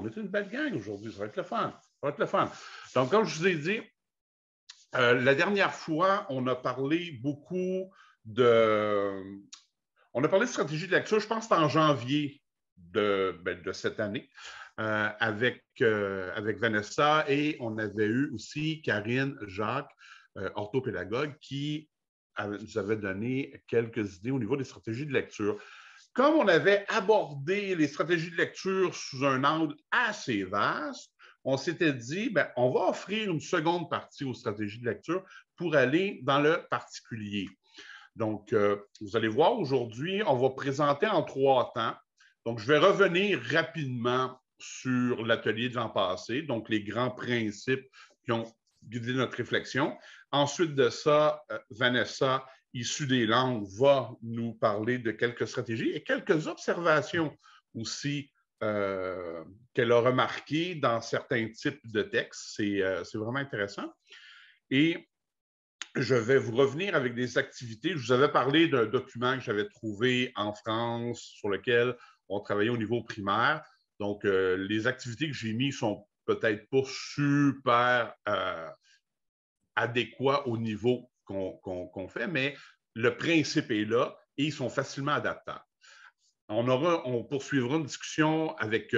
On est une belle gang aujourd'hui. Ça va être le fun. Ça va être le fun. Donc, comme je vous ai dit, la dernière fois, on a parlé beaucoup de... On a parlé de stratégie de lecture, je pense que c'était en janvier de cette année, avec Vanessa, et on avait eu aussi Karine Jacques, orthopédagogue, qui nous avait donné quelques idées au niveau des stratégies de lecture. Comme on avait abordé les stratégies de lecture sous un angle assez vaste, on s'était dit, ben, on va offrir une seconde partie aux stratégies de lecture pour aller dans le particulier. Donc, vous allez voir, aujourd'hui, on va présenter en 3 temps. Donc, je vais revenir rapidement sur l'atelier de l'an passé, donc les grands principes qui ont guidé notre réflexion. Ensuite de ça, Vanessa, issue des langues, va nous parler de quelques stratégies et quelques observations aussi qu'elle a remarquées dans certains types de textes. C'est vraiment intéressant. Et je vais vous revenir avec des activités. Je vous avais parlé d'un document que j'avais trouvé en France sur lequel on travaillait au niveau primaire. Donc, les activités que j'ai mises sont peut-être pas super adéquats au niveau qu'on fait, mais le principe est là et ils sont facilement adaptables. On poursuivra une discussion avec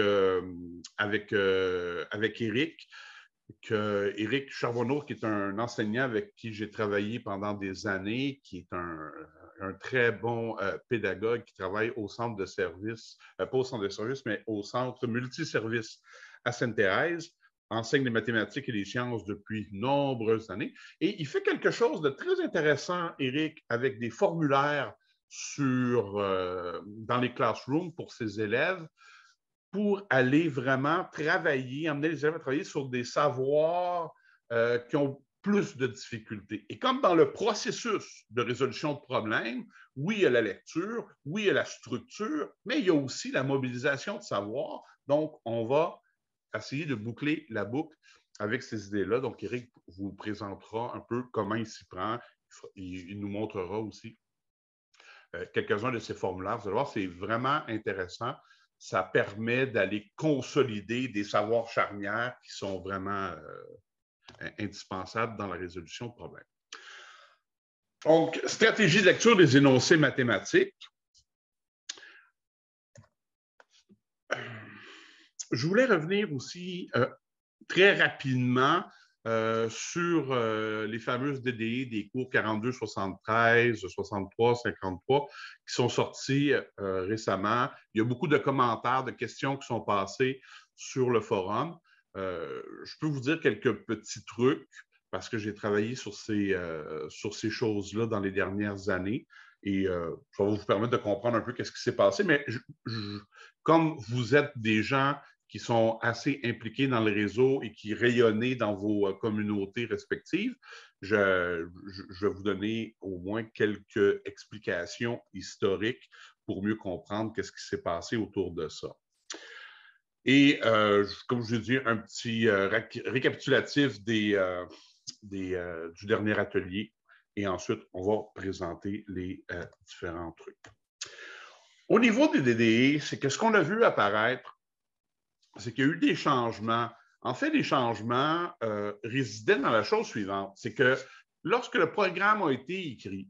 Éric, Éric Charbonneau, qui est un enseignant avec qui j'ai travaillé pendant des années, qui est un très bon pédagogue qui travaille au centre de service, pas au centre de service, mais au centre multiservice à Sainte-Thérèse, enseigne les mathématiques et les sciences depuis de nombreuses années. Et il fait quelque chose de très intéressant, Éric, avec des formulaires dans les classrooms pour ses élèves, pour aller vraiment travailler, emmener les élèves à travailler sur des savoirs qui ont plus de difficultés. Et comme dans le processus de résolution de problèmes, oui, il y a la lecture, oui, il y a la structure, mais il y a aussi la mobilisation de savoir. Donc, on va essayer de boucler la boucle avec ces idées-là. Donc, Éric vous présentera un peu comment il s'y prend. Il nous montrera aussi quelques-uns de ces formulaires. Vous allez voir, c'est vraiment intéressant. Ça permet d'aller consolider des savoirs charnières qui sont vraiment indispensables dans la résolution de problèmes. Donc, stratégie de lecture des énoncés mathématiques. Je voulais revenir aussi très rapidement sur les fameuses DDI des cours 42, 73, 63, 53 qui sont sortis récemment. Il y a beaucoup de commentaires, de questions qui sont passées sur le forum. Je peux vous dire quelques petits trucs parce que j'ai travaillé sur ces choses-là dans les dernières années et ça va vous permettre de comprendre un peu ce qui s'est passé. Mais comme vous êtes des gens qui sont assez impliqués dans le réseau et qui rayonnent dans vos communautés respectives, je vais vous donner au moins quelques explications historiques pour mieux comprendre ce qui s'est passé autour de ça. Et comme je vous ai dit, un petit récapitulatif du dernier atelier. Et ensuite, on va présenter les différents trucs. Au niveau des DDE, c'est que ce qu'on a vu apparaître, c'est qu'il y a eu des changements. En fait, les changements résidaient dans la chose suivante. C'est que lorsque le programme a été écrit,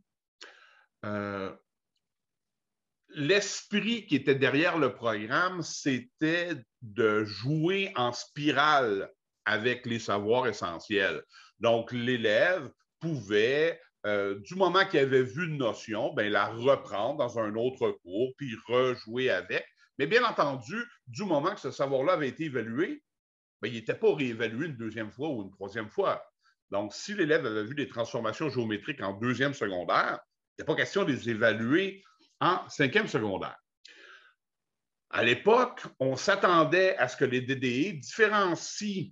l'esprit qui était derrière le programme, c'était de jouer en spirale avec les savoirs essentiels. Donc, l'élève pouvait, du moment qu'il avait vu une notion, ben, la reprendre dans un autre cours, puis rejouer avec. Mais bien entendu, du moment que ce savoir-là avait été évalué, ben, il n'était pas réévalué une deuxième fois ou une troisième fois. Donc, si l'élève avait vu des transformations géométriques en deuxième secondaire, il n'est pas question de les évaluer en cinquième secondaire. À l'époque, on s'attendait à ce que les DDE différencient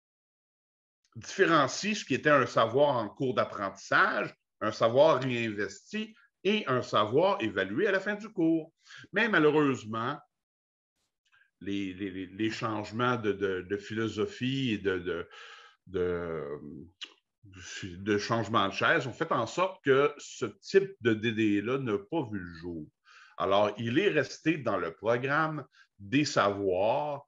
ce qui était un savoir en cours d'apprentissage, un savoir réinvesti et un savoir évalué à la fin du cours. Mais malheureusement, les changements de philosophie et de changement de chaise ont fait en sorte que ce type de DDE-là n'a pas vu le jour. Alors, il est resté dans le programme des savoirs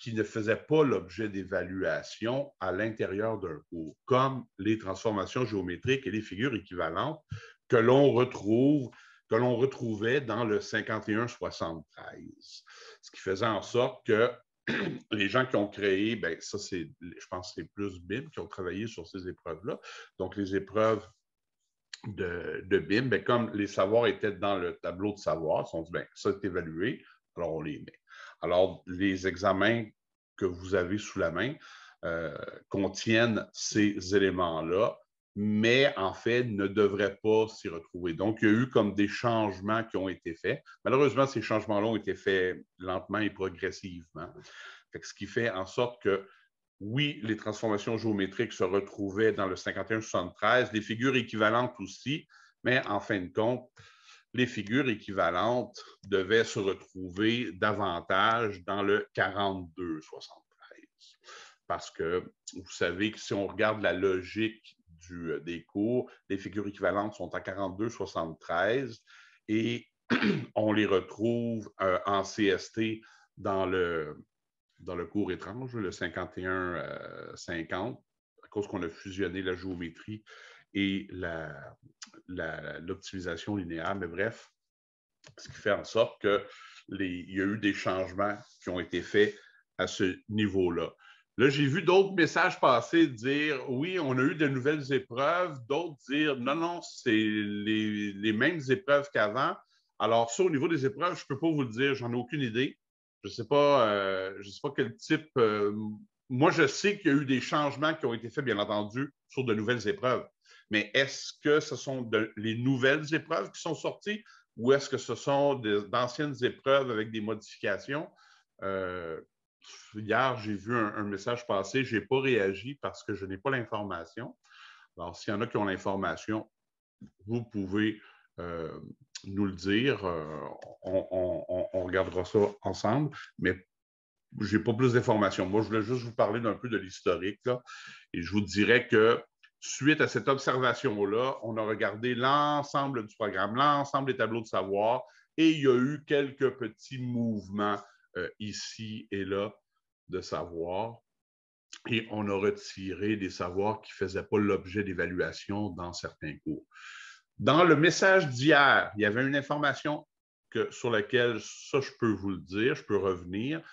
qui ne faisaient pas l'objet d'évaluation à l'intérieur d'un cours, comme les transformations géométriques et les figures équivalentes que l'on retrouvait dans le 51-73. Ce qui faisait en sorte que les gens qui ont créé, ben ça, je pense que c'est plus BIM qui ont travaillé sur ces épreuves-là. Donc, les épreuves de BIM, ben, comme les savoirs étaient dans le tableau de savoir, ils se sont dit, ben, ça est évalué, alors on les met. Alors, les examens que vous avez sous la main contiennent ces éléments-là, mais en fait, ne devraient pas s'y retrouver. Donc, il y a eu comme des changements qui ont été faits. Malheureusement, ces changements-là ont été faits lentement et progressivement. Ce qui fait en sorte que, oui, les transformations géométriques se retrouvaient dans le 51-73, les figures équivalentes aussi, mais en fin de compte, les figures équivalentes devaient se retrouver davantage dans le 42-73. Parce que vous savez que si on regarde la logique des cours, les figures équivalentes sont en 42-73 et on les retrouve en CST dans le cours étrange, le 51-50, à cause qu'on a fusionné la géométrie et l'optimisation linéaire. Mais bref, ce qui fait en sorte qu'il y a eu des changements qui ont été faits à ce niveau-là. Là, j'ai vu d'autres messages passer dire oui, on a eu de nouvelles épreuves, d'autres dire non, non, c'est les mêmes épreuves qu'avant. Alors, ça, au niveau des épreuves, je ne peux pas vous le dire, j'en ai aucune idée. Je ne sais pas quel type. Moi, je sais qu'il y a eu des changements qui ont été faits, bien entendu, sur de nouvelles épreuves. Mais est-ce que ce sont les nouvelles épreuves qui sont sorties ou est-ce que ce sont d'anciennes épreuves avec des modifications? Hier, j'ai vu un message passer, je n'ai pas réagi parce que je n'ai pas l'information. Alors, s'il y en a qui ont l'information, vous pouvez nous le dire. On regardera ça ensemble, mais je n'ai pas plus d'informations. Moi, je voulais juste vous parler d'un peu de l'historique, et je vous dirais que suite à cette observation-là, on a regardé l'ensemble du programme, l'ensemble des tableaux de savoir, et il y a eu quelques petits mouvements ici et là de savoir. Et on a retiré des savoirs qui ne faisaient pas l'objet d'évaluation dans certains cours. Dans le message d'hier, il y avait une information sur laquelle, ça, je peux vous le dire, je peux revenir.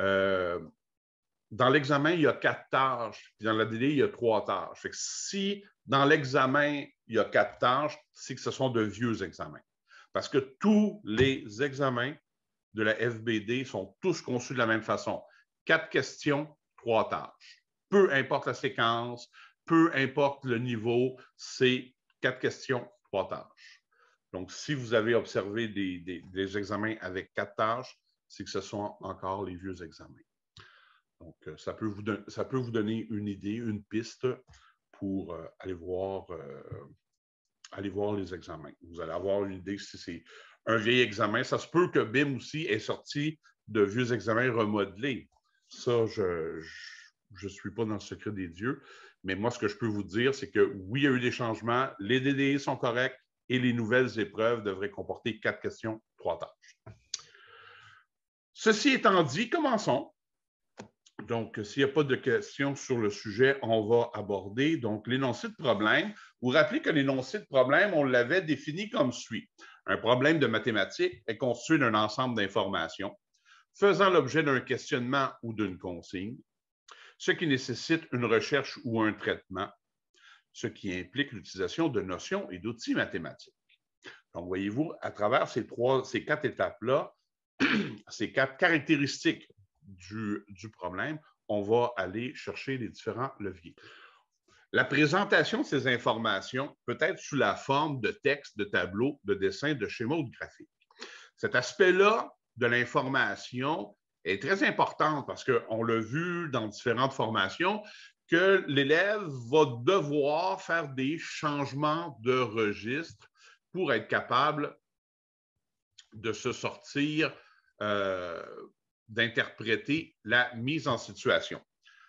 Dans l'examen, il y a 4 tâches, puis dans la DD, il y a 3 tâches. Fait que si dans l'examen, il y a 4 tâches, c'est que ce sont de vieux examens. Parce que tous les examens de la FBD sont tous conçus de la même façon. 4 questions, 3 tâches. Peu importe la séquence, peu importe le niveau, c'est 4 questions, 3 tâches. Donc, si vous avez observé des examens avec 4 tâches, c'est que ce sont encore les vieux examens. Donc, ça peut vous donner une idée, une piste pour aller voir les examens. Vous allez avoir une idée si c'est un vieil examen. Ça se peut que BIM aussi ait sorti de vieux examens remodelés. Ça, je ne suis pas dans le secret des dieux, mais moi, ce que je peux vous dire, c'est que oui, il y a eu des changements, les DDI sont corrects et les nouvelles épreuves devraient comporter 4 questions, 3 tâches. Ceci étant dit, commençons. Donc, s'il n'y a pas de questions sur le sujet, on va aborder donc l'énoncé de problème. Vous vous rappelez que l'énoncé de problème, on l'avait défini comme suit. Un problème de mathématiques est constitué d'un ensemble d'informations faisant l'objet d'un questionnement ou d'une consigne, ce qui nécessite une recherche ou un traitement, ce qui implique l'utilisation de notions et d'outils mathématiques. Donc, voyez-vous, à travers ces 4 étapes-là, ces 4 caractéristiques du problème, on va aller chercher les différents leviers. La présentation de ces informations peut être sous la forme de textes, de tableaux, de dessins, de schémas ou de graphiques. Cet aspect-là de l'information est très important parce qu'on l'a vu dans différentes formations que l'élève va devoir faire des changements de registre pour être capable de se sortir d'interpréter la mise en situation.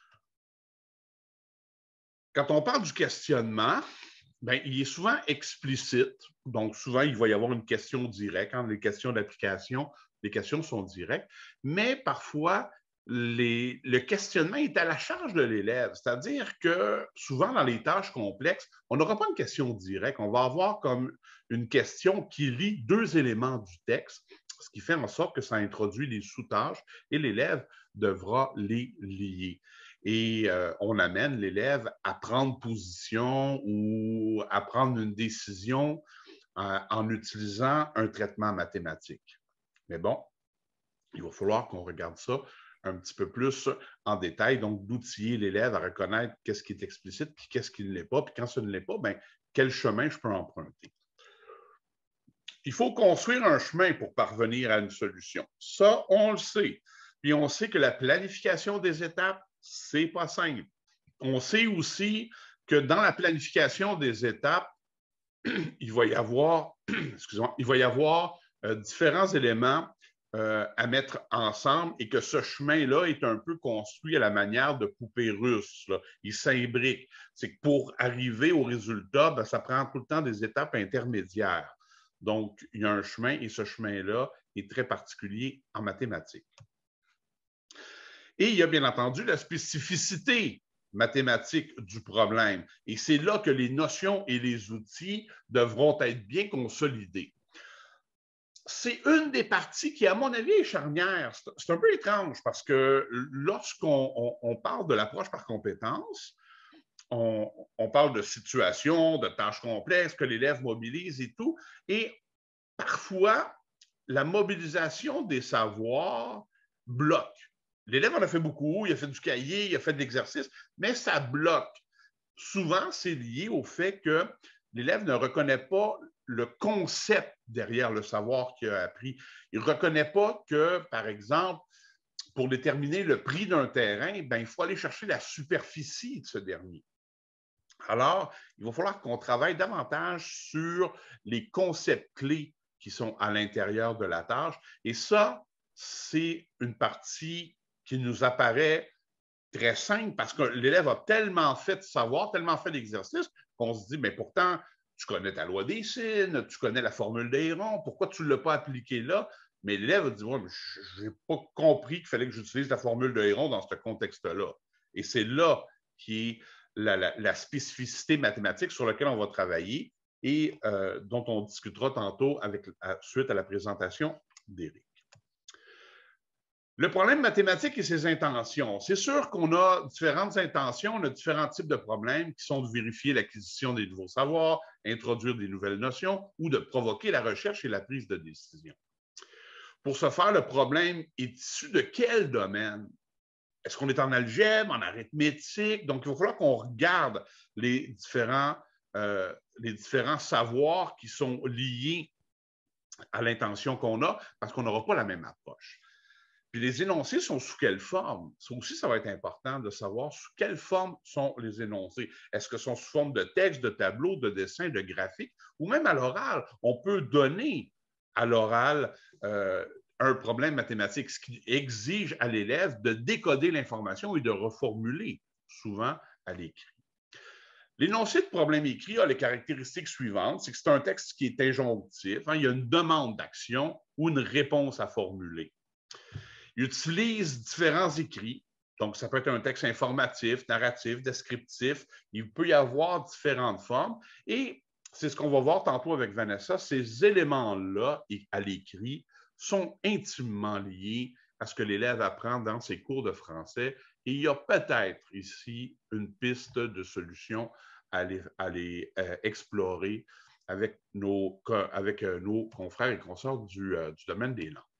Quand on parle du questionnement, bien, il est souvent explicite. Donc, souvent, il va y avoir une question directe. Quand les questions d'application, les questions sont directes. Mais parfois, le questionnement est à la charge de l'élève. C'est-à-dire que souvent, dans les tâches complexes, on n'aura pas une question directe. On va avoir comme une question qui lie deux éléments du texte, ce qui fait en sorte que ça introduit les sous-tâches et l'élève devra les lier. Et on amène l'élève à prendre position ou à prendre une décision en utilisant un traitement mathématique. Mais bon, il va falloir qu'on regarde ça un petit peu plus en détail, donc d'outiller l'élève à reconnaître qu'est-ce qui est explicite puis qu'est-ce qui ne l'est pas. Puis quand ce ne l'est pas, bien, quel chemin je peux emprunter. Il faut construire un chemin pour parvenir à une solution. Ça, on le sait. Puis on sait que la planification des étapes, c'est pas simple. On sait aussi que dans la planification des étapes, il va y avoir, il va y avoir différents éléments à mettre ensemble et que ce chemin-là est un peu construit à la manière de poupée russe. Là. Il s'imbrique. C'est que pour arriver au résultat, ben, ça prend tout le temps des étapes intermédiaires. Donc, il y a un chemin et ce chemin-là est très particulier en mathématiques. Et il y a bien entendu la spécificité mathématique du problème. Et c'est là que les notions et les outils devront être bien consolidés. C'est une des parties qui, à mon avis, est charnière. C'est un peu étrange parce que lorsqu'on parle de l'approche par compétences, on parle de situations, de tâches complexes que l'élève mobilise et tout. Et parfois, la mobilisation des savoirs bloque. L'élève en a fait beaucoup, il a fait du cahier, il a fait de l'exercice, mais ça bloque. Souvent, c'est lié au fait que l'élève ne reconnaît pas le concept derrière le savoir qu'il a appris. Il ne reconnaît pas que, par exemple, pour déterminer le prix d'un terrain, ben, il faut aller chercher la superficie de ce dernier. Alors, il va falloir qu'on travaille davantage sur les concepts clés qui sont à l'intérieur de la tâche. Et ça, c'est une partie qui nous apparaît très simple parce que l'élève a tellement fait de savoir, tellement fait d'exercices qu'on se dit, mais pourtant, tu connais ta loi des signes, tu connais la formule d'Héron, pourquoi tu ne l'as pas appliquée là? Mais l'élève a dit, ouais, mais je n'ai pas compris qu'il fallait que j'utilise la formule d'Héron dans ce contexte-là. Et c'est là qui est la spécificité mathématique sur laquelle on va travailler et dont on discutera tantôt suite à la présentation d'Éric. Le problème mathématique et ses intentions. C'est sûr qu'on a différentes intentions, on a différents types de problèmes qui sont de vérifier l'acquisition des nouveaux savoirs, introduire des nouvelles notions ou de provoquer la recherche et la prise de décision. Pour ce faire, le problème est issu de quel domaine? Est-ce qu'on est en algèbre, en arithmétique? Donc, il va falloir qu'on regarde les différents savoirs qui sont liés à l'intention qu'on a parce qu'on n'aura pas la même approche. Puis les énoncés sont sous quelle forme? Ça aussi, ça va être important de savoir sous quelle forme sont les énoncés. Est-ce que sont sous forme de texte, de tableau, de dessin, de graphique, ou même à l'oral? On peut donner à l'oral un problème mathématique, ce qui exige à l'élève de décoder l'information et de reformuler, souvent à l'écrit. L'énoncé de problème écrit a les caractéristiques suivantes, c'est que c'est un texte qui est injonctif, hein, il y a une demande d'action ou une réponse à formuler. Il utilise différents écrits, donc ça peut être un texte informatif, narratif, descriptif, il peut y avoir différentes formes et c'est ce qu'on va voir tantôt avec Vanessa, ces éléments-là à l'écrit sont intimement liés à ce que l'élève apprend dans ses cours de français et il y a peut-être ici une piste de solution à aller explorer avec nos confrères et consorts du domaine des langues.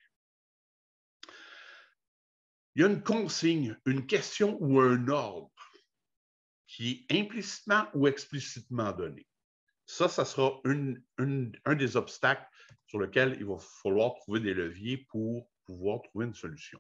Il y a une consigne, une question ou un ordre qui est implicitement ou explicitement donné. Ça sera un des obstacles sur lequel il va falloir trouver des leviers pour pouvoir trouver une solution.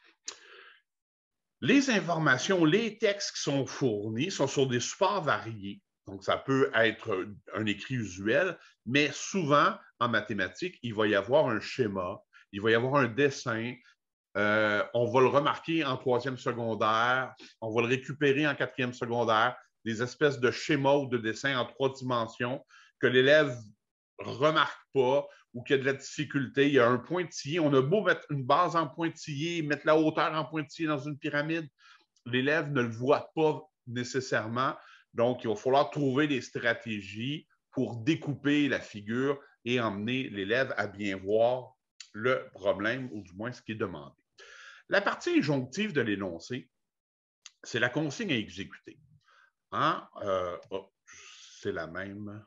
Les informations, les textes qui sont fournis sont sur des supports variés. Donc, ça peut être un écrit usuel, mais souvent, en mathématiques, il va y avoir un schéma, il va y avoir un dessin. On va le remarquer en troisième secondaire, on va le récupérer en quatrième secondaire, des espèces de schémas ou de dessins en 3 dimensions que l'élève remarque pas ou qu'il y a de la difficulté, il y a un pointillé, on a beau mettre une base en pointillé, mettre la hauteur en pointillé dans une pyramide, l'élève ne le voit pas nécessairement. Donc, il va falloir trouver des stratégies pour découper la figure et emmener l'élève à bien voir le problème, ou du moins ce qui est demandé. La partie injonctive de l'énoncé, c'est la consigne à exécuter. Hein? C'est la même.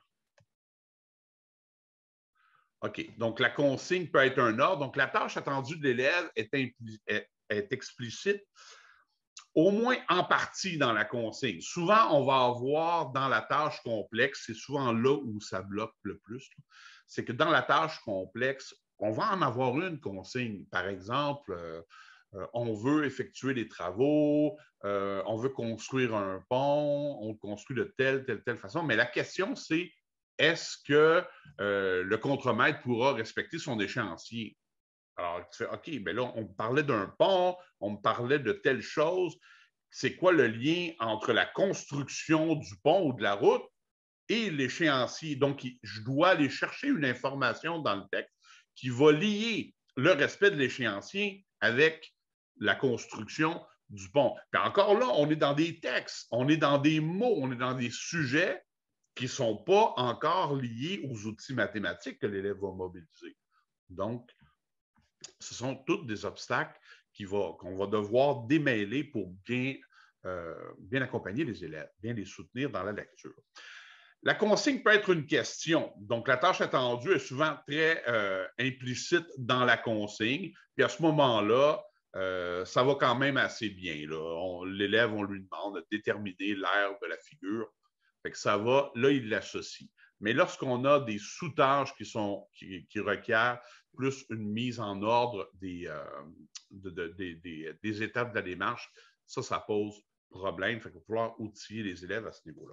OK. Donc, la consigne peut être un ordre. Donc, la tâche attendue de l'élève est explicite, au moins en partie dans la consigne. Souvent, on va avoir dans la tâche complexe, c'est souvent là où ça bloque le plus, c'est que dans la tâche complexe, on va en avoir une consigne. Par exemple, on veut effectuer des travaux, on veut construire un pont, on le construit de telle façon. Mais la question, c'est est-ce que le contremaître pourra respecter son échéancier? Alors, tu fais, OK, bien là, on me parlait d'un pont, on me parlait de telle chose. C'est quoi le lien entre la construction du pont ou de la route et l'échéancier? Donc, je dois aller chercher une information dans le texte qui va lier le respect de l'échéancier avec la construction du pont. Puis encore là, on est dans des textes, on est dans des mots, on est dans des sujets qui ne sont pas encore liés aux outils mathématiques que l'élève va mobiliser. Donc, ce sont tous des obstacles qu'on va devoir démêler pour bien accompagner les élèves, bien les soutenir dans la lecture. La consigne peut être une question. Donc, la tâche attendue est souvent très implicite dans la consigne. Puis à ce moment-là, ça va quand même assez bien. L'élève, on lui demande de déterminer l'aire de la figure. Fait que ça va, là, il l'associe. Mais lorsqu'on a des sous-tâches qui requièrent plus une mise en ordre des étapes de la démarche, ça pose problème. Fait qu'il va falloir outiller les élèves à ce niveau-là.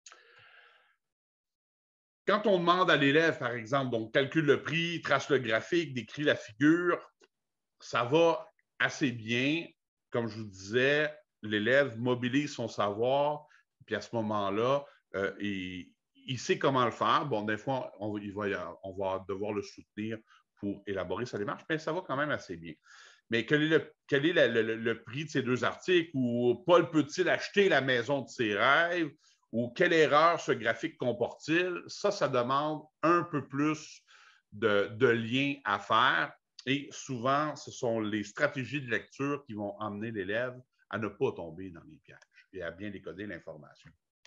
Quand on demande à l'élève, par exemple, donc calcule le prix, trace le graphique, décrit la figure, ça va assez bien. Comme je vous disais, l'élève mobilise son savoir, puis à ce moment-là, il sait comment le faire. Bon, des fois, on va devoir le soutenir pour élaborer sa démarche, mais ça va quand même assez bien. Mais quel est le prix de ces deux articles? Ou Paul peut-il acheter la maison de ses rêves? Ou quelle erreur ce graphique comporte-t-il? Ça demande un peu plus de liens à faire. Et souvent, ce sont les stratégies de lecture qui vont emmener l'élève à ne pas tomber dans les pièges et à bien décoder l'information.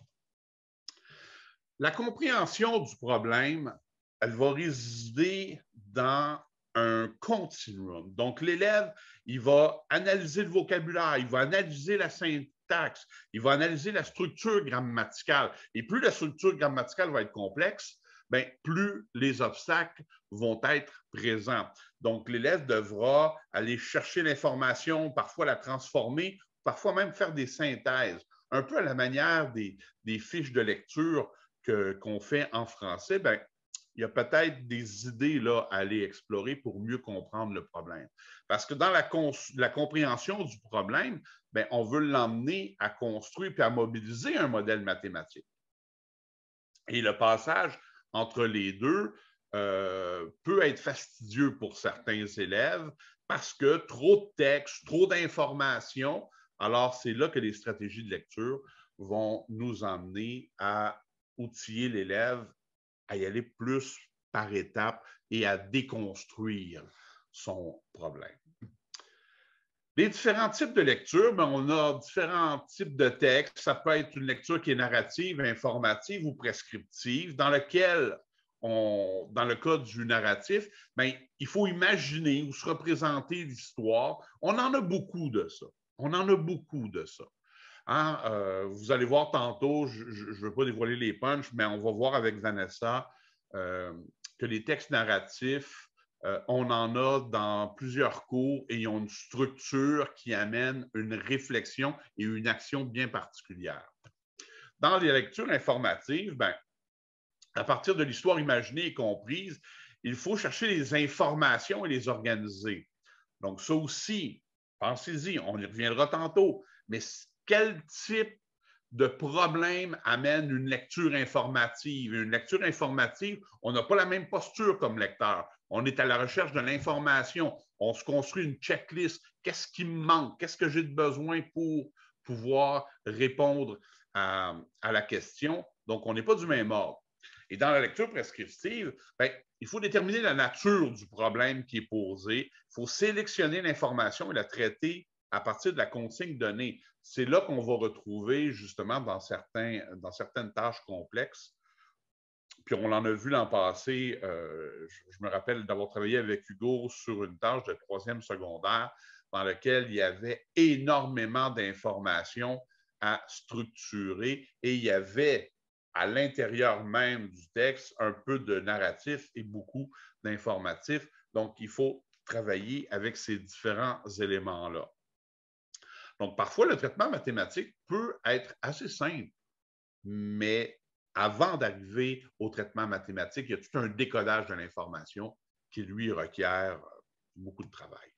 La compréhension du problème, elle va résider dans un continuum. Donc, l'élève, il va analyser le vocabulaire, il va analyser la syntaxe, il va analyser la structure grammaticale. Et plus la structure grammaticale va être complexe, bien, plus les obstacles vont être présents. Donc, l'élève devra aller chercher l'information, parfois la transformer, parfois même faire des synthèses, un peu à la manière des fiches de lecture qu'on fait en français. Bien, il y a peut-être des idées là, à aller explorer pour mieux comprendre le problème. Parce que dans la compréhension du problème, bien, on veut l'emmener à construire puis à mobiliser un modèle mathématique. Et le passage entre les deux peut être fastidieux pour certains élèves parce que trop de texte, trop d'informations. Alors, c'est là que les stratégies de lecture vont nous emmener à outiller l'élève à y aller plus par étapes et à déconstruire son problème. Les différents types de lecture, bien, on a différents types de textes. Ça peut être une lecture qui est narrative, informative ou prescriptive, dans lequel, dans le cas du narratif, bien, il faut imaginer ou se représenter l'histoire. On en a beaucoup de ça. On en a beaucoup de ça. Hein? Vous allez voir tantôt, je ne veux pas dévoiler les punchs, mais on va voir avec Vanessa que les textes narratifs, on en a dans plusieurs cours et ils ont une structure qui amène une réflexion et une action bien particulière. Dans les lectures informatives, ben, à partir de l'histoire imaginée et comprise, il faut chercher les informations et les organiser. Donc, ça aussi, pensez-y, on y reviendra tantôt, mais quel type de problème amène une lecture informative. Une lecture informative, on n'a pas la même posture comme lecteur. On est à la recherche de l'information. On se construit une checklist. Qu'est-ce qui me manque? Qu'est-ce que j'ai de besoin pour pouvoir répondre à la question? Donc, on n'est pas du même ordre. Et dans la lecture prescriptive, bien, il faut déterminer la nature du problème qui est posé. Il faut sélectionner l'information et la traiter à partir de la consigne donnée. C'est là qu'on va retrouver justement dans certaines tâches complexes. Puis on en a vu l'an passé, je me rappelle d'avoir travaillé avec Hugo sur une tâche de 3e secondaire dans laquelle il y avait énormément d'informations à structurer et il y avait à l'intérieur même du texte un peu de narratif et beaucoup d'informatif. Donc, il faut travailler avec ces différents éléments-là. Donc, parfois, le traitement mathématique peut être assez simple, mais avant d'arriver au traitement mathématique, il y a tout un décodage de l'information qui, lui, requiert beaucoup de travail.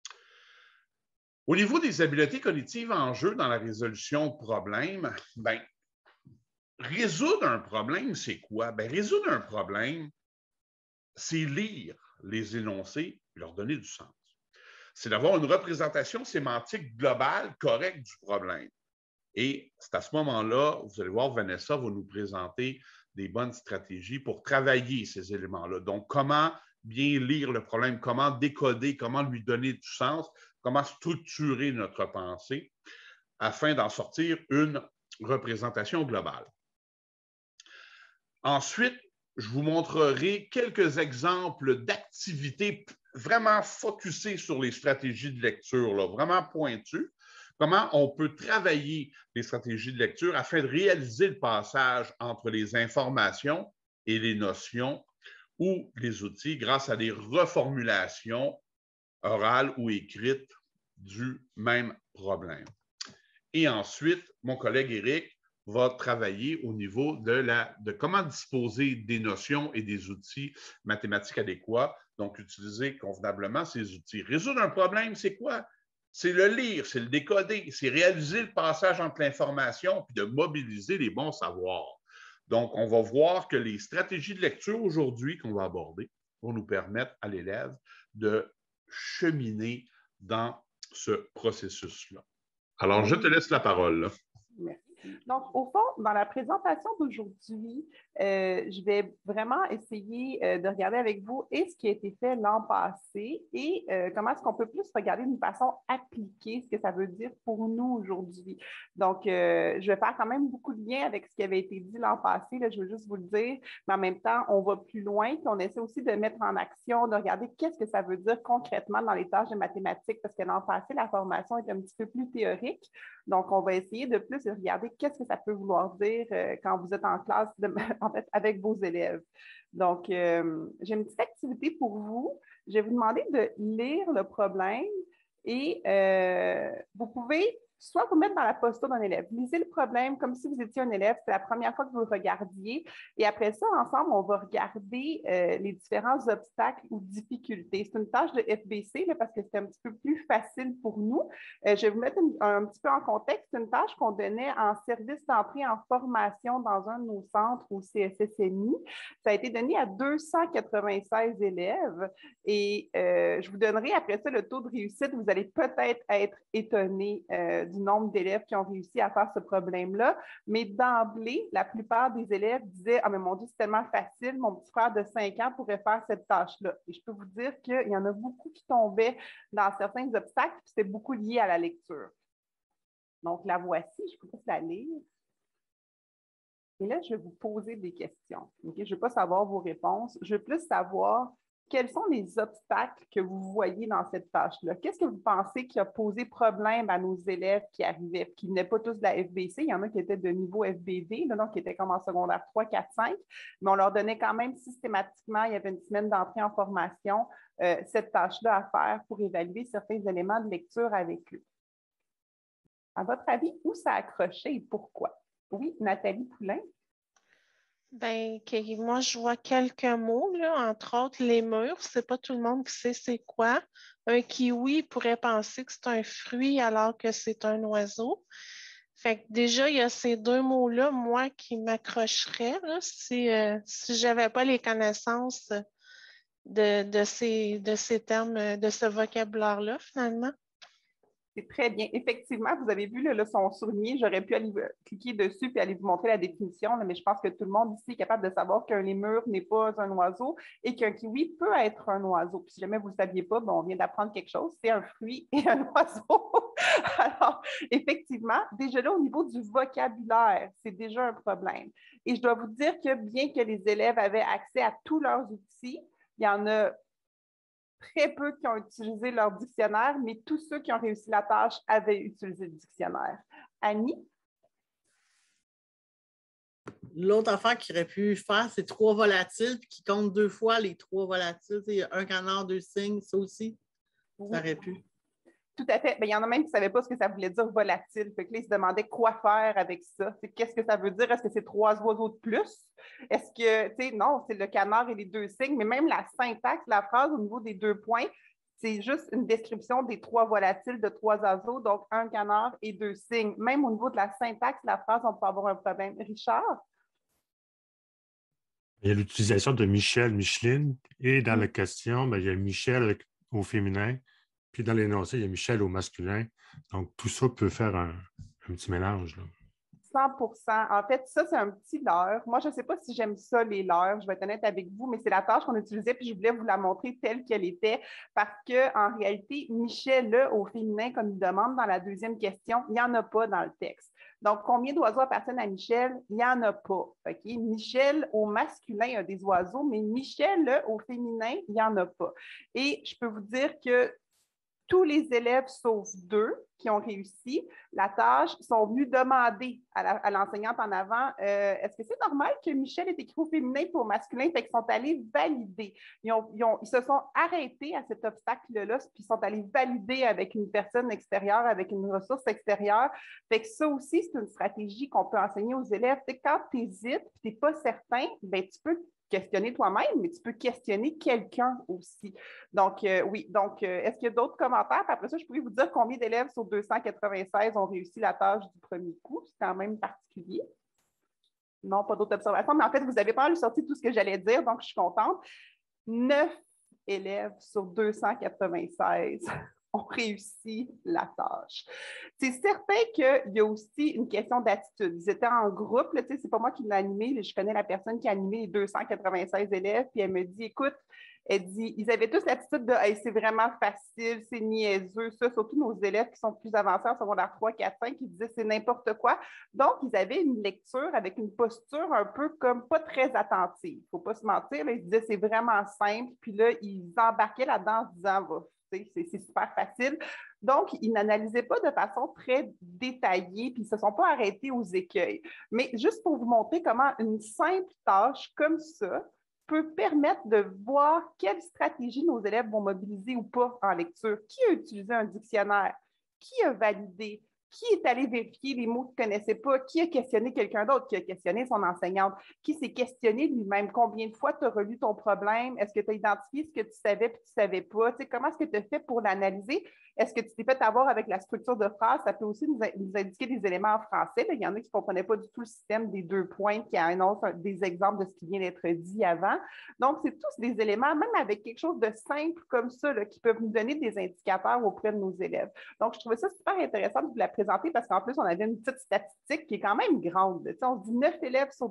Au niveau des habiletés cognitives en jeu dans la résolution de problèmes, bien, résoudre un problème, c'est quoi? Bien, résoudre un problème, c'est lire les énoncés et leur donner du sens. C'est d'avoir une représentation sémantique globale, correcte du problème. Et c'est à ce moment-là, vous allez voir, Vanessa va nous présenter des bonnes stratégies pour travailler ces éléments-là. Donc, comment bien lire le problème, comment décoder, comment lui donner du sens, comment structurer notre pensée afin d'en sortir une représentation globale. Ensuite, je vous montrerai quelques exemples d'activités vraiment focusées sur les stratégies de lecture, là, vraiment pointues. Comment on peut travailler les stratégies de lecture afin de réaliser le passage entre les informations et les notions ou les outils grâce à des reformulations orales ou écrites du même problème. Et ensuite, mon collègue Éric va travailler au niveau de comment disposer des notions et des outils mathématiques adéquats, donc utiliser convenablement ces outils. Résoudre un problème, c'est quoi? C'est le lire, c'est le décoder, c'est réaliser le passage entre l'information puis de mobiliser les bons savoirs. Donc, on va voir que les stratégies de lecture aujourd'hui qu'on va aborder vont nous permettre à l'élève de cheminer dans ce processus-là. Alors, je te laisse la parole. Merci. Donc, au fond, dans la présentation d'aujourd'hui, je vais vraiment essayer de regarder avec vous ce qui a été fait l'an passé et comment est-ce qu'on peut plus regarder d'une façon appliquée ce que ça veut dire pour nous aujourd'hui. Donc, je vais faire quand même beaucoup de liens avec ce qui avait été dit l'an passé, là, je veux juste vous le dire, mais en même temps, on va plus loin, puis on essaie aussi de mettre en action, de regarder qu'est-ce que ça veut dire concrètement dans les tâches de mathématiques, parce que l'an passé, la formation est un petit peu plus théorique. Donc, on va essayer de plus regarder qu'est-ce que ça peut vouloir dire quand vous êtes en classe, en fait, avec vos élèves. Donc, j'ai une petite activité pour vous. Je vais vous demander de lire le problème et vous pouvez soit vous mettre dans la posture d'un élève. Lisez le problème comme si vous étiez un élève, c'est la première fois que vous le regardiez. Et après ça, ensemble, on va regarder les différents obstacles ou difficultés. C'est une tâche de FBC là, parce que c'est un petit peu plus facile pour nous. Je vais vous mettre un petit peu en contexte. C'est une tâche qu'on donnait en service d'entrée en formation dans un de nos centres au CSSMI. Ça a été donné à 296 élèves et je vous donnerai après ça le taux de réussite. Vous allez peut-être être étonné du nombre d'élèves qui ont réussi à faire ce problème-là. Mais d'emblée, la plupart des élèves disaient « Ah, mais mon Dieu, c'est tellement facile, mon petit frère de 5 ans pourrait faire cette tâche-là. » Et je peux vous dire qu'il y en a beaucoup qui tombaient dans certains obstacles, puis c'est beaucoup lié à la lecture. Donc, la voici, je peux la lire. Et là, je vais vous poser des questions. Okay? Je ne veux pas savoir vos réponses, je veux plus savoir quels sont les obstacles que vous voyez dans cette tâche-là? Qu'est-ce que vous pensez qui a posé problème à nos élèves qui arrivaient, qui ne venaient pas tous de la FBC? Il y en a qui étaient de niveau FBV, là, donc qui étaient comme en secondaire 3, 4, 5, mais on leur donnait quand même systématiquement, il y avait une semaine d'entrée en formation, cette tâche-là à faire pour évaluer certains éléments de lecture avec eux. À votre avis, où ça a accroché et pourquoi? Oui, Nathalie Poulain? Bien, moi, je vois quelques mots, là, entre autres les murs. C'est pas tout le monde qui sait c'est quoi. Un kiwi pourrait penser que c'est un fruit alors que c'est un oiseau. Fait que déjà, il y a ces deux mots-là, moi, qui m'accrocheraient là, si je n'avais pas les connaissances de ces termes, de ce vocabulaire-là, finalement. C'est très bien. Effectivement, vous avez vu le leçon souligné. J'aurais pu aller cliquer dessus et aller vous montrer la définition, là, mais je pense que tout le monde ici est capable de savoir qu'un lémur n'est pas un oiseau et qu'un kiwi peut être un oiseau. Puis si jamais vous ne le saviez pas, bon, on vient d'apprendre quelque chose. C'est un fruit et un oiseau. Alors, effectivement, déjà là, au niveau du vocabulaire, c'est déjà un problème. Et je dois vous dire que bien que les élèves avaient accès à tous leurs outils, il y en a très peu qui ont utilisé leur dictionnaire, mais tous ceux qui ont réussi la tâche avaient utilisé le dictionnaire. Annie? L'autre affaire qu'il aurait pu faire, c'est 3 volatiles, puis qui compte 2 fois les 3 volatiles. Il y a un canard, 2 cygnes, ça aussi, ça aurait pu. Tout à fait. Bien, il y en a même qui ne savaient pas ce que ça voulait dire volatile. Fait que là, ils se demandaient quoi faire avec ça. Qu'est-ce que ça veut dire? Est-ce que c'est 3 oiseaux de plus? Est-ce que, tu sais, non, c'est le canard et les 2 cygnes, mais même la syntaxe, la phrase au niveau des 2 points, c'est juste une description des 3 volatiles de 3 oiseaux, donc un canard et 2 cygnes. Même au niveau de la syntaxe, la phrase, on peut avoir un problème. Richard? Il y a l'utilisation de Michel, Micheline, et dans la question, il y a Michel au féminin, puis dans l'énoncé, il y a Michel au masculin. Donc, tout ça peut faire un petit mélange, là. 100%. En fait, ça, c'est un petit leurre. Moi, je ne sais pas si j'aime ça, les leurres, je vais être honnête avec vous, mais c'est la tâche qu'on utilisait, puis je voulais vous la montrer telle qu'elle était, parce qu'en réalité, Michel au féminin, comme il demande dans la deuxième question, il n'y en a pas dans le texte. Donc, combien d'oiseaux appartiennent à Michel? Il n'y en a pas. Okay? Michel au masculin, il y a des oiseaux, mais Michel au féminin, il n'y en a pas. Et je peux vous dire que tous les élèves, sauf 2 qui ont réussi la tâche, sont venus demander à l'enseignante en avant est-ce que c'est normal que Michel est écrit au féminin pour au masculin? Fait qu'ils sont allés valider. Ils se sont arrêtés à cet obstacle-là, puis ils sont allés valider avec une personne extérieure, avec une ressource extérieure. Fait que ça aussi, c'est une stratégie qu'on peut enseigner aux élèves. T'sais, quand tu hésites, tu n'es pas certain, ben, tu peux questionner toi-même, mais tu peux questionner quelqu'un aussi. Donc, oui. Donc, est-ce qu'il y a d'autres commentaires? Puis après ça, je pourrais vous dire combien d'élèves sur 296 ont réussi la tâche du premier coup. C'est quand même particulier. Non, pas d'autres observations, mais en fait, vous avez pas mal sorti tout ce que j'allais dire, donc je suis contente. 9 élèves sur 296 ont réussi la tâche. C'est certain qu'il y a aussi une question d'attitude. Ils étaient en groupe, c'est pas moi qui l'ai animé, je connais la personne qui a animé les 296 élèves, puis elle me dit, écoute, elle dit, ils avaient tous l'attitude de hey, c'est vraiment facile, c'est niaiseux, ça, surtout nos élèves qui sont plus avancés en secondaire 3, 4, 5, qui disaient c'est n'importe quoi. Donc, ils avaient une lecture avec une posture un peu comme pas très attentive. Il ne faut pas se mentir, là, ils disaient c'est vraiment simple, puis là, ils embarquaient là-dedans en disant c'est super facile. Donc, ils n'analysaient pas de façon très détaillée, puis ils ne se sont pas arrêtés aux écueils. Mais juste pour vous montrer comment une simple tâche comme ça peut permettre de voir quelle stratégie nos élèves vont mobiliser ou pas en lecture. Qui a utilisé un dictionnaire? Qui a validé? Qui est allé vérifier les mots qu'il ne connaissait pas? Qui a questionné quelqu'un d'autre? Qui a questionné son enseignante? Qui s'est questionné lui-même? Combien de fois tu as relu ton problème? Est-ce que tu as identifié ce que tu savais et tu ne savais pas? Tu sais, comment est-ce que tu as fait pour l'analyser? Est-ce que tu t'es fait avoir avec la structure de phrase? Ça peut aussi nous indiquer des éléments en français. Là, il y en a qui ne comprenaient pas du tout le système des 2 points qui annoncent des exemples de ce qui vient d'être dit avant. Donc, c'est tous des éléments, même avec quelque chose de simple comme ça, là, qui peuvent nous donner des indicateurs auprès de nos élèves. Donc, je trouvais ça super intéressant de vous la présenter parce qu'en plus, on avait une petite statistique qui est quand même grande. Tu sais, on se dit 9 élèves sur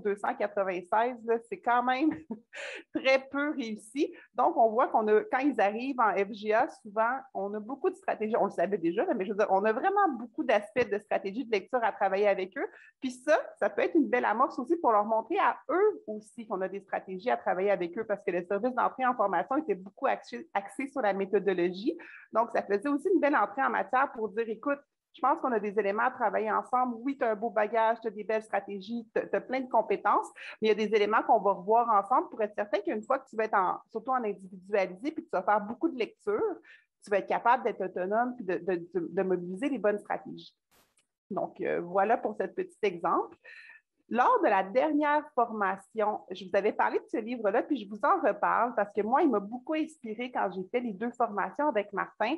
296, c'est quand même très peu réussi. Donc, on voit quand ils arrivent en FGA, souvent, on a beaucoup de stratégies. On le savait déjà, mais je veux dire, on a vraiment beaucoup d'aspects de stratégie de lecture à travailler avec eux. Puis ça peut être une belle amorce aussi pour leur montrer à eux aussi qu'on a des stratégies à travailler avec eux parce que le service d'entrée en formation était beaucoup axé sur la méthodologie. Donc, ça faisait aussi une belle entrée en matière pour dire, écoute, je pense qu'on a des éléments à travailler ensemble. Oui, tu as un beau bagage, tu as des belles stratégies, tu as plein de compétences, mais il y a des éléments qu'on va revoir ensemble pour être certain qu'une fois que tu vas être surtout en individualisé puis que tu vas faire beaucoup de lectures, tu vas être capable d'être autonome et de mobiliser les bonnes stratégies. Donc, voilà pour ce petit exemple. Lors de la dernière formation, je vous avais parlé de ce livre-là, puis je vous en reparle parce que moi, il m'a beaucoup inspiré quand j'ai fait les 2 formations avec Martin.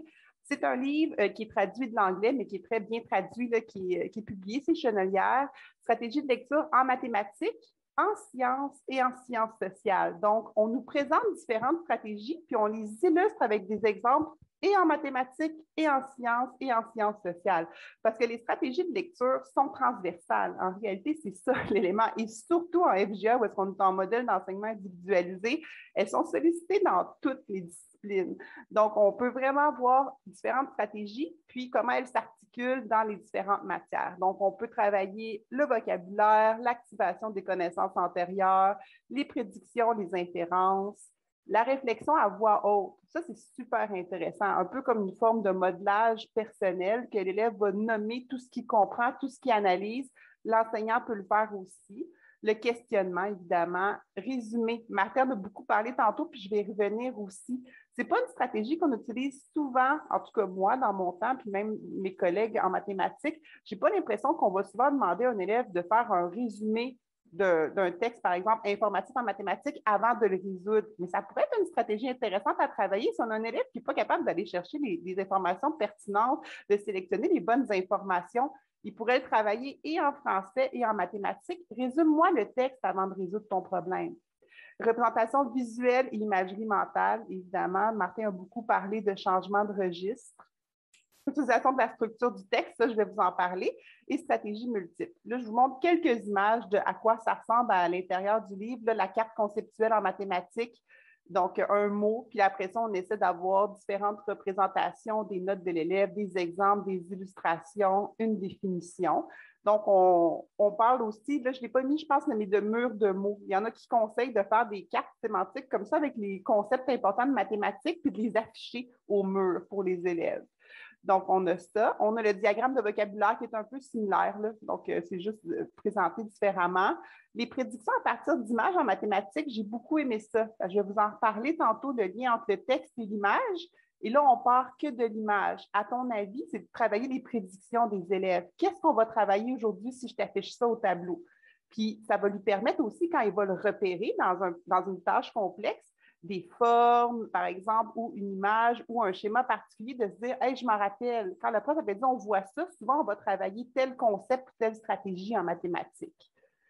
C'est un livre qui est traduit de l'anglais, mais qui est très bien traduit, là, qui est publié, c'est Chenelière, Stratégie de lecture en mathématiques, en sciences et en sciences sociales. Donc, on nous présente différentes stratégies, puis on les illustre avec des exemples et en mathématiques, et en sciences sociales. Parce que les stratégies de lecture sont transversales. En réalité, c'est ça l'élément. Et surtout en FGA, où est-ce qu'on est en modèle d'enseignement individualisé, elles sont sollicitées dans toutes les disciplines. Donc, on peut vraiment voir différentes stratégies, puis comment elles s'articulent dans les différentes matières. Donc, on peut travailler le vocabulaire, l'activation des connaissances antérieures, les prédictions, les inférences, la réflexion à voix haute. Ça, c'est super intéressant, un peu comme une forme de modelage personnel que l'élève va nommer tout ce qu'il comprend, tout ce qu'il analyse. L'enseignant peut le faire aussi. Le questionnement, évidemment. Résumé. Martin a beaucoup parlé tantôt, puis je vais y revenir aussi. Ce n'est pas une stratégie qu'on utilise souvent, en tout cas moi, dans mon temps, puis même mes collègues en mathématiques. Je n'ai pas l'impression qu'on va souvent demander à un élève de faire un résumé d'un texte, par exemple, informatique en mathématiques avant de le résoudre. Mais ça pourrait être une stratégie intéressante à travailler si on a un élève qui n'est pas capable d'aller chercher les informations pertinentes, de sélectionner les bonnes informations. Il pourrait le travailler et en français et en mathématiques. Résume-moi le texte avant de résoudre ton problème. Représentation visuelle et imagerie mentale, évidemment. Martin a beaucoup parlé de changement de registre. Utilisation de la structure du texte, ça, je vais vous en parler, et stratégie multiple. Là, je vous montre quelques images de à quoi ça ressemble à l'intérieur du livre. Là, la carte conceptuelle en mathématiques, donc un mot, puis après ça, on essaie d'avoir différentes représentations des notes de l'élève, des exemples, des illustrations, une définition. Donc, on parle aussi, là, je ne l'ai pas mis, je pense, mais de murs de mots. Il y en a qui conseillent de faire des cartes sémantiques comme ça avec les concepts importants de mathématiques, puis de les afficher au mur pour les élèves. Donc, on a ça. On a le diagramme de vocabulaire qui est un peu similaire, là. Donc, c'est juste présenté différemment. Les prédictions à partir d'images en mathématiques, j'ai beaucoup aimé ça. Je vais vous en reparler tantôt, le lien entre le texte et l'image. Et là, on part que de l'image. À ton avis, c'est de travailler les prédictions des élèves. Qu'est-ce qu'on va travailler aujourd'hui si je t'affiche ça au tableau? Puis, ça va lui permettre aussi, quand il va le repérer dans une tâche complexe, des formes, par exemple, ou une image ou un schéma particulier, de se dire « Hey, je m'en rappelle, quand le prof avait dit on voit ça, souvent on va travailler tel concept ou telle stratégie en mathématiques. »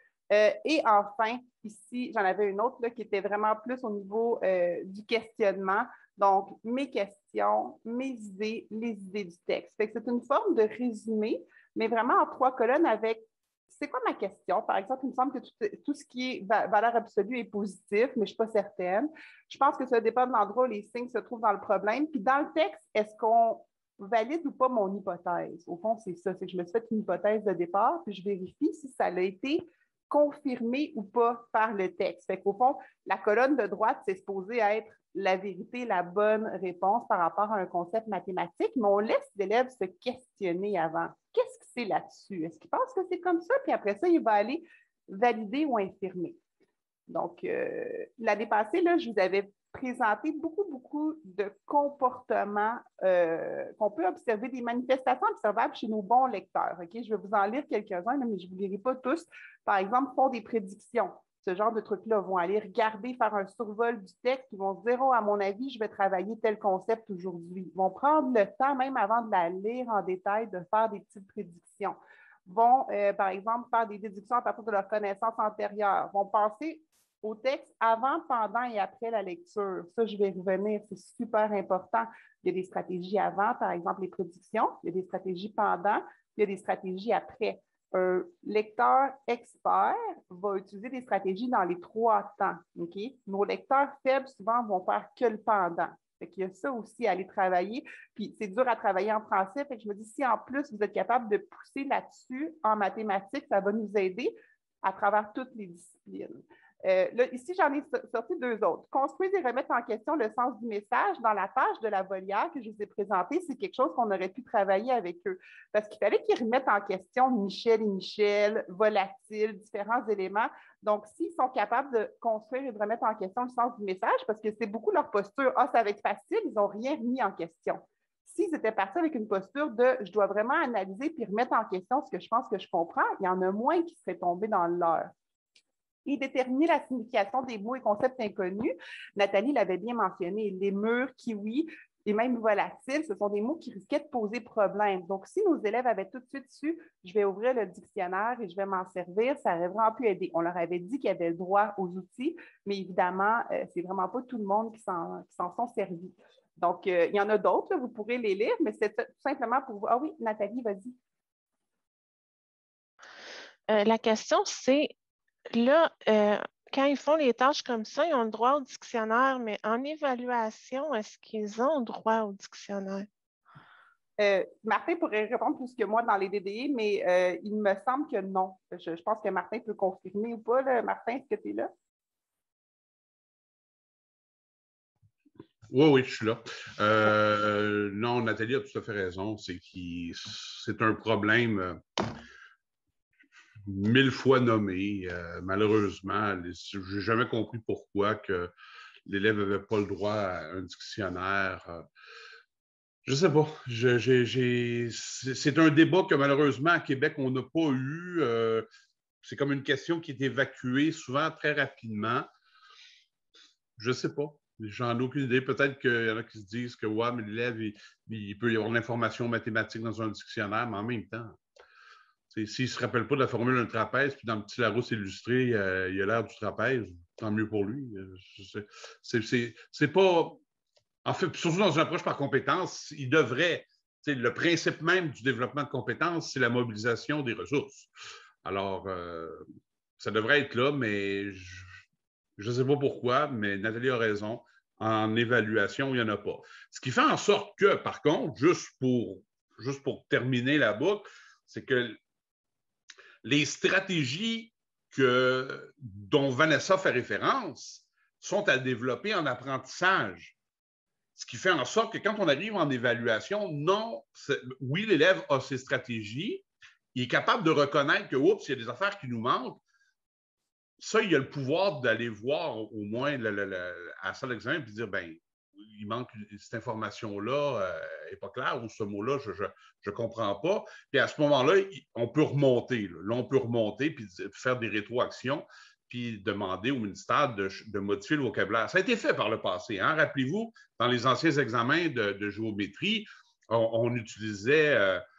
Et enfin, ici, j'en avais une autre là, qui était vraiment plus au niveau du questionnement. Donc, mes questions, mes idées, les idées du texte. Fait que c'est une forme de résumé, mais vraiment en 3 colonnes avec c'est quoi ma question? Par exemple, il me semble que tout ce qui est valeur absolue est positif, mais je ne suis pas certaine. Je pense que ça dépend de l'endroit où les signes se trouvent dans le problème. Puis dans le texte, est-ce qu'on valide ou pas mon hypothèse? Au fond, c'est ça. C'est que je me suis fait une hypothèse de départ, puis je vérifie si ça a été confirmé ou pas par le texte. Fait qu'au fond, la colonne de droite, c'est supposé être la vérité, la bonne réponse par rapport à un concept mathématique, mais on laisse l'élève se questionner avant. Qu'est-ce que c'est là-dessus? Est-ce qu'il pense que c'est comme ça? Puis après ça, il va aller valider ou infirmer. Donc, l'année passée, là, je vous avais présenté beaucoup de comportements qu'on peut observer, des manifestations observables chez nos bons lecteurs. Okay? Je vais vous en lire quelques-uns, mais je ne vous lirai pas tous. Par exemple, font des prédictions. Ce genre de trucs-là vont aller regarder, faire un survol du texte, ils vont se dire « Oh, à mon avis, je vais travailler tel concept aujourd'hui. » Ils vont prendre le temps, même avant de la lire en détail, de faire des petites prédictions. Vont, par exemple, faire des déductions à partir de leurs connaissances antérieures. Vont penser au texte avant, pendant et après la lecture. Ça, je vais revenir, c'est super important. Il y a des stratégies avant, par exemple les prédictions. Il y a des stratégies pendant. Il y a des stratégies après. Un lecteur expert va utiliser des stratégies dans les 3 temps. Okay? Nos lecteurs faibles, souvent, vont faire que le pendant. Fait qu'il y a ça aussi à aller travailler. Puis c'est dur à travailler en français. Fait que je me dis, si en plus, vous êtes capable de pousser là-dessus en mathématiques, ça va nous aider à travers toutes les disciplines. Là, ici, j'en ai sorti 2 autres. Construire et remettre en question le sens du message dans la page de la volière que je vous ai présentée, c'est quelque chose qu'on aurait pu travailler avec eux. Parce qu'il fallait qu'ils remettent en question Michel et Michel, volatile, différents éléments. Donc, s'ils sont capables de construire et de remettre en question le sens du message, parce que c'est beaucoup leur posture, ah, ça va être facile, ils n'ont rien remis en question. S'ils étaient partis avec une posture de je dois vraiment analyser puis remettre en question ce que je pense que je comprends, il y en a moins qui seraient tombés dans le leurre. Et déterminer la signification des mots et concepts inconnus. Nathalie l'avait bien mentionné, les murs, kiwi, et même volatile, ce sont des mots qui risquaient de poser problème. Donc, si nos élèves avaient tout de suite su, je vais ouvrir le dictionnaire et je vais m'en servir, ça aurait vraiment pu aider. On leur avait dit qu'ils avaient le droit aux outils, mais évidemment, c'est vraiment pas tout le monde qui s'en sont servis. Donc, il y en a d'autres, vous pourrez les lire, mais c'est tout simplement pour vous. Ah oui, Nathalie, vas-y. La question, c'est, là, quand ils font les tâches comme ça, ils ont le droit au dictionnaire, mais en évaluation, est-ce qu'ils ont le droit au dictionnaire? Martin pourrait répondre plus que moi dans les DDI, mais il me semble que non. Je pense que Martin peut confirmer ou pas. Là. Martin, est-ce que tu es là? Oui, je suis là. Non, Nathalie a tout à fait raison. C'est un problème 1000 fois nommé. Malheureusement, je n'ai jamais compris pourquoi que l'élève n'avait pas le droit à un dictionnaire. Je ne sais pas. C'est un débat que malheureusement à Québec, on n'a pas eu. C'est comme une question qui est évacuée souvent très rapidement. Je ne sais pas. J'en ai aucune idée. Peut-être qu'il y en a qui se disent que ouais, mais l'élève, il peut y avoir l'information mathématique dans un dictionnaire, mais en même temps, s'il ne se rappelle pas de la formule d'un trapèze, puis dans le petit Larousse illustré, il a l'air du trapèze, tant mieux pour lui. C'est pas. En fait, surtout dans une approche par compétence, il devrait. Le principe même du développement de compétences, c'est la mobilisation des ressources. Alors, ça devrait être là, mais je ne sais pas pourquoi, mais Nathalie a raison. En évaluation, il n'y en a pas. Ce qui fait en sorte que, par contre, juste pour terminer la boucle, c'est que les stratégies dont Vanessa fait référence sont à développer en apprentissage. Ce qui fait en sorte que quand on arrive en évaluation, oui, l'élève a ses stratégies, il est capable de reconnaître que, oups, il y a des affaires qui nous manquent. Ça, il a le pouvoir d'aller voir au moins à la salle d'examen et dire, ben, il manque cette information-là, n'est pas claire, ou ce mot-là, je ne comprends pas. Puis à ce moment-là, on peut remonter. Là, on peut remonter puis faire des rétroactions puis demander au ministère de modifier le vocabulaire. Ça a été fait par le passé. Hein? Rappelez-vous, dans les anciens examens de géométrie, on utilisait,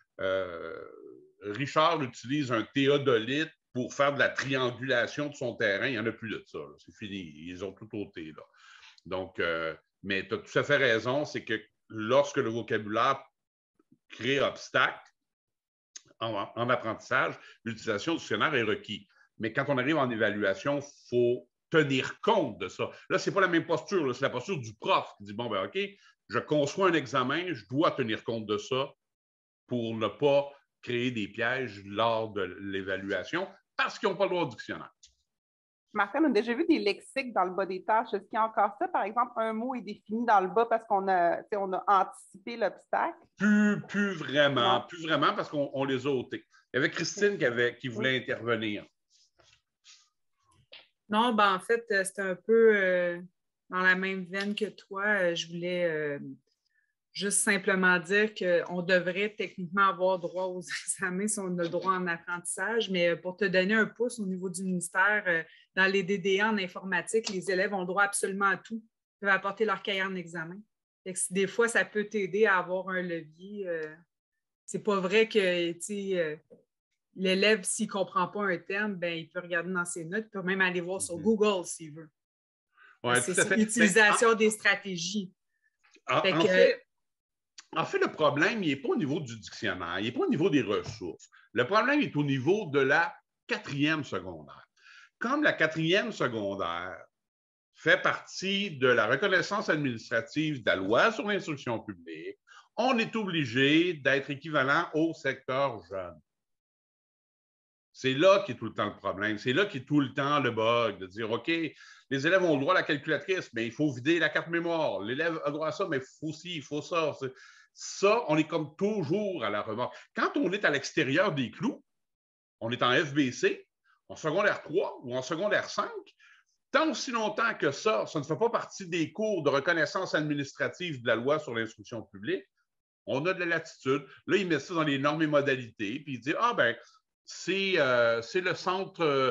Richard utilise un théodolite pour faire de la triangulation de son terrain. Il n'y en a plus de ça. C'est fini. Ils ont tout ôté. Là. Donc, mais tu as tout à fait raison, c'est que lorsque le vocabulaire crée obstacle en apprentissage, l'utilisation du dictionnaire est requise. Mais quand on arrive en évaluation, il faut tenir compte de ça. Là, ce n'est pas la même posture, c'est la posture du prof qui dit, bon, ben OK, je conçois un examen, je dois tenir compte de ça pour ne pas créer des pièges lors de l'évaluation parce qu'ils n'ont pas le droit au dictionnaire. Martin, on a déjà vu des lexiques dans le bas des tâches. Est-ce qu'il y a encore ça? Par exemple, un mot est défini dans le bas parce qu'on a anticipé l'obstacle? Plus vraiment, parce qu'on les a ôtés. Il y avait Christine qui voulait intervenir. Non, ben en fait, c'était un peu dans la même veine que toi. Je voulais juste simplement dire qu'on devrait techniquement avoir droit aux examens si on a le droit en apprentissage, mais pour te donner un pouce au niveau du ministère, dans les DDA en informatique, les élèves ont le droit absolument à tout. Ils peuvent apporter leur cahier en examen. Des fois, ça peut t'aider à avoir un levier. C'est pas vrai que l'élève, s'il ne comprend pas un terme, ben, il peut regarder dans ses notes, il peut même aller voir sur Google s'il veut. Ouais, c'est l'utilisation des stratégies. En fait, le problème, il n'est pas au niveau du dictionnaire, il n'est pas au niveau des ressources. Le problème est au niveau de la 4e secondaire. Comme la 4e secondaire fait partie de la reconnaissance administrative de la loi sur l'instruction publique, on est obligé d'être équivalent au secteur jeune. C'est là qu'est tout le temps le problème. C'est là qu'est tout le temps le bug, de dire, OK, les élèves ont le droit à la calculatrice, mais il faut vider la carte mémoire. L'élève a le droit à ça, mais il faut ci, il faut ça. Ça, on est comme toujours à la remorque. Quand on est à l'extérieur des clous, on est en FBC, en secondaire 3 ou en secondaire 5, tant aussi longtemps que ça ne fait pas partie des cours de reconnaissance administrative de la loi sur l'instruction publique, on a de la latitude. Là, ils mettent ça dans les normes et modalités, puis ils disent, ah ben, c'est le centre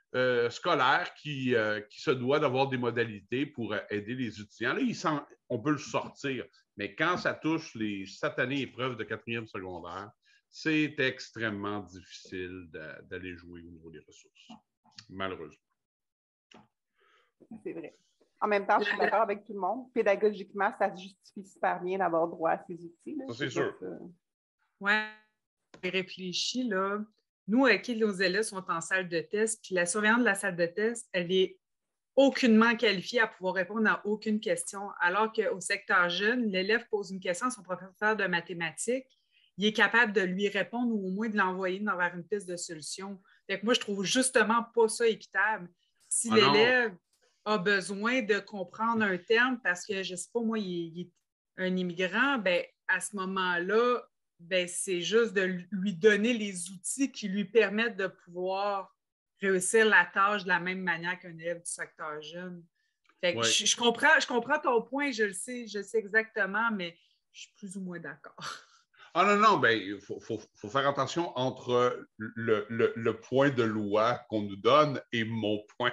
scolaire qui se doit d'avoir des modalités pour aider les étudiants. Là, on peut le sortir, mais quand ça touche les satanées épreuves de 4e secondaire, c'est extrêmement difficile d'aller jouer au niveau des ressources, malheureusement. C'est vrai. En même temps, je suis d'accord avec tout le monde. Pédagogiquement, ça se justifie super bien d'avoir droit à ces outils. Là. Ça, c'est sûr. Oui, réfléchis, là. Nous, avec nos élèves sont en salle de test, puis la surveillante de la salle de test, elle est aucunement qualifiée à pouvoir répondre à aucune question, alors qu'au secteur jeune, l'élève pose une question à son professeur de mathématiques, il est capable de lui répondre ou au moins de l'envoyer vers une piste de solution. Fait que moi, je trouve justement pas ça équitable. Si l'élève a besoin de comprendre un terme parce que, je ne sais pas, moi, il est un immigrant, ben, à ce moment-là, ben, c'est juste de lui donner les outils qui lui permettent de pouvoir réussir la tâche de la même manière qu'un élève du secteur jeune. Fait que je comprends ton point, je le sais exactement, mais je suis plus ou moins d'accord. Ah non, ben, il faut faire attention entre le point de loi qu'on nous donne et mon point.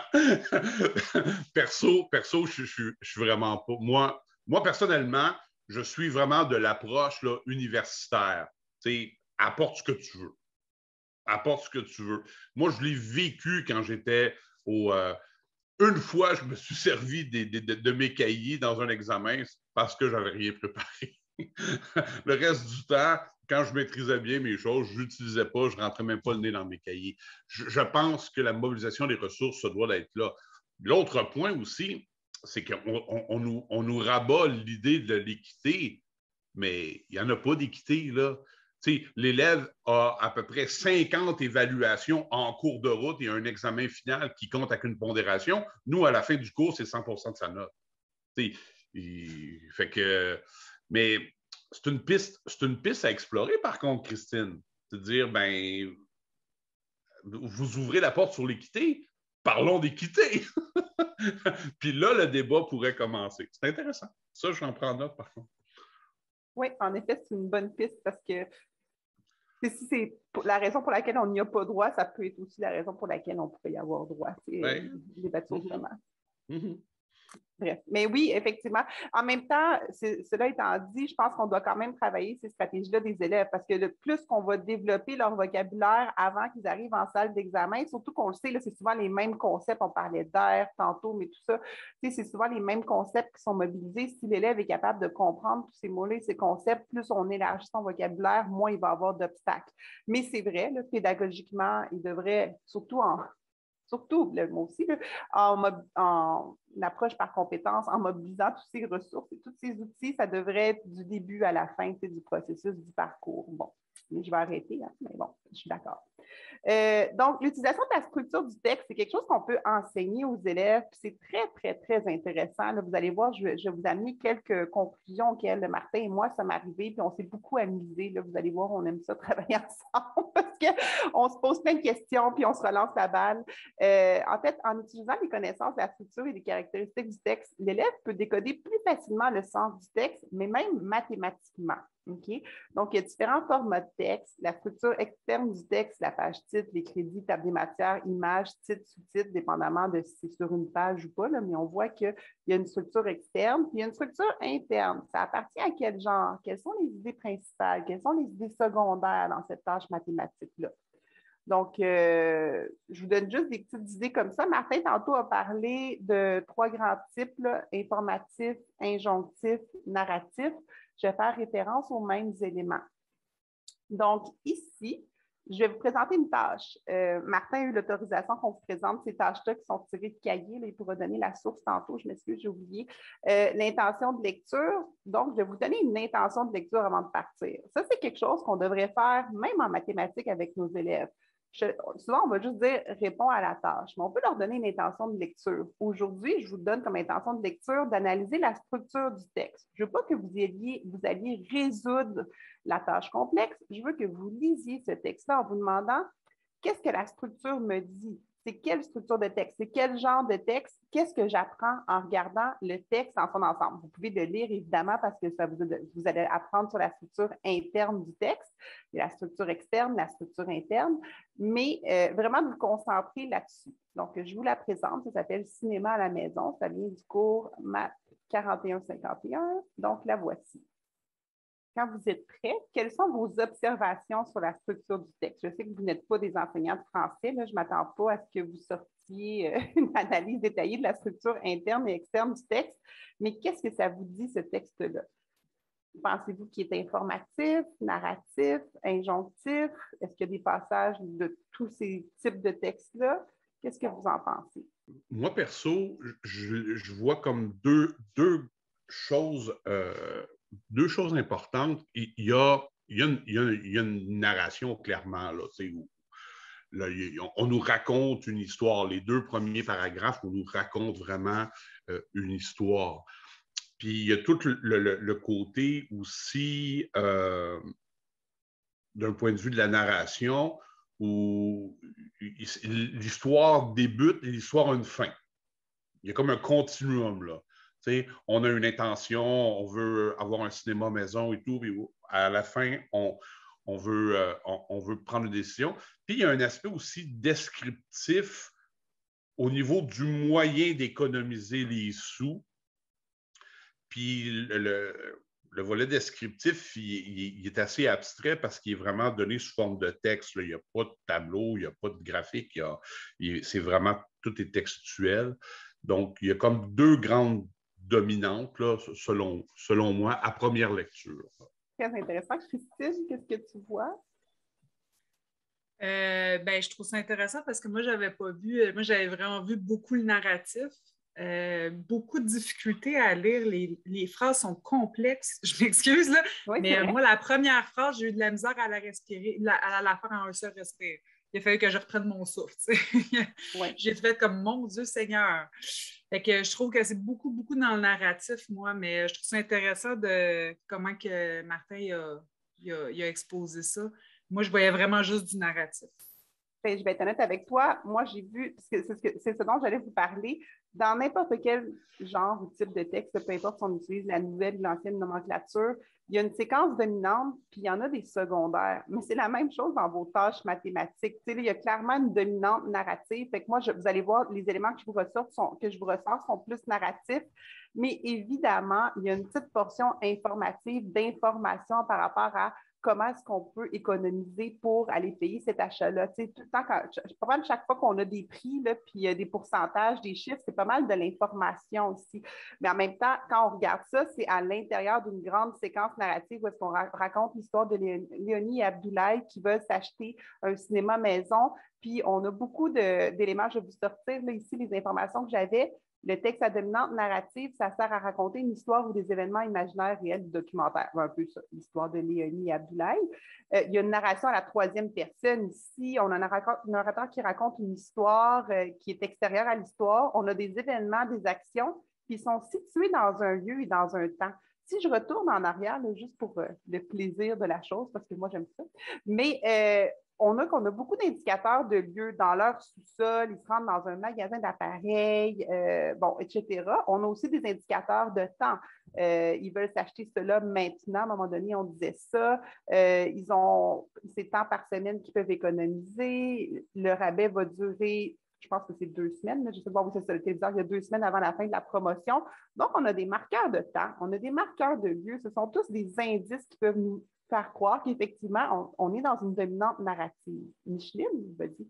perso, je suis vraiment pas. Moi, personnellement, je suis vraiment de l'approche là, universitaire. Tu sais, apporte ce que tu veux. Apporte ce que tu veux. Moi, je l'ai vécu quand j'étais au. Une fois, je me suis servi de mes cahiers dans un examen parce que je n'avais rien préparé. Le reste du temps, quand je maîtrisais bien mes choses, je n'utilisais pas, je ne rentrais même pas le nez dans mes cahiers. Je pense que la mobilisation des ressources, ça doit être là. L'autre point aussi, c'est qu'on nous rabat l'idée de l'équité, mais il n'y en a pas d'équité, là. L'élève a à peu près 50 évaluations en cours de route et un examen final qui compte avec une pondération. Nous, à la fin du cours, c'est 100% de sa note. Fait que, mais c'est une piste à explorer, par contre, Christine. C'est de dire, ben, vous ouvrez la porte sur l'équité, parlons d'équité. Puis là, le débat pourrait commencer. C'est intéressant. Ça, j'en prends note, par contre. Oui, en effet, c'est une bonne piste parce que si c'est la raison pour laquelle on n'y a pas droit, ça peut être aussi la raison pour laquelle on pourrait y avoir droit. C'est débattu autrement. Bref. Mais oui, effectivement. En même temps, cela étant dit, je pense qu'on doit quand même travailler ces stratégies-là des élèves parce que le plus qu'on va développer leur vocabulaire avant qu'ils arrivent en salle d'examen, surtout qu'on le sait, là, c'est souvent les mêmes concepts. On parlait d'air tantôt, mais tout ça, c'est souvent les mêmes concepts qui sont mobilisés. Si l'élève est capable de comprendre tous ces mots-là, ces concepts, plus on élargit son vocabulaire, moins il va avoir d'obstacles. Mais c'est vrai, là, pédagogiquement, il devrait, surtout, moi aussi, là, en approche par compétence, en mobilisant toutes ces ressources et tous ces outils, ça devrait être du début à la fin du processus, du parcours. Bon, je vais arrêter, hein, mais bon, je suis d'accord. Donc, l'utilisation de la structure du texte, c'est quelque chose qu'on peut enseigner aux élèves. C'est très, très, très intéressant. Là, vous allez voir, je vais vous amener quelques conclusions auxquelles Martin et moi sommes arrivés, puis on s'est beaucoup amusés. Là, vous allez voir, on aime ça travailler ensemble parce qu'on se pose plein de questions, puis on se relance la balle. En fait, en utilisant les connaissances de la structure et des caractéristiques du texte, l'élève peut décoder plus facilement le sens du texte, mais même mathématiquement. Okay? Donc, il y a différents formats de texte, la structure externe du texte, la page titre, les crédits, table des matières, images, titre, sous-titre, dépendamment de si c'est sur une page ou pas, là, mais on voit qu'il y a une structure externe, puis il y a une structure interne. Ça appartient à quel genre? Quelles sont les idées principales? Quelles sont les idées secondaires dans cette tâche mathématique-là? Donc, je vous donne juste des petites idées comme ça. Martin, tantôt, a parlé de 3 grands types, là, informatif, injonctif, narratif. Je vais faire référence aux mêmes éléments. Donc, ici, je vais vous présenter une tâche. Martin a eu l'autorisation qu'on vous présente ces tâches-là qui sont tirées de cahiers. Là, il pourra donner la source tantôt, je m'excuse, j'ai oublié. L'intention de lecture. Donc, je vais vous donner une intention de lecture avant de partir. Ça, c'est quelque chose qu'on devrait faire même en mathématiques avec nos élèves. Souvent, on va juste dire « réponds à la tâche », mais on peut leur donner une intention de lecture. Aujourd'hui, je vous donne comme intention de lecture d'analyser la structure du texte. Je ne veux pas que vous alliez résoudre la tâche complexe. Je veux que vous lisiez ce texte-là en vous demandant « qu'est-ce que la structure me dit ?» c'est quelle structure de texte, c'est quel genre de texte, qu'est-ce que j'apprends en regardant le texte en son ensemble. Vous pouvez le lire, évidemment, parce que vous allez apprendre sur la structure interne du texte, et la structure externe, la structure interne, mais vraiment de vous concentrer là-dessus. Donc, je vous la présente, ça s'appelle Cinéma à la maison, ça vient du cours Maths 41-51, donc la voici. Quand vous êtes prêts, quelles sont vos observations sur la structure du texte? Je sais que vous n'êtes pas des enseignants de français, là, je ne m'attends pas à ce que vous sortiez une analyse détaillée de la structure interne et externe du texte, mais qu'est-ce que ça vous dit, ce texte-là? Pensez-vous qu'il est informatif, narratif, injonctif? Est-ce qu'il y a des passages de tous ces types de textes-là? Qu'est-ce que vous en pensez? Moi, perso, je vois comme deux choses importantes. Il y a une narration, clairement, là, où, là, on nous raconte une histoire. Les 2 premiers paragraphes, on nous raconte vraiment une histoire. Puis il y a tout le côté aussi, d'un point de vue de la narration, où l'histoire débute et l'histoire a une fin. Il y a comme un continuum, là. T'sais, on a une intention, on veut avoir un cinéma maison et tout, puis à la fin, on veut prendre une décision. Puis il y a un aspect aussi descriptif au niveau du moyen d'économiser les sous. Puis le volet descriptif, il est assez abstrait parce qu'il est vraiment donné sous forme de texte. Là. Il n'y a pas de tableau, il n'y a pas de graphique. C'est vraiment, tout est textuel. Donc, il y a comme 2 grandes dominantes, là, selon moi, à première lecture. Très intéressant. Christine, qu'est-ce que tu vois? Je trouve ça intéressant parce que moi, j'avais vraiment vu beaucoup le narratif. Beaucoup de difficultés à lire. Les phrases sont complexes. Je m'excuse, là, Oui, mais moi, la première phrase, j'ai eu de la misère à la respirer, à la faire en un seul respire. Il a fallu que je reprenne mon souffle. Ouais. J'ai fait comme mon Dieu Seigneur. Fait que je trouve que c'est beaucoup, beaucoup dans le narratif, moi, mais je trouve ça intéressant de comment que Martin il a exposé ça. Moi, je voyais vraiment juste du narratif. Je vais être honnête avec toi. Moi, j'ai vu, c'est ce dont j'allais vous parler, dans n'importe quel genre ou type de texte, peu importe si on utilise la nouvelle ou l'ancienne nomenclature, il y a une séquence dominante, puis il y en a des secondaires. Mais c'est la même chose dans vos tâches mathématiques. Il y a clairement une dominante narrative. Fait que moi, vous allez voir, les éléments que je vous ressors sont plus narratifs. Mais évidemment, il y a une petite portion informative, d'information par rapport à comment est-ce qu'on peut économiser pour aller payer cet achat-là. Tu sais, tout le temps, pas mal chaque fois qu'on a des prix, là, puis des pourcentages, des chiffres, c'est pas mal de l'information aussi. Mais en même temps, quand on regarde ça, c'est à l'intérieur d'une grande séquence narrative où est-ce qu'on raconte l'histoire de Léonie et Abdoulaye qui veulent s'acheter un cinéma maison. Puis on a beaucoup d'éléments. Je vais vous sortir là, ici les informations que j'avais. Le texte à dominante narrative, ça sert à raconter une histoire ou des événements imaginaires réels du documentaire. Un peu ça, l'histoire de Léonie et Abdoulaye. Il y a une narration à la 3e personne ici. On a un narrateur qui raconte une histoire qui est extérieure à l'histoire. On a des événements, des actions qui sont situés dans un lieu et dans un temps. Si je retourne en arrière, là, juste pour le plaisir de la chose, parce que moi, j'aime ça, mais on a beaucoup d'indicateurs de lieux dans leur sous-sol, ils se rendent dans un magasin d'appareils, etc. On a aussi des indicateurs de temps. Ils veulent s'acheter cela maintenant. À un moment donné, on disait ça. Ils ont ces temps par semaine qu'ils peuvent économiser. Le rabais va durer, je pense que c'est 2 semaines. Mais je sais pas, oui, c'est ça, le téléviseur, il y a 2 semaines avant la fin de la promotion. Donc, on a des marqueurs de temps, on a des marqueurs de lieu. Ce sont tous des indices qui peuvent nous faire croire qu'effectivement, on est dans une dominante narrative. Micheline, vas-y.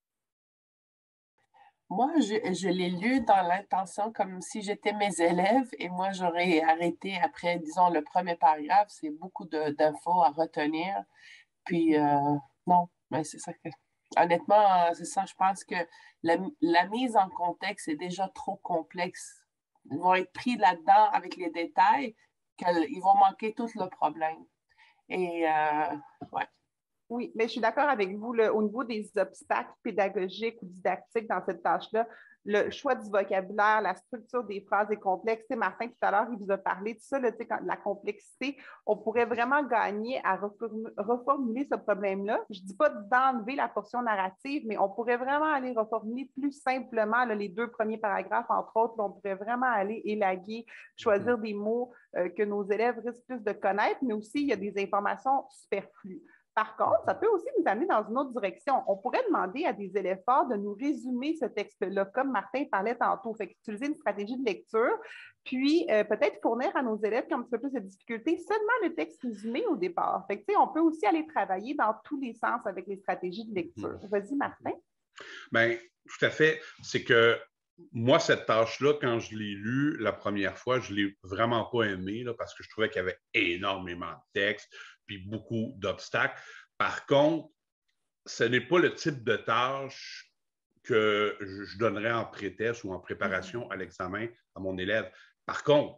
Moi, je l'ai lu dans l'intention comme si j'étais mes élèves et moi, j'aurais arrêté après, disons, le premier paragraphe. C'est beaucoup d'infos à retenir. Puis, non, mais c'est ça que... Honnêtement, c'est ça, je pense que la mise en contexte est déjà trop complexe. Ils vont être pris là-dedans avec les détails qu'ils vont manquer tout le problème. Et, ouais. Oui, mais je suis d'accord avec vous. Au niveau des obstacles pédagogiques ou didactiques dans cette tâche-là, le choix du vocabulaire, la structure des phrases est complexe. Tu sais, Martin, tout à l'heure, il vous a parlé de ça, là, tu sais, la complexité. On pourrait vraiment gagner à reformuler ce problème-là. Je ne dis pas d'enlever la portion narrative, mais on pourrait vraiment aller reformuler plus simplement là, les 2 premiers paragraphes, entre autres. Là, on pourrait vraiment aller élaguer, choisir des mots que nos élèves risquent plus de connaître, mais aussi il y a des informations superflues. Par contre, ça peut aussi nous amener dans une autre direction. On pourrait demander à des élèves forts de nous résumer ce texte-là, comme Martin parlait tantôt. Fait qu'utiliser une stratégie de lecture, puis peut-être fournir à nos élèves qui ont un petit peu plus de difficultés seulement le texte résumé au départ. Fait que, on peut aussi aller travailler dans tous les sens avec les stratégies de lecture. Vas-y, Martin. Bien, tout à fait. C'est que moi, cette tâche-là, quand je l'ai lue la première fois, je ne l'ai vraiment pas aimée là, parce que je trouvais qu'il y avait énormément de texte puis beaucoup d'obstacles. Par contre, ce n'est pas le type de tâche que je donnerais en pré-test ou en préparation à l'examen à mon élève. Par contre,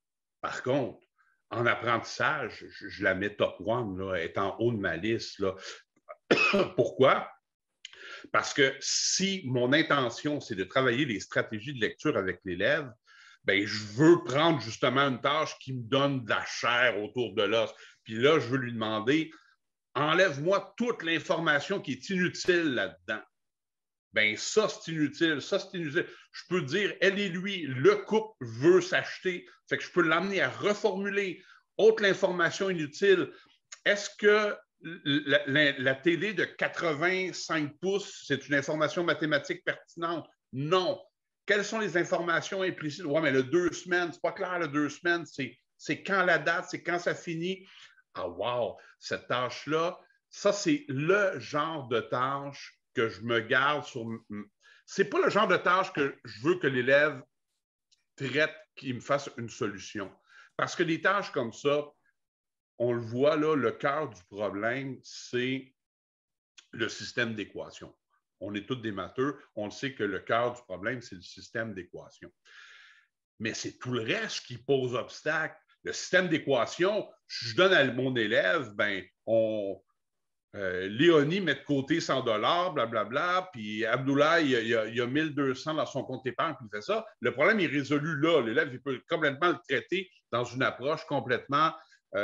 en apprentissage, je la mets top one, là, elle est en haut de ma liste. Là. Pourquoi? Parce que si mon intention, c'est de travailler les stratégies de lecture avec l'élève, bien, je veux prendre justement une tâche qui me donne de la chair autour de l'os. Puis là, je veux lui demander, enlève-moi toute l'information qui est inutile là-dedans. Bien, ça, c'est inutile, ça, c'est inutile. Je peux dire, elle et lui, le couple veut s'acheter. Fait que je peux l'amener à reformuler. Autre l'information inutile. Est-ce que la télé de 85 pouces, c'est une information mathématique pertinente? Non. Quelles sont les informations implicites? Oui, mais le 2 semaines, c'est pas clair, le 2 semaines, c'est quand la date, c'est quand ça finit. Ah, wow, cette tâche-là, ça, c'est le genre de tâche que je me garde sur. C'est pas le genre de tâche que je veux que l'élève traite, qu'il me fasse une solution. Parce que des tâches comme ça, on le voit là, le cœur du problème, c'est le système d'équation. On est tous des matheux, on le sait que le cœur du problème, c'est le système d'équation. Mais c'est tout le reste qui pose obstacle. Le système d'équation, je donne à mon élève, ben, Léonie met de côté 100 $, blablabla, puis Abdoulaye, il y a 1200 dans son compte épargne, puis il fait ça. Le problème est résolu là. L'élève, il peut complètement le traiter dans une approche complètement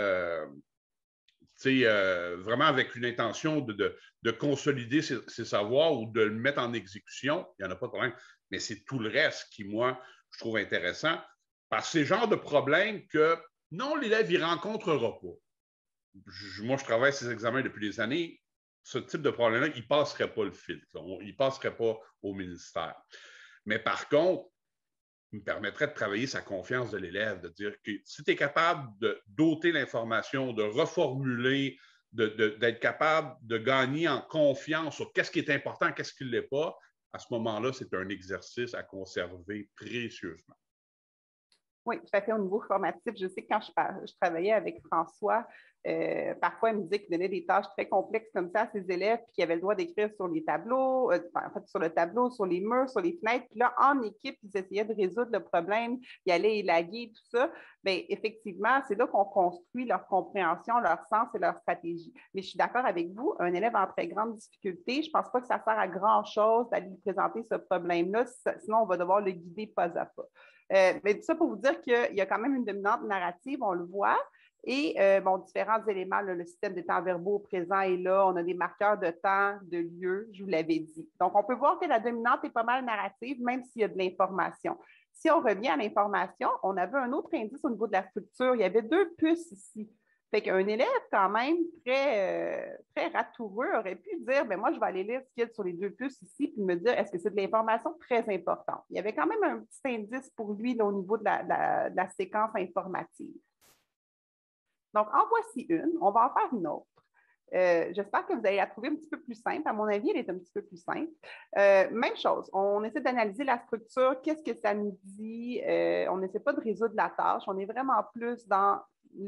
vraiment avec une intention de consolider ses savoirs ou de le mettre en exécution, il n'y en a pas de problème. Mais c'est tout le reste qui, moi, je trouve intéressant. Parce que c'est le genre de problème que, non, l'élève, il ne rencontrera pas. Moi, je travaille ces examens depuis des années. Ce type de problème-là, il ne passerait pas le filtre. Il ne passerait pas au ministère. Mais par contre, il me permettrait de travailler sa confiance de l'élève, de dire que si tu es capable de doter l'information, de reformuler, d'être capable de gagner en confiance sur qu'est-ce qui est important, qu'est-ce qui ne l'est pas, à ce moment-là, c'est un exercice à conserver précieusement. Oui, tout à fait au niveau formatif. Je sais que quand je travaillais avec François, parfois, il me disait qu'il donnait des tâches très complexes comme ça à ses élèves, puis qu'il avait le droit d'écrire sur les tableaux, en fait, sur le tableau, sur les murs, sur les fenêtres. Puis là, en équipe, ils essayaient de résoudre le problème, ils allaient élaguer, tout ça. Bien, effectivement, c'est là qu'on construit leur compréhension, leur sens et leur stratégie. Mais je suis d'accord avec vous, un élève en très grande difficulté, je ne pense pas que ça sert à grand-chose d'aller lui présenter ce problème-là, sinon on va devoir le guider pas à pas. Mais tout ça pour vous dire qu'il y a quand même une dominante narrative, on le voit. Et différents éléments, là, le système des temps verbaux présent est là, on a des marqueurs de temps, de lieu, je vous l'avais dit. Donc, on peut voir que la dominante est pas mal narrative, même s'il y a de l'information. Si on revient à l'information, on avait un autre indice au niveau de la structure. Il y avait 2 puces ici. Fait qu'un élève, quand même, très ratoureux, aurait pu dire, ben moi, je vais aller lire ce qu'il y a sur les 2 puces ici, puis me dire, est-ce que c'est de l'information très importante? Il y avait quand même un petit indice pour lui là, au niveau de la séquence informative. Donc, en voici une. On va en faire une autre. J'espère que vous allez la trouver un petit peu plus simple. À mon avis, elle est un petit peu plus simple. Même chose, on essaie d'analyser la structure. Qu'est-ce que ça nous dit? On n'essaie pas de résoudre la tâche. On est vraiment plus dans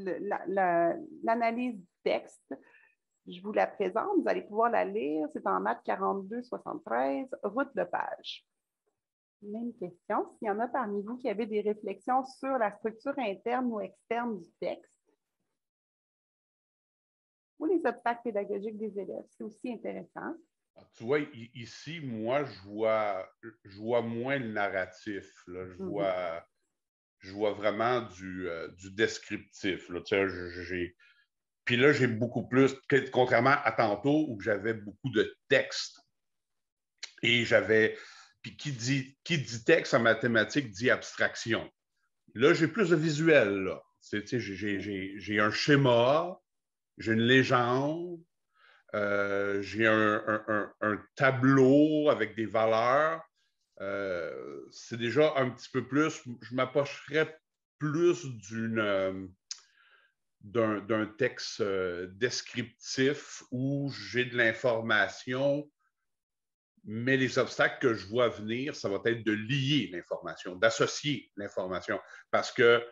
l'analyse du texte. Je vous la présente. Vous allez pouvoir la lire. C'est en maths 42-73, route de page. Même question. S'il y en a parmi vous qui avaient des réflexions sur la structure interne ou externe du texte, ou les obstacles pédagogiques des élèves. C'est aussi intéressant. Tu vois, ici, moi, je vois moins le narratif. Là. Je vois vraiment du descriptif. Là. Tu sais, puis là, j'ai beaucoup plus, contrairement à tantôt où j'avais beaucoup de texte et j'avais. Puis qui dit texte en mathématiques dit abstraction. Là, j'ai plus de visuel. Là. Tu sais, j'ai un schéma, j'ai une légende, j'ai un tableau avec des valeurs. C'est déjà un petit peu plus, je m'approcherais plus d'un texte descriptif où j'ai de l'information, mais les obstacles que je vois venir, ça va être de lier l'information, d'associer l'information. Parce que,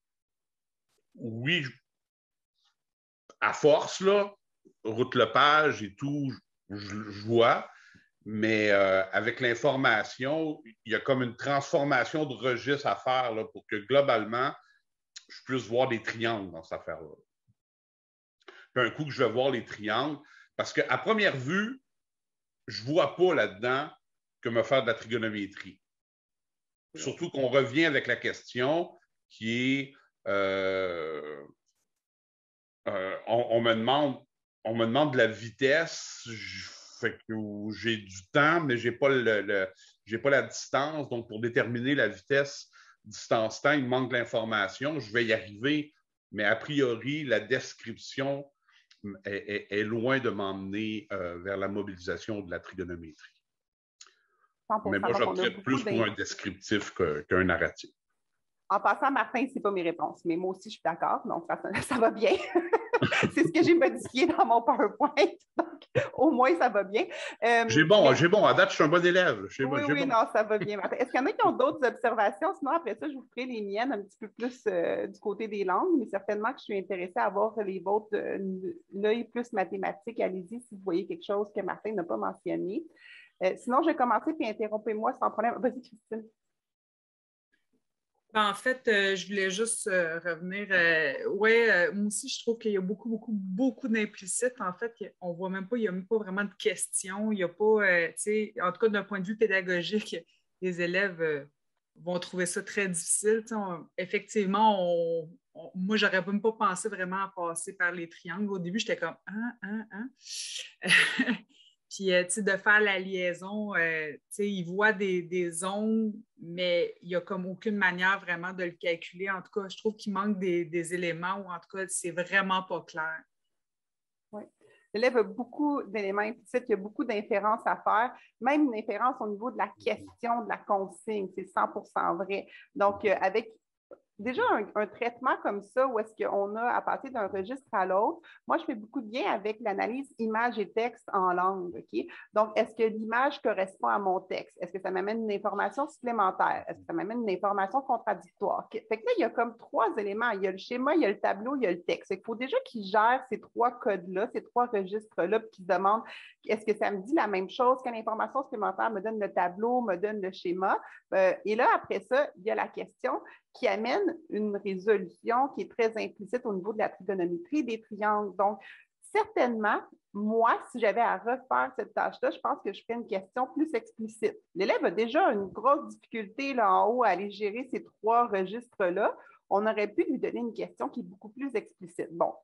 oui, à force, là, route Lepage et tout, je vois, mais avec l'information, il y a comme une transformation de registre à faire là, pour que globalement, je puisse voir des triangles dans cette affaire-là. Puis un coup que je vais voir les triangles, parce qu'à première vue, je ne vois pas là-dedans que me faire de la trigonométrie. Surtout qu'on revient avec la question qui est on me demande de la vitesse, fait que j'ai du temps, mais je n'ai pas, pas la distance. Donc, pour déterminer la vitesse, distance-temps, il me manque de l'information. Je vais y arriver, mais a priori, la description est loin de m'emmener vers la mobilisation de la trigonométrie. 100%. Mais moi, j'opterais plus pour un descriptif qu'un narratif. En passant, Martin, ce n'est pas mes réponses, mais moi aussi, je suis d'accord, donc ça va bien. C'est ce que j'ai modifié dans mon PowerPoint, donc au moins, ça va bien. J'ai bon, à date, je suis un bon élève. Oui, non, ça va bien, Martin. Est-ce qu'il y en a qui ont d'autres observations? Sinon, après ça, je vous ferai les miennes un petit peu plus du côté des langues, mais certainement que je suis intéressée à voir les vôtres, l'œil plus mathématique. Allez-y si vous voyez quelque chose que Martin n'a pas mentionné. Sinon, je vais commencer, puis interrompez-moi sans problème. Vas-y, Christine. En fait, je voulais juste revenir. Moi aussi, je trouve qu'il y a beaucoup d'implicites. En fait, on ne voit même pas, il n'y a même pas vraiment de questions. Il n'y a pas, en tout cas, d'un point de vue pédagogique, les élèves vont trouver ça très difficile. Effectivement, moi, je n'aurais même pas pensé vraiment à passer par les triangles. Au début, j'étais comme, Puis, de faire la liaison, il voit des ondes, mais il n'y a comme aucune manière vraiment de le calculer. En tout cas, je trouve qu'il manque des éléments ou en tout cas, c'est vraiment pas clair. Oui. L'élève a beaucoup d'éléments implicites, il y a beaucoup d'inférences à faire, même une inférence au niveau de la question, de la consigne, c'est 100% vrai. Donc, avec déjà un traitement comme ça, où est-ce qu'on a à passer d'un registre à l'autre, moi, je fais beaucoup de bien avec l'analyse image et texte en langue. OK? Donc, est-ce que l'image correspond à mon texte? Est-ce que ça m'amène une information supplémentaire? Est-ce que ça m'amène une information contradictoire? Fait que là, il y a comme 3 éléments. Il y a le schéma, il y a le tableau, il y a le texte. Il faut déjà qu'ils gèrent ces 3 codes-là, ces 3 registres-là, puis qu'ils se demandent est-ce que ça me dit la même chose? Quelle information supplémentaire me donne le tableau, me donne le schéma? Et là, après ça, il y a la question qui amène une résolution qui est très implicite au niveau de la trigonométrie des triangles. Donc, certainement, moi, si j'avais à refaire cette tâche-là, je pense que je ferais une question plus explicite. L'élève a déjà une grosse difficulté là en haut à aller gérer ces 3 registres-là. On aurait pu lui donner une question qui est beaucoup plus explicite. Bon,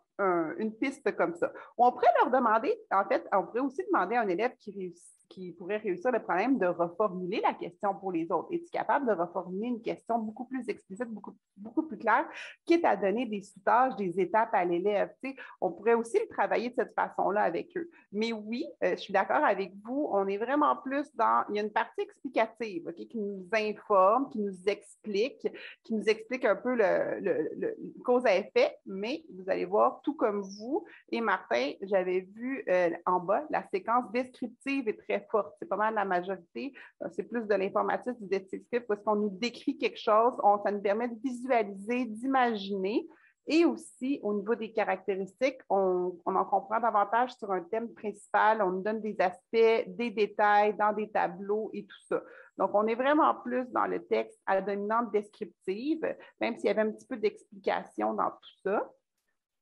une piste comme ça. On pourrait leur demander, en fait, on pourrait aussi demander à un élève qui pourrait réussir le problème de reformuler la question pour les autres. Es-tu capable de reformuler une question beaucoup plus explicite, beaucoup plus claire, quitte à donner des sous-tâches, des étapes à l'élève? On pourrait aussi le travailler de cette façon-là avec eux. Mais oui, je suis d'accord avec vous, on est vraiment plus dans, il y a une partie explicative, okay, qui nous informe, qui nous explique un peu le cause à effet, mais vous allez voir, tout comme vous et Martin, j'avais vu en bas, la séquence descriptive est très forte. C'est pas mal la majorité. C'est plus de l'informatique, du descriptif, parce qu'on nous décrit quelque chose, ça nous permet de visualiser, d'imaginer. Et aussi, au niveau des caractéristiques, on en comprend davantage sur un thème principal. On nous donne des aspects, des détails dans des tableaux et tout ça. Donc, on est vraiment plus dans le texte à la dominante descriptive, même s'il y avait un petit peu d'explication dans tout ça.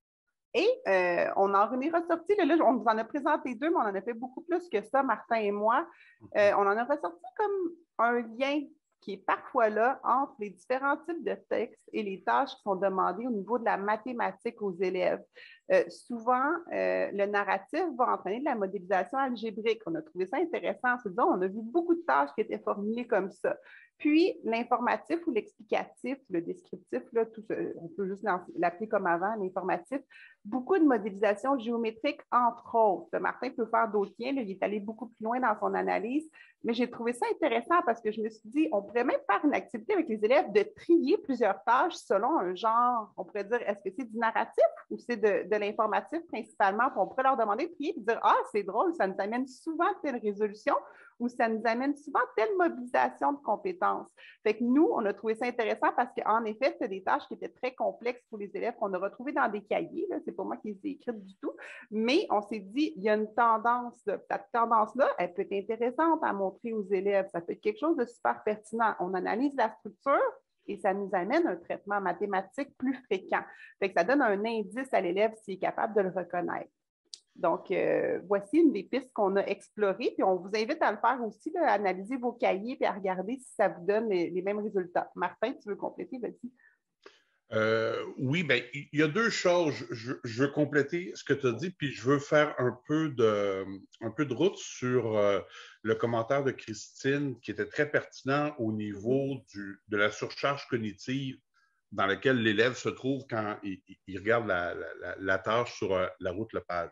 Et on en est ressorti, là, on vous en a présenté deux, mais on en a fait beaucoup plus que ça, Martin et moi. On en a ressorti comme un lien qui est parfois là entre les différents types de textes et les tâches qui sont demandées au niveau de la mathématique aux élèves. Souvent, le narratif va entraîner de la modélisation algébrique. On a trouvé ça intéressant. On a vu beaucoup de tâches qui étaient formulées comme ça. Puis, l'informatif ou l'explicatif, le descriptif, là, on peut juste l'appeler comme avant, l'informatif, beaucoup de modélisation géométrique, entre autres. Martin peut faire d'autres liens, là, il est allé beaucoup plus loin dans son analyse, mais j'ai trouvé ça intéressant parce que je me suis dit, on pourrait même faire une activité avec les élèves de trier plusieurs tâches selon un genre. On pourrait dire, est-ce que c'est du narratif ou c'est de l'informatif principalement? Puis on pourrait leur demander de trier et de dire, ah, c'est drôle, ça nous amène souvent telle résolution ou ça nous amène souvent telle mobilisation de compétences. Fait que nous, on a trouvé ça intéressant parce qu'en effet, c'est des tâches qui étaient très complexes pour les élèves qu'on a retrouvées dans des cahiers. C'est pas moi qui les ai écrites du tout. Mais on s'est dit, il y a une tendance. Cette tendance-là, elle peut être intéressante à montrer aux élèves. Ça peut être quelque chose de super pertinent. On analyse la structure et ça nous amène un traitement mathématique plus fréquent. Fait que ça donne un indice à l'élève s'il est capable de le reconnaître. Donc, voici une des pistes qu'on a explorées. Puis, on vous invite à le faire aussi, là, à analyser vos cahiers et à regarder si ça vous donne les mêmes résultats. Martin, tu veux compléter? Vas-y. Oui, bien, il y a deux choses. Je veux compléter ce que tu as dit, puis je veux faire un peu de route sur le commentaire de Christine qui était très pertinent au niveau de la surcharge cognitive dans laquelle l'élève se trouve quand il regarde la tâche sur la route Lepage.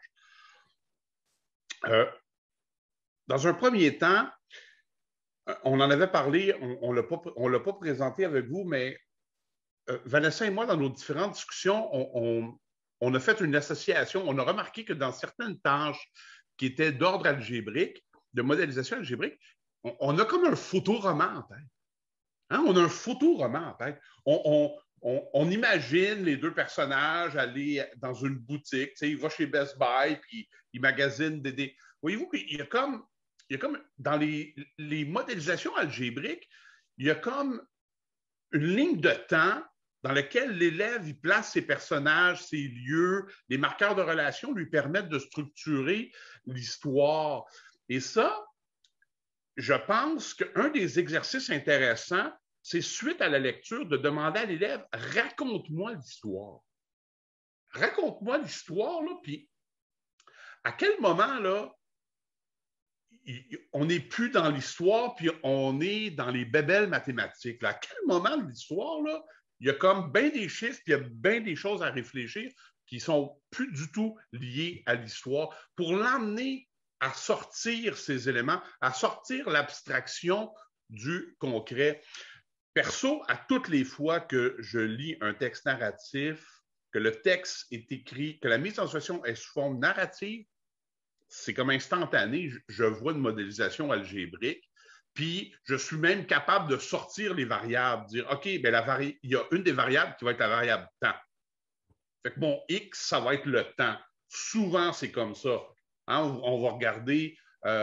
Dans un premier temps, on en avait parlé, on ne l'a pas présenté avec vous, mais Vanessa et moi, dans nos différentes discussions, on a fait une association. On a remarqué que dans certaines tâches qui étaient d'ordre algébrique, de modélisation algébrique, on a comme un photoroman en tête. Hein? On a un photoroman en tête. On imagine les deux personnages aller dans une boutique. Tu sais, il va chez Best Buy, puis il magasine des... Voyez-vous qu'il y a comme dans les modélisations algébriques, il y a comme une ligne de temps dans laquelle l'élève il place ses personnages, ses lieux, les marqueurs de relation lui permettent de structurer l'histoire. Et ça, je pense qu'un des exercices intéressants, c'est suite à la lecture de demander à l'élève « raconte-moi l'histoire ». Raconte-moi l'histoire, là, puis à quel moment, là, on n'est plus dans l'histoire, puis on est dans les bébelles mathématiques. Là. À quel moment de l'histoire, là, il y a comme bien des chiffres, puis il y a bien des choses à réfléchir qui ne sont plus du tout liées à l'histoire pour l'emmener à sortir ces éléments, à sortir l'abstraction du concret. Perso, à toutes les fois que je lis un texte narratif, que le texte est écrit, que la mise en situation est sous forme narrative, c'est comme instantané, je vois une modélisation algébrique, puis je suis même capable de sortir les variables, dire, OK, bien il y a une des variables qui va être la variable temps. Fait que mon X, ça va être le temps. Souvent, c'est comme ça. Hein? On va regarder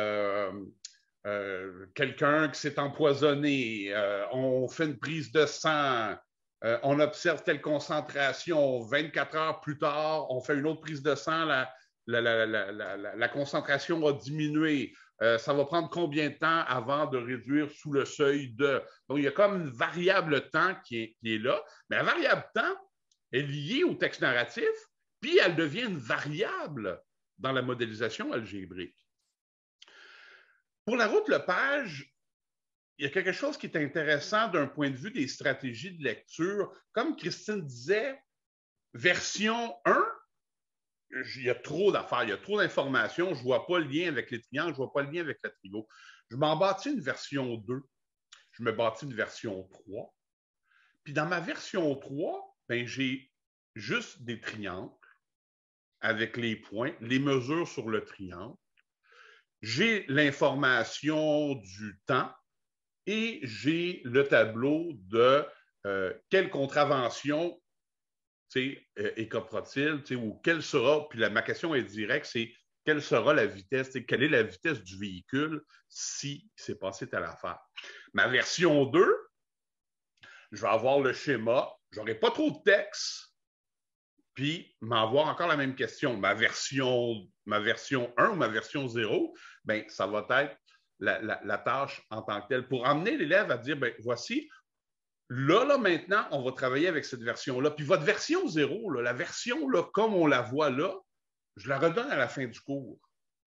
quelqu'un qui s'est empoisonné, on fait une prise de sang, on observe telle concentration, 24 heures plus tard, on fait une autre prise de sang, la concentration a diminué. Ça va prendre combien de temps avant de réduire sous le seuil de... Donc, il y a comme une variable temps qui est là. Mais la variable temps est liée au texte narratif, puis elle devient une variable dans la modélisation algébrique. Pour la route Lepage, il y a quelque chose qui est intéressant d'un point de vue des stratégies de lecture. Comme Christine disait, version 1, il y a trop d'affaires, il y a trop d'informations, je ne vois pas le lien avec les triangles, je ne vois pas le lien avec la trigo. Je m'en bâtis une version 2, je me bâtis une version 3. Puis dans ma version 3, ben, j'ai juste des triangles avec les points, les mesures sur le triangle. J'ai l'information du temps et j'ai le tableau de quelle contravention écoprotile, ou quelle sera, puis ma question est directe, c'est quelle sera la vitesse, quelle est la vitesse du véhicule si c'est passé telle affaire. Ma version 2, je vais avoir le schéma, je n'aurai pas trop de texte, puis m'avoir encore la même question, ma version 1 ou ma version 0, bien, ça va être la tâche en tant que telle. Pour amener l'élève à dire, bien, voici, là, maintenant, on va travailler avec cette version-là. Puis votre version 0, là, la version là, comme on la voit là, je la redonne à la fin du cours.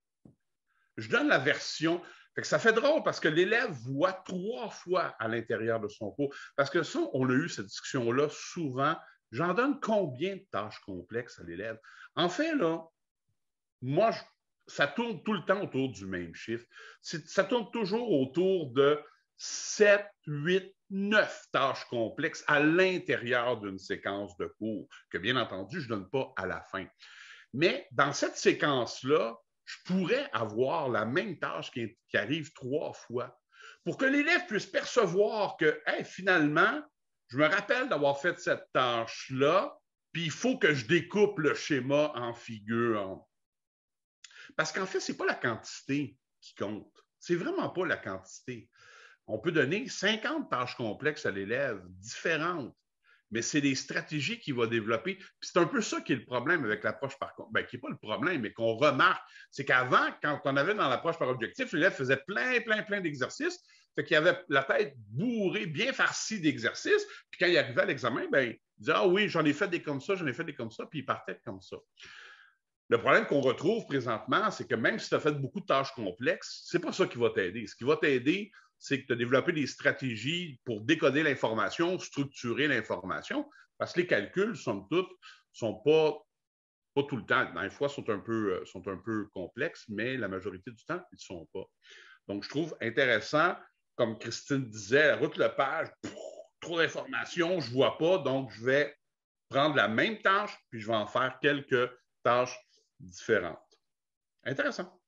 Je donne la version. Fait que ça fait drôle parce que l'élève voit 3 fois à l'intérieur de son cours. Parce que ça, on a eu cette discussion-là souvent. J'en donne combien de tâches complexes à l'élève? En fait, là, moi, ça tourne tout le temps autour du même chiffre. Ça tourne toujours autour de 7, 8, 9 tâches complexes à l'intérieur d'une séquence de cours, que bien entendu, je ne donne pas à la fin. Mais dans cette séquence-là, je pourrais avoir la même tâche qui arrive 3 fois pour que l'élève puisse percevoir que, hey, finalement, je me rappelle d'avoir fait cette tâche-là, puis il faut que je découpe le schéma en figures. Parce qu'en fait, ce n'est pas la quantité qui compte. C'est vraiment pas la quantité. On peut donner 50 tâches complexes à l'élève, différentes, mais c'est des stratégies qu'il va développer. Puis c'est un peu ça qui est le problème avec l'approche par contre. Bien, qui n'est pas le problème, mais qu'on remarque, c'est qu'avant, quand on avait dans l'approche par objectif, l'élève faisait plein d'exercices, fait qu'il avait la tête bourrée, bien farcie d'exercices, puis quand il arrivait à l'examen, bien, il disait « Ah oui, j'en ai fait des comme ça, j'en ai fait des comme ça », puis il partait comme ça. Le problème qu'on retrouve présentement, c'est que même si tu as fait beaucoup de tâches complexes, ce n'est pas ça qui va t'aider. Ce qui va t'aider, c'est que tu as développé des stratégies pour décoder l'information, structurer l'information, parce que les calculs, somme toute, ne sont pas tout le temps. Dans les fois, sont un peu complexes, mais la majorité du temps, ils ne sont pas. Donc, je trouve intéressant, comme Christine disait, la route Lepage, trop d'informations, je ne vois pas, donc je vais prendre la même tâche, puis je vais en faire quelques tâches différentes. Intéressant.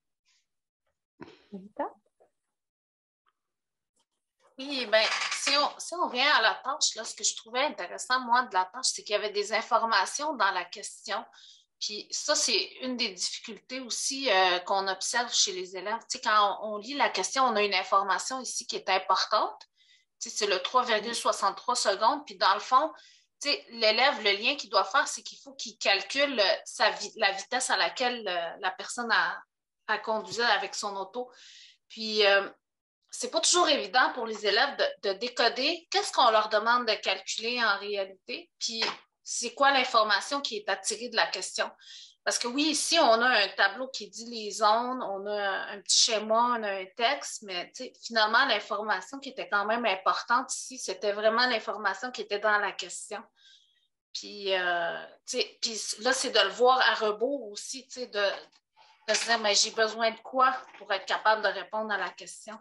Oui, bien, si on revient à la tâche, là, ce que je trouvais intéressant, moi, de la tâche, c'est qu'il y avait des informations dans la question. Puis ça, c'est une des difficultés aussi qu'on observe chez les élèves. Tu sais, quand on lit la question, on a une information ici qui est importante. Tu sais, c'est le 3,63 secondes. Puis dans le fond, tu sais, l'élève, le lien qu'il doit faire, c'est qu'il faut qu'il calcule la vitesse à laquelle la personne a conduit avec son auto. Puis, c'est pas toujours évident pour les élèves de décoder qu'est-ce qu'on leur demande de calculer en réalité, puis c'est quoi l'information qui est attirée de la question. Parce que oui, ici, on a un tableau qui dit les zones, on a un petit schéma, on a un texte, mais finalement, l'information qui était quand même importante ici, c'était vraiment l'information qui était dans la question. Puis, puis là, c'est de le voir à rebours aussi, de se dire, mais j'ai besoin de quoi pour être capable de répondre à la question.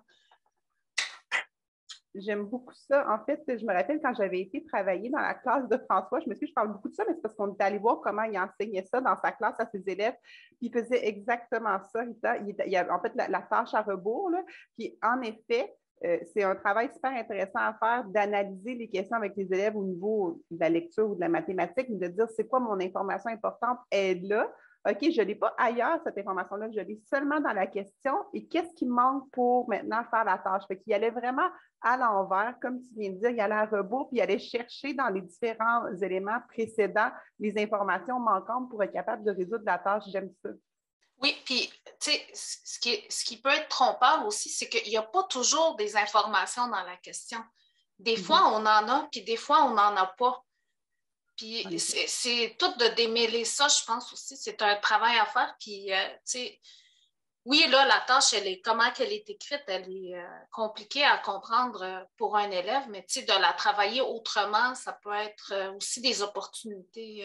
J'aime beaucoup ça. En fait, je me rappelle quand j'avais été travailler dans la classe de François, je me suis dit, je parle beaucoup de ça, mais c'est parce qu'on est allé voir comment il enseignait ça dans sa classe à ses élèves. Puis il faisait exactement ça. Il y a en fait la tâche à rebours. Là. Puis en effet, c'est un travail super intéressant à faire d'analyser les questions avec les élèves au niveau de la lecture ou de la mathématique, mais de dire c'est quoi mon information importante est là. OK, je ne l'ai pas ailleurs, cette information-là, je l'ai seulement dans la question. Et qu'est-ce qui manque pour maintenant faire la tâche? Fait qu'il allait vraiment à l'envers, comme tu viens de dire, il allait à rebours, puis il allait chercher dans les différents éléments précédents les informations manquantes pour être capable de résoudre la tâche. J'aime ça. Oui, puis, tu sais, ce qui peut être trompeur aussi, c'est qu'il n'y a pas toujours des informations dans la question. Des fois, on en a, puis des fois, on n'en a pas. Puis c'est tout de démêler ça, je pense aussi. C'est un travail à faire. Puis, tu sais, oui, là, la tâche, comment elle est écrite, elle est compliquée à comprendre pour un élève, mais tu sais, de la travailler autrement, ça peut être aussi des opportunités.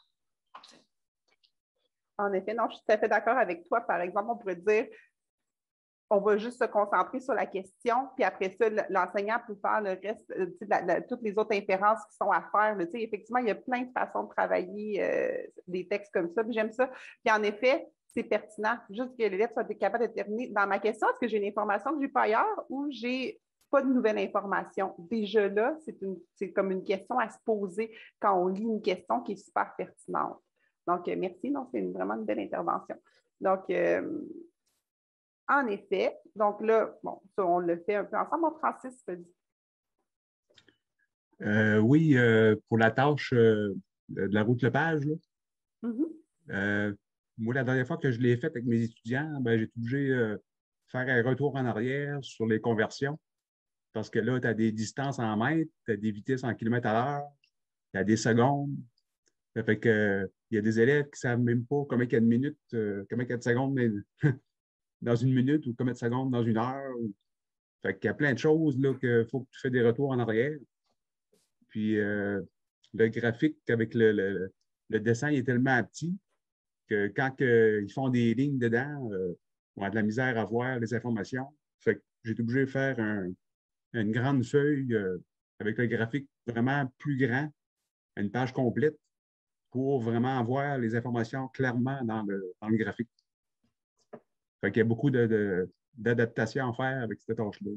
En effet, non, je suis tout à fait d'accord avec toi. Par exemple, on pourrait dire on va juste se concentrer sur la question, puis après ça, l'enseignant peut faire le reste, toutes les autres inférences qui sont à faire. Effectivement, il y a plein de façons de travailler des textes comme ça, puis j'aime ça. Puis en effet, c'est pertinent, juste que l'élève soit capable de déterminer dans ma question, est-ce que j'ai une information que je n'ai pas ailleurs ou j'ai pas de nouvelle information? Déjà là, c'est comme une question à se poser quand on lit une question qui est super pertinente. Donc, merci, non, c'est vraiment une belle intervention. Donc, en effet, donc là, bon, ça, on le fait un peu ensemble. Francis, oui, pour la tâche de la route Lepage, là, Moi, la dernière fois que je l'ai fait avec mes étudiants, ben, j'ai été obligé de faire un retour en arrière sur les conversions. Parce que là, tu as des distances en mètres, tu as des vitesses en kilomètres à l'heure, tu as des secondes. Ça fait que il y a des élèves qui ne savent même pas combien il y a de minutes, combien il y a de secondes dans une minute ou combien de secondes dans une heure. Fait qu'il y a plein de choses là qu'il faut que tu fais des retours en arrière. Puis le graphique avec le dessin il est tellement petit que quand ils font des lignes dedans, on a de la misère à voir les informations. Fait que j'ai été obligé de faire une grande feuille avec le graphique vraiment plus grand, une page complète, pour vraiment voir les informations clairement dans le graphique. Fait qu'il y a beaucoup d'adaptations à faire avec cette tâche-là.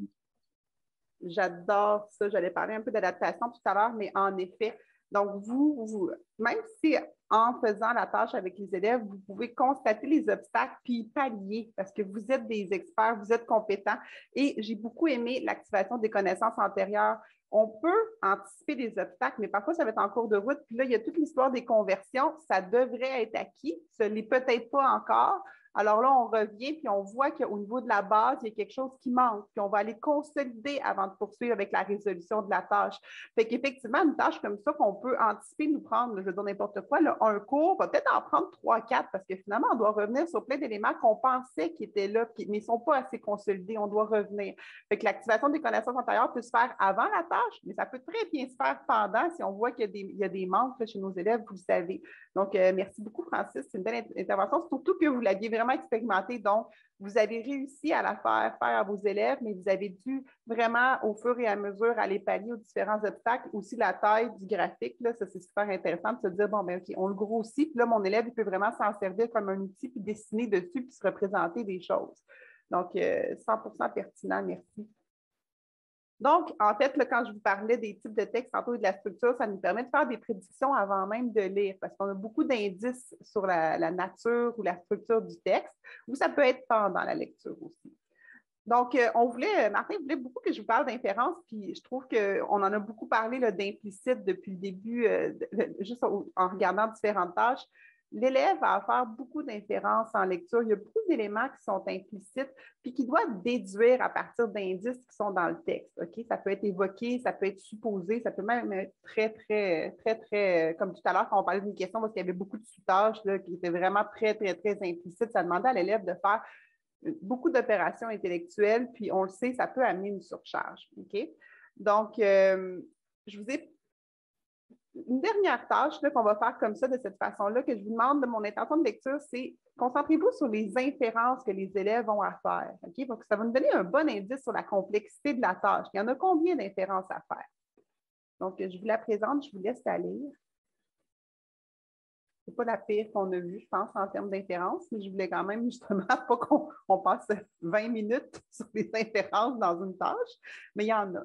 J'adore ça. J'allais parler un peu d'adaptation tout à l'heure, mais en effet, donc vous, même si en faisant la tâche avec les élèves, vous pouvez constater les obstacles puis pallier parce que vous êtes des experts, vous êtes compétents. Et j'ai beaucoup aimé l'activation des connaissances antérieures. On peut anticiper les obstacles, mais parfois, ça va être en cours de route. Puis là, il y a toute l'histoire des conversions. Ça devrait être acquis. Ce n'est peut-être pas encore. Alors là, on revient, puis on voit qu'au niveau de la base, il y a quelque chose qui manque, puis on va aller consolider avant de poursuivre avec la résolution de la tâche. Fait qu'effectivement, une tâche comme ça qu'on peut anticiper, nous prendre, je veux dire n'importe quoi, là, un cours, va peut-être en prendre 3, 4, parce que finalement, on doit revenir sur plein d'éléments qu'on pensait qui étaient là, mais ils ne sont pas assez consolidés, on doit revenir. Fait que l'activation des connaissances antérieures peut se faire avant la tâche, mais ça peut très bien se faire pendant si on voit qu'il y a des manques là, chez nos élèves, vous le savez. Donc, merci beaucoup, Francis. C'est une belle intervention, surtout que vous l'aviez vraiment expérimenté. Donc, vous avez réussi à la faire à vos élèves, mais vous avez dû vraiment, au fur et à mesure, aller pallier aux différents obstacles. Aussi, la taille du graphique, là, ça, c'est super intéressant de se dire, bon, ben OK, on le grossit, puis là, mon élève, il peut vraiment s'en servir comme un outil, puis dessiner dessus, puis se représenter des choses. Donc, 100% pertinent, merci. Donc, en fait, là, quand je vous parlais des types de textes tantôt et de la structure, ça nous permet de faire des prédictions avant même de lire, parce qu'on a beaucoup d'indices sur la nature ou la structure du texte, ou ça peut être pendant la lecture aussi. Donc, Martin voulait beaucoup que je vous parle d'inférence, puis je trouve qu'on en a beaucoup parlé d'implicite depuis le début, juste en regardant différentes tâches. L'élève va faire beaucoup d'inférences en lecture. Il y a beaucoup d'éléments qui sont implicites, puis qui doivent déduire à partir d'indices qui sont dans le texte. OK? Ça peut être évoqué, ça peut être supposé, ça peut même être très, comme tout à l'heure, quand on parlait d'une question parce qu'il y avait beaucoup de sous-tâches qui étaient vraiment très implicites. Ça demandait à l'élève de faire beaucoup d'opérations intellectuelles, puis on le sait, ça peut amener une surcharge. OK? Donc, je vous ai une dernière tâche qu'on va faire comme ça, de cette façon-là, que je vous demande de mon intention de lecture, c'est concentrez-vous sur les inférences que les élèves ont à faire. Okay? Donc, ça va nous donner un bon indice sur la complexité de la tâche. Il y en a combien d'inférences à faire? Donc, je vous la présente, je vous laisse la lire. Ce n'est pas la pire qu'on a vue, je pense, en termes d'inférences, mais je voulais quand même justement pas qu'on passe 20 minutes sur les inférences dans une tâche, mais il y en a.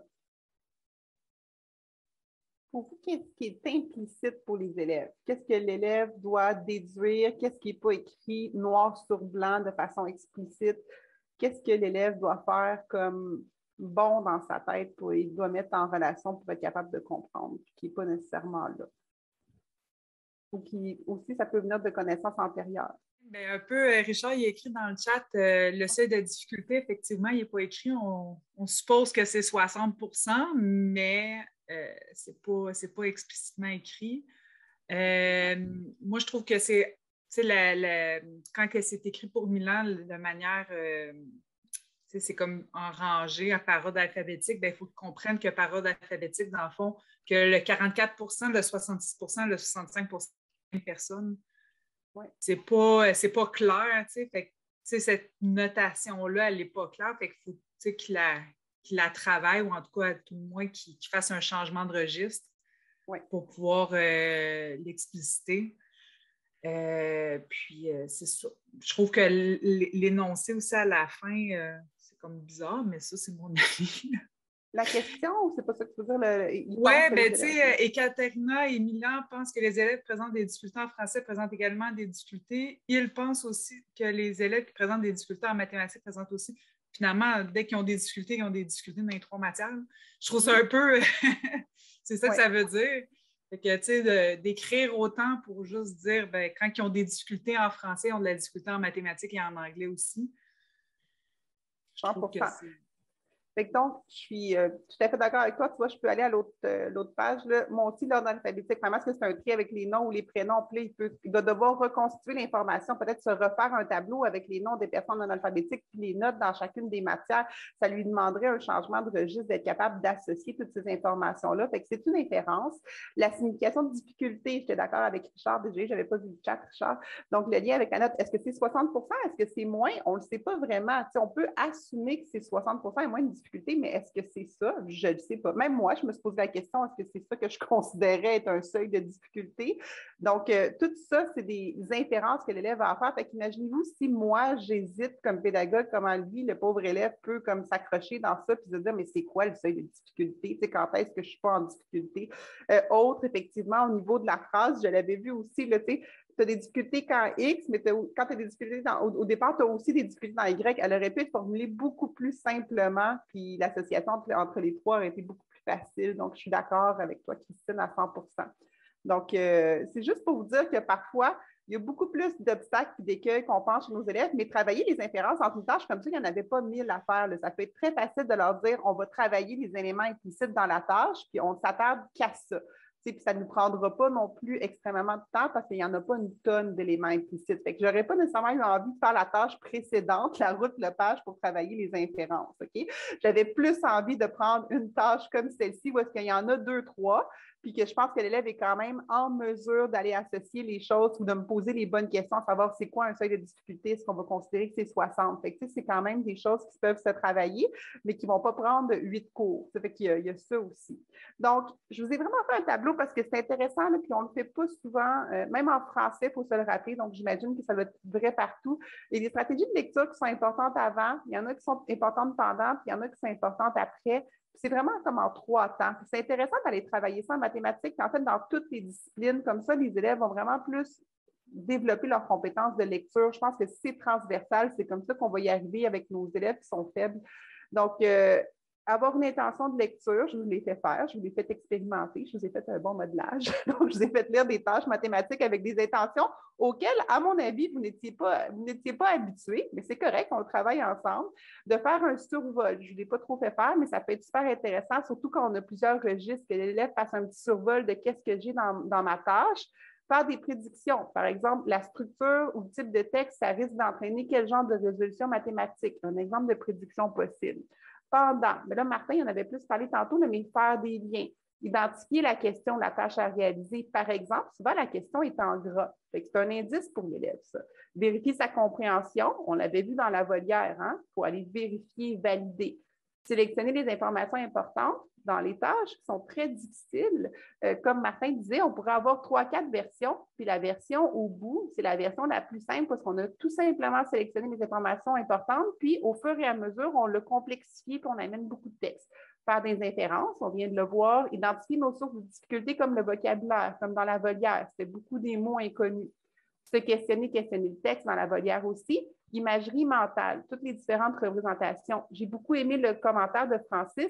Pour vous, qu'est-ce qui est implicite pour les élèves? Qu'est-ce que l'élève doit déduire? Qu'est-ce qui n'est pas écrit noir sur blanc de façon explicite? Qu'est-ce que l'élève doit faire comme bon dans sa tête il doit mettre en relation pour être capable de comprendre, qui n'est pas nécessairement là? Ou qui aussi, ça peut venir de connaissances antérieures. Bien, un peu, Richard, il a écrit dans le chat le seuil de difficulté, effectivement, il n'est pas écrit. On suppose que c'est 60%, mais c'est pas explicitement écrit. Moi, je trouve que c'est quand c'est écrit pour Milan de manière, c'est comme en rangée, en parade alphabétique, il faut qu'on comprenne que parade alphabétique, dans le fond, que le 44%, le 66%, le 65% de personnes, ouais. C'est pas clair, fait que, cette notation-là, elle n'est pas claire, fait qu'il faut qu'il la travaille, ou en tout cas, à tout le moins, qu'il fasse un changement de registre, ouais, pour pouvoir l'expliciter. Puis, c'est ça. Je trouve que l'énoncé aussi à la fin, c'est comme bizarre, mais ça, c'est mon avis. La question, c'est pas ça que tu veux dire? Oui, bien, tu sais, Ekaterina et Milan pensent que les élèves qui présentent des difficultés en français présentent également des difficultés. Ils pensent aussi que les élèves qui présentent des difficultés en mathématiques présentent aussi. Finalement, dès qu'ils ont des difficultés, ils ont des difficultés dans les 3 matières. Je trouve ça un peu... c'est ça que ça veut dire. Fait que, tu sais, d'écrire autant pour juste dire, ben, quand ils ont des difficultés en français, ils ont de la difficulté en mathématiques et en anglais aussi. Je trouve que 100%. Fait que donc, je suis tout à fait d'accord avec toi. Tu vois, je peux aller à l'autre page. Là. Moi aussi, l'ordre alphabétique, vraiment, est-ce que c'est un tri avec les noms ou les prénoms? Puis là, il va devoir reconstituer l'information, peut-être se refaire un tableau avec les noms des personnes non alphabétiques puis les notes dans chacune des matières. Ça lui demanderait un changement de registre d'être capable d'associer toutes ces informations-là. Fait que c'est une inférence. La signification de difficulté, j'étais d'accord avec Richard. Déjà, je n'avais pas vu le chat, Richard. Donc, le lien avec la note, est-ce que c'est 60 % Est-ce que c'est moins? On ne le sait pas vraiment. Tu sais, on peut assumer que c'est 60 % et moins de difficulté, mais est-ce que c'est ça? Je ne le sais pas. Même moi, je me suis posé la question, est-ce que c'est ça que je considérais être un seuil de difficulté? Donc, tout ça, c'est des inférences que l'élève va faire. Fait qu'imaginez-vous si moi, j'hésite comme pédagogue, comment lui, le pauvre élève, peut comme s'accrocher dans ça puis se dire, mais c'est quoi le seuil de difficulté? Tu sais, quand est-ce que je ne suis pas en difficulté? Autre, effectivement, au niveau de la phrase, je l'avais vu aussi, là, tu sais, tu as des difficultés quand X, mais quand tu as des difficultés au départ, tu as aussi des difficultés dans Y. Elle aurait pu être formulée beaucoup plus simplement, puis l'association entre les trois aurait été beaucoup plus facile. Donc, je suis d'accord avec toi, Christine, à 100 %. Donc, c'est juste pour vous dire que parfois, il y a beaucoup plus d'obstacles et d'écueils qu'on pense chez nos élèves, mais travailler les inférences entre une tâche comme ça, il n'y en avait pas 1000 à faire. Là. Ça peut être très facile de leur dire on va travailler les éléments implicites dans la tâche, puis on ne s'attarde qu'à ça. Puis ça ne nous prendra pas non plus extrêmement de temps parce qu'il n'y en a pas une tonne d'éléments implicites. Fait que je n'aurais pas nécessairement eu envie de faire la tâche précédente, la route Lepage, pour travailler les inférences. Okay? J'avais plus envie de prendre une tâche comme celle-ci où est-ce qu'il y en a 2, 3, puis que je pense que l'élève est quand même en mesure d'aller associer les choses ou de me poser les bonnes questions, à savoir c'est quoi un seuil de difficulté, est-ce qu'on va considérer que c'est 60? Fait que, c'est quand même des choses qui peuvent se travailler, mais qui ne vont pas prendre 8 cours. Ça fait qu'il y a ça aussi. Donc, je vous ai vraiment fait un tableau parce que c'est intéressant, là, puis on ne le fait pas souvent, même en français, il faut se le rappeler, donc j'imagine que ça va être vrai partout. Il y a des stratégies de lecture qui sont importantes avant, il y en a qui sont importantes pendant, puis il y en a qui sont importantes après. C'est vraiment comme en 3 temps. C'est intéressant d'aller travailler ça en mathématiques. En fait, dans toutes les disciplines, comme ça, les élèves vont vraiment plus développer leurs compétences de lecture. Je pense que c'est transversal. C'est comme ça qu'on va y arriver avec nos élèves qui sont faibles. Donc, avoir une intention de lecture, je vous l'ai fait faire, je vous l'ai fait expérimenter, je vous ai fait un bon modelage. Donc, je vous ai fait lire des tâches mathématiques avec des intentions auxquelles, à mon avis, vous n'étiez pas habitués, mais c'est correct, on le travaille ensemble, de faire un survol. Je ne l'ai pas trop fait faire, mais ça peut être super intéressant, surtout quand on a plusieurs registres, que l'élève fasse un petit survol de qu'est-ce que j'ai dans ma tâche. Faire des prédictions. Par exemple, la structure ou le type de texte, ça risque d'entraîner quel genre de résolution mathématique. Un exemple de prédiction possible. Pendant, mais là, Martin, il en avait plus parlé tantôt, mais faire des liens. Identifier la question, la tâche à réaliser. Par exemple, souvent, la question est en gras. C'est un indice pour l'élève, ça. Vérifier sa compréhension. On l'avait vu dans la volière, hein, pour aller vérifier, valider. Sélectionner les informations importantes dans les tâches qui sont très difficiles. Comme Martin disait, on pourrait avoir 3-4 versions, puis la version au bout, c'est la version la plus simple parce qu'on a tout simplement sélectionné les informations importantes, puis au fur et à mesure, on l'a complexifié, puis on amène beaucoup de textes. Faire des inférences, on vient de le voir, identifier nos sources de difficultés comme le vocabulaire, comme dans la volière, c'était beaucoup des mots inconnus. Se questionner le texte dans la volière aussi. Imagerie mentale, toutes les différentes représentations. J'ai beaucoup aimé le commentaire de Francis.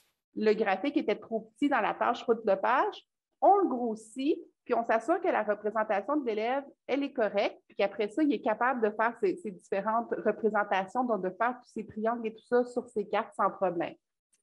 Le graphique était trop petit dans la tâche route de page. On le grossit, puis on s'assure que la représentation de l'élève, elle est correcte, puis qu'après ça, il est capable de faire ces différentes représentations, donc de faire tous ces triangles et tout ça sur ses cartes sans problème.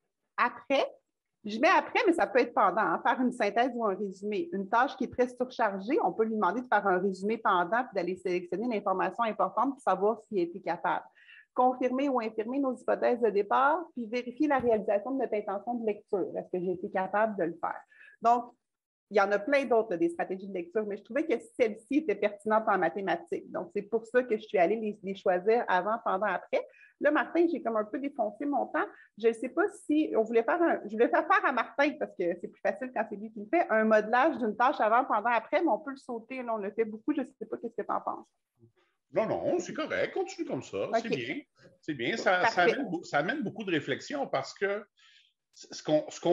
Après, je mets après, mais ça peut être pendant, hein, faire une synthèse ou un résumé. Une tâche qui est très surchargée, on peut lui demander de faire un résumé pendant puis d'aller sélectionner l'information importante pour savoir s'il a été capable. Confirmer ou infirmer nos hypothèses de départ, puis vérifier la réalisation de notre intention de lecture. Est-ce que j'ai été capable de le faire? Donc, il y en a plein d'autres, des stratégies de lecture, mais je trouvais que celle-ci était pertinente en mathématiques. Donc, c'est pour ça que je suis allée les choisir avant, pendant, après. Là, Martin, j'ai comme un peu défoncé mon temps. Je ne sais pas si on voulait faire je voulais faire à Martin, parce que c'est plus facile quand c'est lui qui le fait, un modelage d'une tâche avant, pendant, après, mais on peut le sauter. Là, on le fait beaucoup. Je ne sais pas qu'est-ce que tu en penses. Non, c'est correct. Continue comme ça. Okay. C'est bien. C'est bien. Ça amène beaucoup de réflexion parce que ce qu'on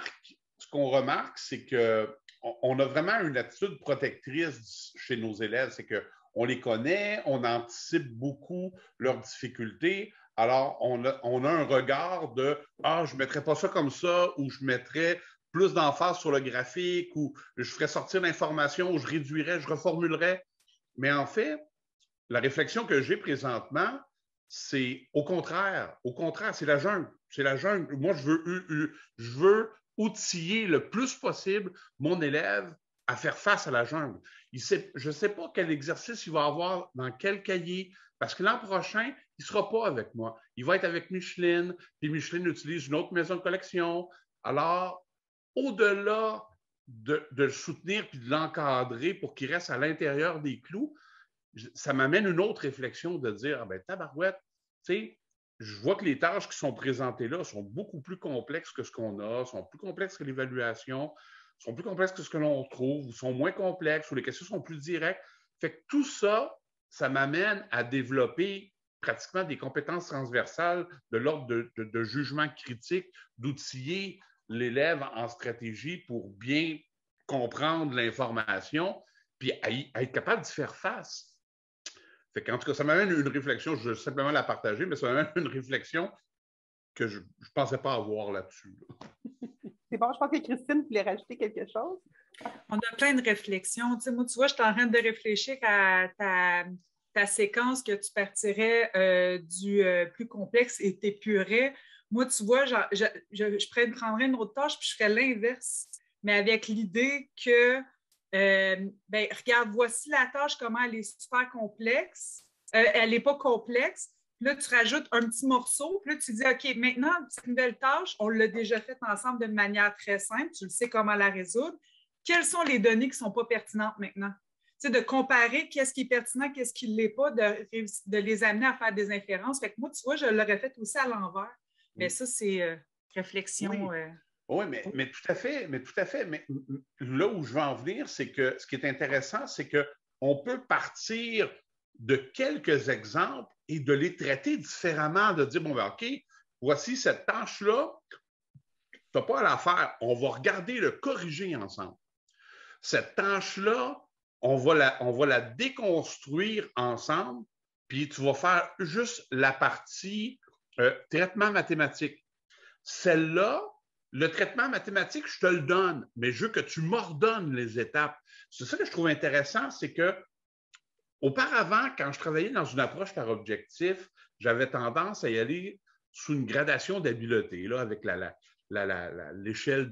remarque, c'est qu'on a vraiment une attitude protectrice chez nos élèves. C'est qu'on les connaît, on anticipe beaucoup leurs difficultés. Alors, on a un regard de « Ah, je ne mettrais pas ça comme ça » ou « Je mettrais plus d'emphase sur le graphique ou je ferais sortir l'information ou je réduirais, je reformulerais. Mais en fait, la réflexion que j'ai présentement, c'est au contraire, c'est la jungle. C'est la jungle. Moi, je veux outiller le plus possible mon élève à faire face à la jungle. Je ne sais pas quel exercice il va avoir dans quel cahier, parce que l'an prochain, il ne sera pas avec moi. Il va être avec Micheline, puis Micheline utilise une autre maison de collection. Alors, au-delà de le soutenir puis de l'encadrer pour qu'il reste à l'intérieur des clous, ça m'amène une autre réflexion de dire, ah ben tabarouette, tu sais, je vois que les tâches qui sont présentées là sont beaucoup plus complexes que ce qu'on a, sont plus complexes que l'évaluation, sont plus complexes que ce que l'on trouve, ou sont moins complexes, ou les questions sont plus directes. Fait que tout ça, ça m'amène à développer pratiquement des compétences transversales de l'ordre de jugement critique, d'outiller l'élève en stratégie pour bien comprendre l'information, puis à être capable d'y faire face. Fait qu'en tout cas, ça m'amène une réflexion, je veux simplement la partager, mais ça m'amène une réflexion que je ne pensais pas avoir là-dessus. C'est bon, je pense que Christine voulait rajouter quelque chose. On a plein de réflexions. Tu sais, moi, tu vois, je suis en train de réfléchir à ta séquence que tu partirais du plus complexe et t'épurerais. Moi, tu vois, je prendrais une autre tâche puis je ferais l'inverse, mais avec l'idée que ben, regarde, voici la tâche, comment elle est super complexe. Elle n'est pas complexe. Puis là, tu rajoutes un petit morceau. Puis là, tu dis, OK, maintenant, cette nouvelle tâche, on l'a déjà faite ensemble de manière très simple. Tu le sais comment la résoudre. Quelles sont les données qui ne sont pas pertinentes maintenant? Tu sais, de comparer qu'est-ce qui est pertinent, qu'est-ce qui ne l'est pas, de les amener à faire des inférences. Fait que moi, tu vois, je l'aurais fait aussi à l'envers. Mais ça, c'est réflexion. Oui. Oui, mais tout à fait. Mais là où je veux en venir, c'est que ce qui est intéressant, c'est qu'on peut partir de quelques exemples et de les traiter différemment, de dire, bon, ben, OK, voici cette tâche-là, tu n'as pas à la faire, on va regarder le corriger ensemble. Cette tâche-là, on va la déconstruire ensemble, puis tu vas faire juste la partie traitement mathématique. Celle-là, le traitement mathématique, je te le donne, mais je veux que tu m'ordonnes les étapes. C'est ça que je trouve intéressant, c'est que auparavant, quand je travaillais dans une approche par objectif, j'avais tendance à y aller sous une gradation d'habileté, là, avec l'échelle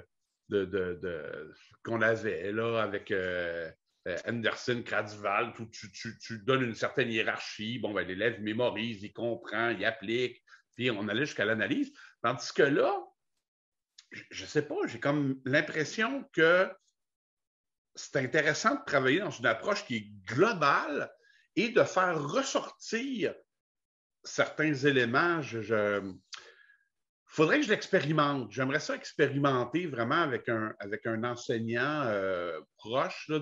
qu'on avait, là, avec Anderson, Kratzwald, où tu donnes une certaine hiérarchie. Bon, ben, l'élève mémorise, il comprend, il applique, puis on allait jusqu'à l'analyse. Tandis que là, je ne sais pas, j'ai comme l'impression que c'est intéressant de travailler dans une approche qui est globale et de faire ressortir certains éléments. Il faudrait que je l'expérimente. J'aimerais ça expérimenter vraiment avec un enseignant proche, là,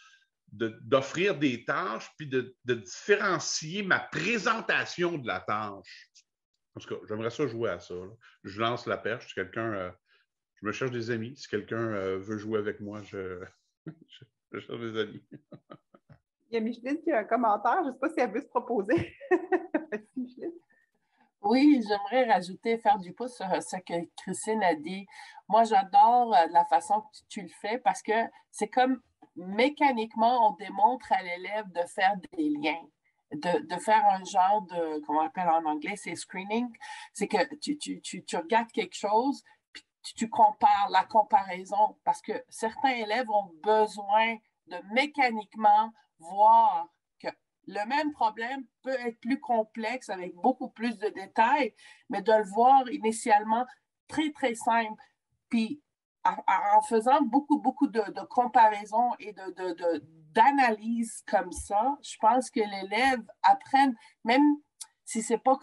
d'offrir des tâches puis de différencier ma présentation de la tâche. En tout cas, j'aimerais ça jouer à ça. Là. Je lance la perche. Si quelqu'un... je me cherche des amis. Si quelqu'un veut jouer avec moi, je cherche des amis. Il y a Micheline qui a un commentaire. Je ne sais pas si elle veut se proposer. Micheline. Oui, j'aimerais rajouter, faire du pouce sur ce que Christine a dit. Moi, j'adore la façon que tu le fais parce que c'est comme mécaniquement, on démontre à l'élève de faire des liens. De faire un genre de, comment on appelle en anglais, c'est screening. C'est que tu regardes quelque chose, puis tu compares, la comparaison, parce que certains élèves ont besoin de mécaniquement voir que le même problème peut être plus complexe avec beaucoup plus de détails, mais de le voir initialement très, très simple. Puis en faisant beaucoup de comparaisons et d'analyses comme ça, je pense que l'élève apprenne, même si c'est pas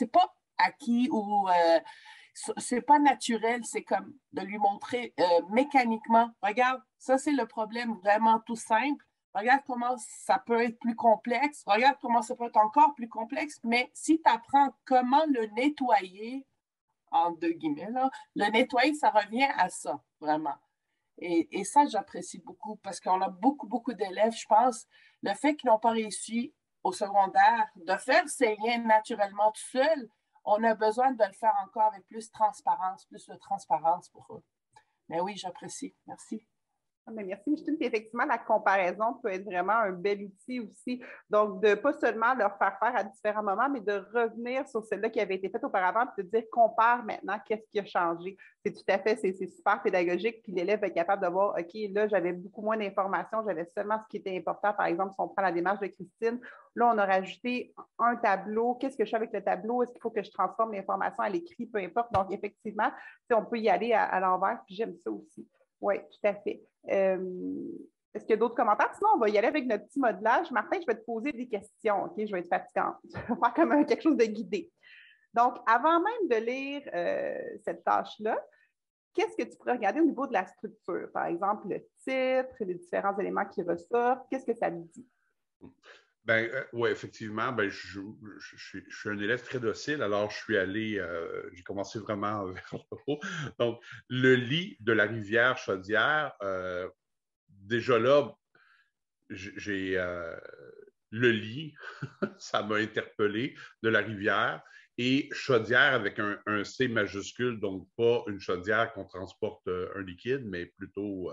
acquis ou c'est pas naturel, c'est comme de lui montrer mécaniquement, regarde, ça c'est le problème vraiment tout simple, regarde comment ça peut être plus complexe, regarde comment ça peut être encore plus complexe, mais si tu apprends comment le nettoyer, en deux guillemets, là, le nettoyer, ça revient à ça, vraiment. Et ça, j'apprécie beaucoup parce qu'on a beaucoup d'élèves, je pense, le fait qu'ils n'ont pas réussi au secondaire, de faire ces liens naturellement tout seul, on a besoin de le faire encore avec plus de transparence pour eux. Ben oui, j'apprécie. Merci. Mais merci, Micheline. Puis effectivement, la comparaison peut être vraiment un bel outil aussi. Donc, de pas seulement leur faire faire à différents moments, mais de revenir sur celle-là qui avait été faite auparavant, puis de dire compare maintenant, qu'est-ce qui a changé. C'est tout à fait, c'est super pédagogique. Puis l'élève est capable de voir, OK, là, j'avais beaucoup moins d'informations, j'avais seulement ce qui était important. Par exemple, si on prend la démarche de Christine, là, on a rajouté un tableau. Qu'est-ce que je fais avec le tableau? Est-ce qu'il faut que je transforme l'information à l'écrit? Peu importe. Donc, effectivement, on peut y aller à l'envers, puis j'aime ça aussi. Oui, tout à fait. Est-ce qu'il y a d'autres commentaires? Sinon, on va y aller avec notre petit modelage. Martin, je vais te poser des questions. OK? Je vais être fatigante. Je vais faire comme quelque chose de guidé. Donc, avant même de lire cette tâche-là, qu'est-ce que tu pourrais regarder au niveau de la structure? Par exemple, le titre, les différents éléments qui ressortent. Qu'est-ce que ça me dit? Oui, effectivement, je suis un élève très docile, alors je suis allé, j'ai commencé vraiment vers le haut. Donc, le lit de la rivière Chaudière, déjà là, j'ai le lit, ça m'a interpellé, de la rivière, et Chaudière avec un C majuscule, donc pas une chaudière qu'on transporte un liquide, mais plutôt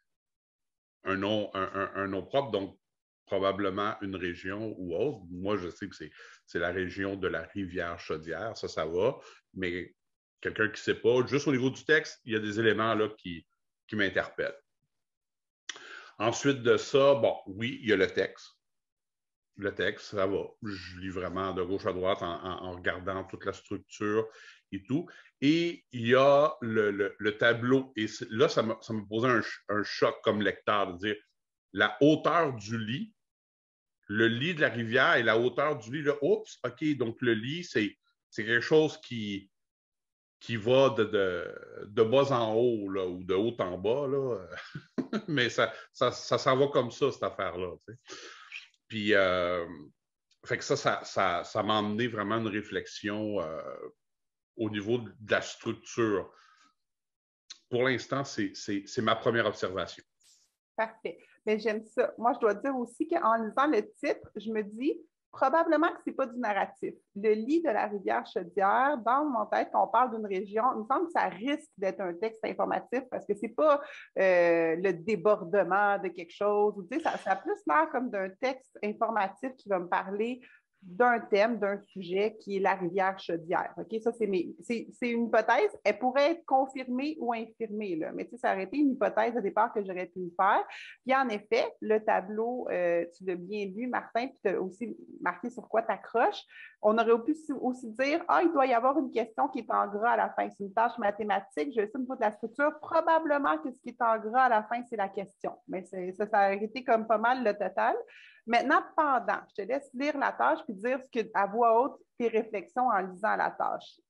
un nom propre, donc probablement une région ou autre. Moi, je sais que c'est la région de la rivière Chaudière, ça va, mais quelqu'un qui ne sait pas, juste au niveau du texte, il y a des éléments là qui m'interpellent. Ensuite de ça, bon, oui, il y a le texte. Le texte, ça va. Je lis vraiment de gauche à droite en regardant toute la structure et tout. Et il y a le tableau. Et là, ça m'a posé un choc comme lecteur de dire la hauteur du lit, le lit de la rivière et la hauteur du lit, là, oups, OK, donc le lit, c'est quelque chose qui va de bas en haut là, ou de haut en bas, là. Mais ça s'en va comme ça, cette affaire-là. Tu sais. Puis, fait que ça m'a amené vraiment une réflexion au niveau de la structure. Pour l'instant, c'est ma première observation. Parfait. Mais j'aime ça. Moi, je dois dire aussi qu'en lisant le titre, je me dis probablement que ce n'est pas du narratif. Le lit de la rivière Chaudière, dans mon tête, quand on parle d'une région, il me semble que ça risque d'être un texte informatif parce que ce n'est pas le débordement de quelque chose. Tu sais, ça a plus l'air comme d'un texte informatif qui va me parler d'un thème, d'un sujet qui est la rivière Chaudière. OK? Ça, c'est une hypothèse. Elle pourrait être confirmée ou infirmée, là. Mais tu sais, ça aurait été une hypothèse au départ que j'aurais pu faire. Puis en effet, le tableau, tu l'as bien lu, Martin, puis tu as aussi marqué sur quoi tu accroches. On aurait pu aussi dire, il doit y avoir une question qui est en gras à la fin. C'est une tâche mathématique. Je sais au niveau de la structure. Probablement que ce qui est en gras à la fin, c'est la question. Mais ça aurait été comme pas mal le total. Maintenant, je te laisse lire la tâche puis dire à voix haute tes réflexions en lisant la tâche.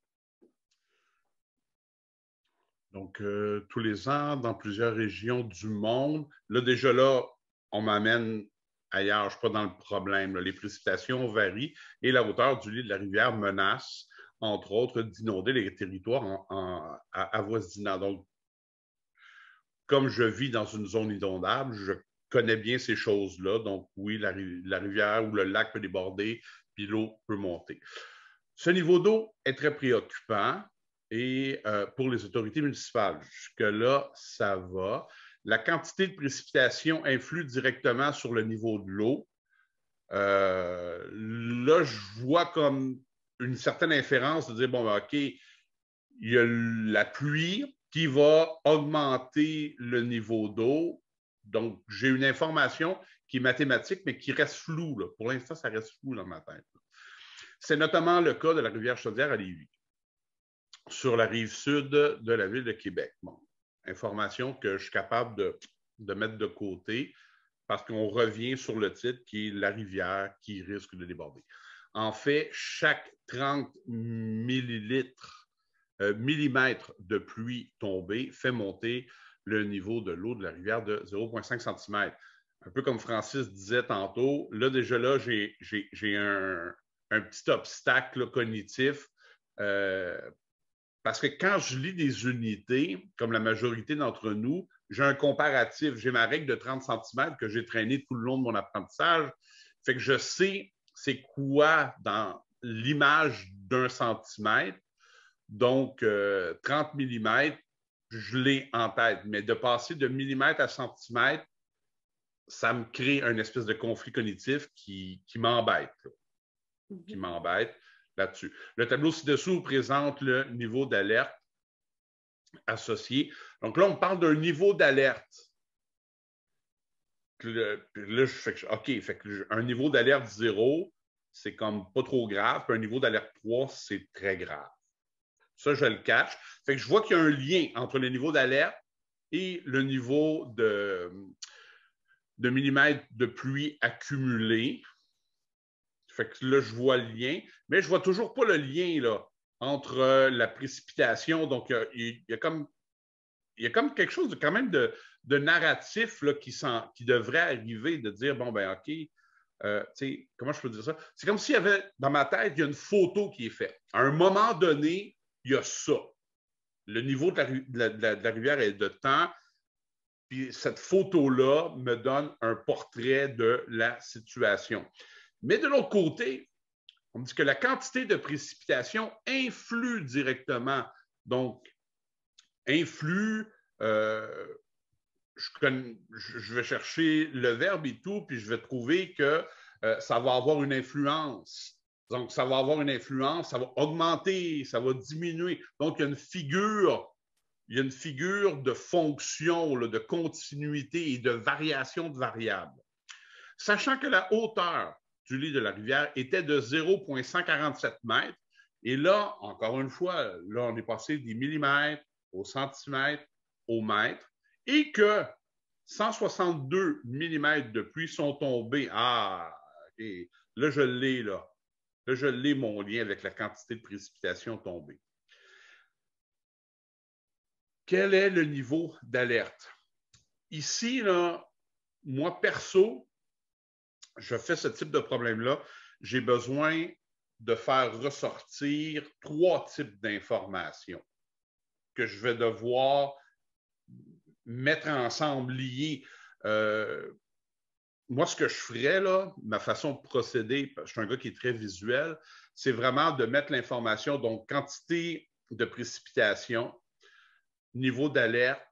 Donc, tous les ans, dans plusieurs régions du monde, là, déjà là, on m'amène ailleurs, je ne suis pas dans le problème. Là. Les précipitations varient et la hauteur du lit de la rivière menace, entre autres, d'inonder les territoires avoisinants. Donc, comme je vis dans une zone inondable, je connais bien ces choses-là. Donc, oui, la rivière ou le lac peut déborder, puis l'eau peut monter. Ce niveau d'eau est très préoccupant et pour les autorités municipales. Jusque-là, ça va. La quantité de précipitations influe directement sur le niveau de l'eau. Là, je vois comme une certaine inférence de dire, bon, OK, il y a la pluie qui va augmenter le niveau d'eau. Donc, j'ai une information qui est mathématique, mais qui reste floue. Là. Pour l'instant, ça reste flou dans ma tête. C'est notamment le cas de la rivière Chaudière à Lévis, sur la rive sud de la ville de Québec. Bon, information que je suis capable de mettre de côté parce qu'on revient sur le titre qui est la rivière qui risque de déborder. En fait, chaque 30 millimètres de pluie tombée fait monter le niveau de l'eau de la rivière de 0,5 cm. Un peu comme Francis disait tantôt, là, déjà là, j'ai un petit obstacle là, cognitif parce que quand je lis des unités, comme la majorité d'entre nous, j'ai un comparatif. J'ai ma règle de 30 cm que j'ai traînée tout le long de mon apprentissage. Fait que je sais c'est quoi dans l'image d'un centimètre. Donc, 30 mm, je l'ai en tête. Mais de passer de millimètre à centimètre, ça me crée un espèce de conflit cognitif qui m'embête. Qui m'embête là-dessus. Le tableau ci-dessous présente le niveau d'alerte associé. Donc là, on parle d'un niveau d'alerte. Là, je fais OK, fait que un niveau d'alerte 0, c'est comme pas trop grave, puis un niveau d'alerte 3, c'est très grave. Ça, je le cache. Fait que je vois qu'il y a un lien entre le niveau d'alerte et le niveau de millimètres de pluie accumulés. Fait que là, je vois le lien, mais je ne vois toujours pas le lien là, entre la précipitation. Donc, il y a comme quelque chose de, quand même de narratif là, qui devrait arriver, de dire, bon, ben OK, comment je peux dire ça? C'est comme s'il y avait, dans ma tête, il y a une photo qui est faite. À un moment donné, il y a ça. Le niveau de la rivière est de temps, puis cette photo-là me donne un portrait de la situation. Mais de l'autre côté, on dit que la quantité de précipitation influe directement. Donc, influe, je vais chercher le verbe et tout, puis je vais trouver que ça va avoir une influence. Donc, ça va avoir une influence, ça va augmenter, ça va diminuer. Donc, il y a une figure de fonction, là, de continuité et de variation de variables. Sachant que la hauteur du lit de la rivière était de 0,147 mètres, et là, encore une fois, là, on est passé des millimètres au centimètre, au mètre, et que 162 millimètres de pluie sont tombés. Ah, et là, je l'ai, là. Là, je l'ai, mon lien avec la quantité de précipitations tombées. Quel est le niveau d'alerte? Ici, là, moi, perso, je fais ce type de problème-là. J'ai besoin de faire ressortir 3 types d'informations que je vais devoir mettre ensemble, lier. Moi, ce que je ferais, là, ma façon de procéder, parce que je suis un gars qui est très visuel, c'est vraiment de mettre l'information, donc quantité de précipitation, niveau d'alerte,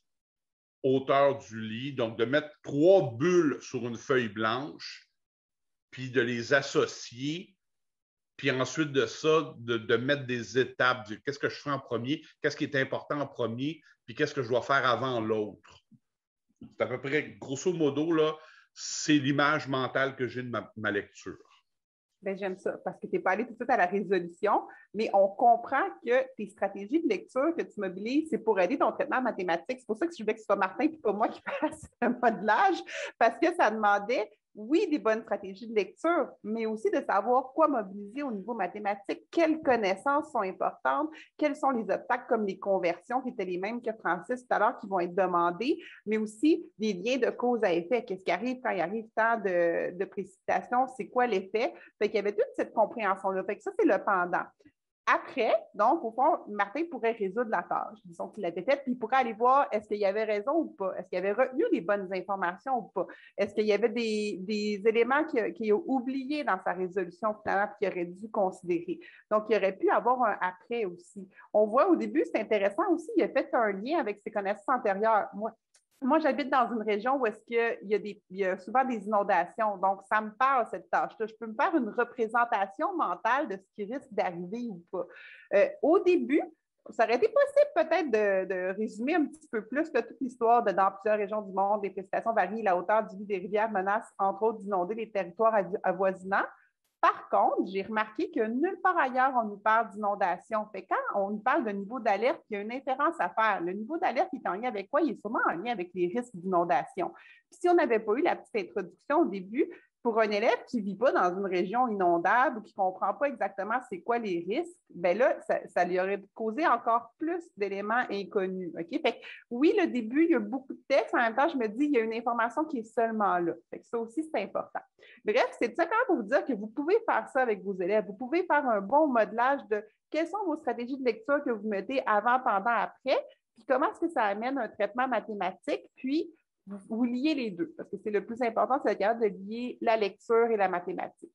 hauteur du lit, donc de mettre 3 bulles sur une feuille blanche, puis de les associer, puis ensuite de ça, de mettre des étapes. Qu'est-ce que je fais en premier? Qu'est-ce qui est important en premier? Puis qu'est-ce que je dois faire avant l'autre? C'est à peu près, grosso modo, là, c'est l'image mentale que j'ai de ma lecture. Bien, j'aime ça parce que tu n'es pas allé tout de suite à la résolution, mais on comprend que tes stratégies de lecture que tu mobilises, c'est pour aider ton traitement mathématique. C'est pour ça que je voulais que ce soit Martin et pas moi qui fasse le modelage, parce que ça demandait, oui, des bonnes stratégies de lecture, mais aussi de savoir quoi mobiliser au niveau mathématique, quelles connaissances sont importantes, quels sont les obstacles comme les conversions qui étaient les mêmes que Francis tout à l'heure qui vont être demandées, mais aussi des liens de cause à effet. Qu'est-ce qui arrive quand il arrive tant de précipitation? C'est quoi l'effet? Fait qu'il y avait toute cette compréhension-là. Fait que ça, c'est le pendant. Après, donc, au fond, Martin pourrait résoudre la tâche. Disons qu'il l'avait faite, puis il pourrait aller voir est-ce qu'il y avait raison ou pas, est-ce qu'il avait retenu les bonnes informations ou pas, est-ce qu'il y avait des éléments qu'il a oubliés dans sa résolution finalement qu'il aurait dû considérer. Donc, il aurait pu avoir un après aussi. On voit au début, c'est intéressant aussi, il a fait un lien avec ses connaissances antérieures. Moi, j'habite dans une région où est-ce qu'il y a souvent des inondations. Donc, ça me parle, cette tâche-là. Je peux me faire une représentation mentale de ce qui risque d'arriver ou pas. Au début, ça aurait été possible peut-être de résumer un petit peu plus toute l'histoire dans plusieurs régions du monde. Les précipitations varient, la hauteur du lit des rivières menace, entre autres, d'inonder les territoires avoisinants. Par contre, j'ai remarqué que nulle part ailleurs, on nous parle d'inondation. Fait quand on nous parle de niveau d'alerte, il y a une inférence à faire. Le niveau d'alerte est en lien avec quoi? Il est sûrement en lien avec les risques d'inondation. Puis si on n'avait pas eu la petite introduction au début, pour un élève qui ne vit pas dans une région inondable ou qui ne comprend pas exactement c'est quoi les risques, bien là, ça lui aurait causé encore plus d'éléments inconnus. Okay? Fait que, oui, le début, il y a beaucoup de textes. En même temps, je me dis, il y a une information qui est seulement là. Fait que ça aussi, c'est important. Bref, c'est tout simplement pour vous dire que vous pouvez faire ça avec vos élèves. Vous pouvez faire un bon modelage de quelles sont vos stratégies de lecture que vous mettez avant, pendant, après, puis comment est-ce que ça amène un traitement mathématique, puis vous liez les deux, parce que c'est le plus important, c'est être capable de lier la lecture et la mathématique.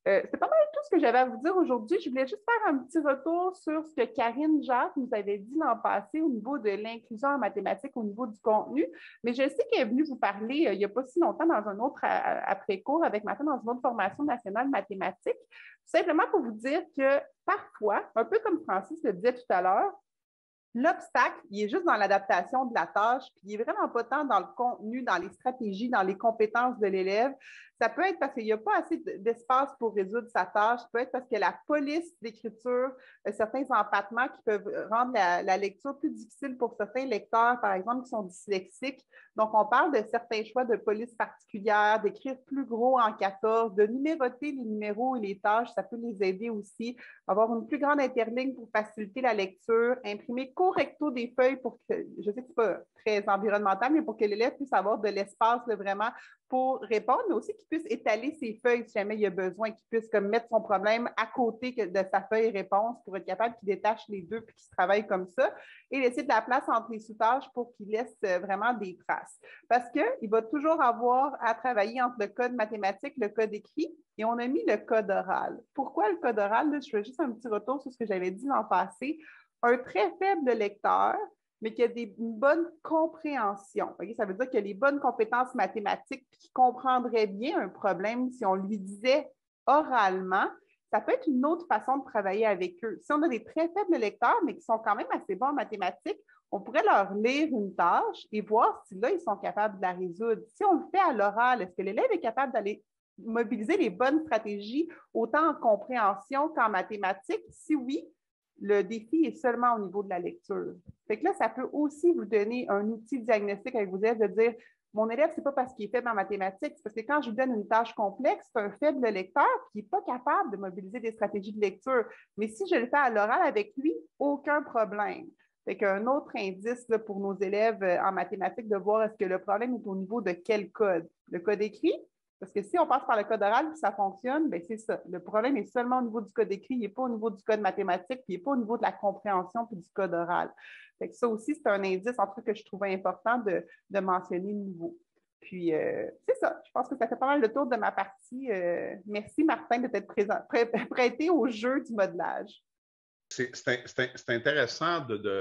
C'est pas mal tout ce que j'avais à vous dire aujourd'hui. Je voulais juste faire un petit retour sur ce que Karine Jacques nous avait dit l'an passé au niveau de l'inclusion en mathématiques, au niveau du contenu. Mais je sais qu'elle est venue vous parler il n'y a pas si longtemps dans un autre après-cours avec Martin dans une autre formation nationale mathématique. Simplement pour vous dire que parfois, un peu comme Francis le disait tout à l'heure, l'obstacle, il est juste dans l'adaptation de la tâche, puis il n'est vraiment pas tant dans le contenu, dans les stratégies, dans les compétences de l'élève. Ça peut être parce qu'il n'y a pas assez d'espace pour résoudre sa tâche. Ça peut être parce que la police d'écriture, certains empattements qui peuvent rendre la lecture plus difficile pour certains lecteurs, par exemple, qui sont dyslexiques. Donc, on parle de certains choix de police particulière, d'écrire plus gros en 14, de numéroter les numéros et les tâches. Ça peut les aider aussi. Avoir une plus grande interligne pour faciliter la lecture, imprimer correcto des feuilles pour que, je sais que ce n'est pas très environnemental, mais pour que l'élève puisse avoir de l'espace vraiment pour répondre, mais aussi qu'il puisse étaler ses feuilles si jamais il y a besoin, qu'il puisse comme mettre son problème à côté de sa feuille réponse pour être capable qu'il détache les deux puis qu'il travaille comme ça et laisser de la place entre les sous-tâches pour qu'il laisse vraiment des traces. Parce qu'il va toujours avoir à travailler entre le code mathématique, le code écrit, et on a mis le code oral. Pourquoi le code oral? Là, je fais juste un petit retour sur ce que j'avais dit l'an passé. Un très faible lecteur, mais qui a une bonne compréhension. Okay? Ça veut dire qu'il a les bonnes compétences mathématiques et qu'il comprendrait bien un problème si on lui disait oralement. Ça peut être une autre façon de travailler avec eux. Si on a des très faibles lecteurs, mais qui sont quand même assez bons en mathématiques, on pourrait leur lire une tâche et voir si là, ils sont capables de la résoudre. Si on le fait à l'oral, est-ce que l'élève est capable d'aller mobiliser les bonnes stratégies autant en compréhension qu'en mathématiques? Si oui, le défi est seulement au niveau de la lecture. Fait que là, ça peut aussi vous donner un outil diagnostique avec vos élèves de dire mon élève, ce n'est pas parce qu'il est faible en mathématiques, c'est parce que quand je lui donne une tâche complexe, c'est un faible lecteur qui n'est pas capable de mobiliser des stratégies de lecture. Mais si je le fais à l'oral avec lui, aucun problème. Fait qu'un autre indice là, pour nos élèves en mathématiques de voir est-ce que le problème est au niveau de quel code? Le code écrit? Parce que si on passe par le code oral et ça fonctionne, bien c'est ça. Le problème est seulement au niveau du code écrit, il n'est pas au niveau du code mathématique, puis il n'est pas au niveau de la compréhension puis du code oral. Fait que ça aussi, c'est un indice, en tout cas, que je trouvais important de mentionner de nouveau. Puis, c'est ça. Je pense que ça fait pas mal le tour de ma partie. Merci, Martin, de t'être prêté au jeu du modelage. C'est intéressant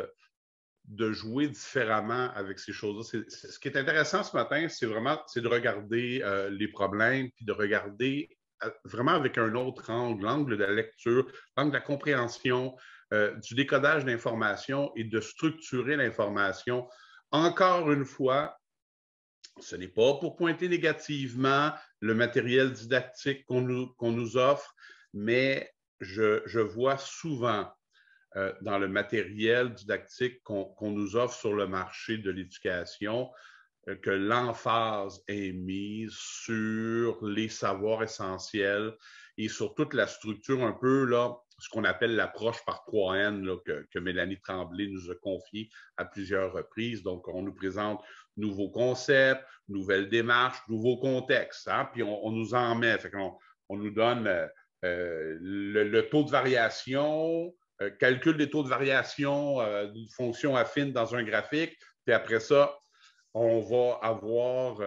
de jouer différemment avec ces choses-là. Ce qui est intéressant ce matin, c'est de regarder les problèmes, puis de regarder vraiment avec un autre angle, l'angle de la lecture, l'angle de la compréhension, du décodage d'informations et de structurer l'information. Encore une fois, ce n'est pas pour pointer négativement le matériel didactique qu'on nous offre, mais je vois souvent dans le matériel didactique qu'on nous offre sur le marché de l'éducation, que l'emphase est mise sur les savoirs essentiels et sur toute la structure un peu, là, ce qu'on appelle l'approche par 3N là, que Mélanie Tremblay nous a confié à plusieurs reprises. Donc, on nous présente nouveaux concepts, nouvelles démarches, nouveaux contextes, hein? Puis on nous en met. Fait on nous donne le taux de variation, calcul des taux de variation d'une fonction affine dans un graphique, puis après ça, on va avoir,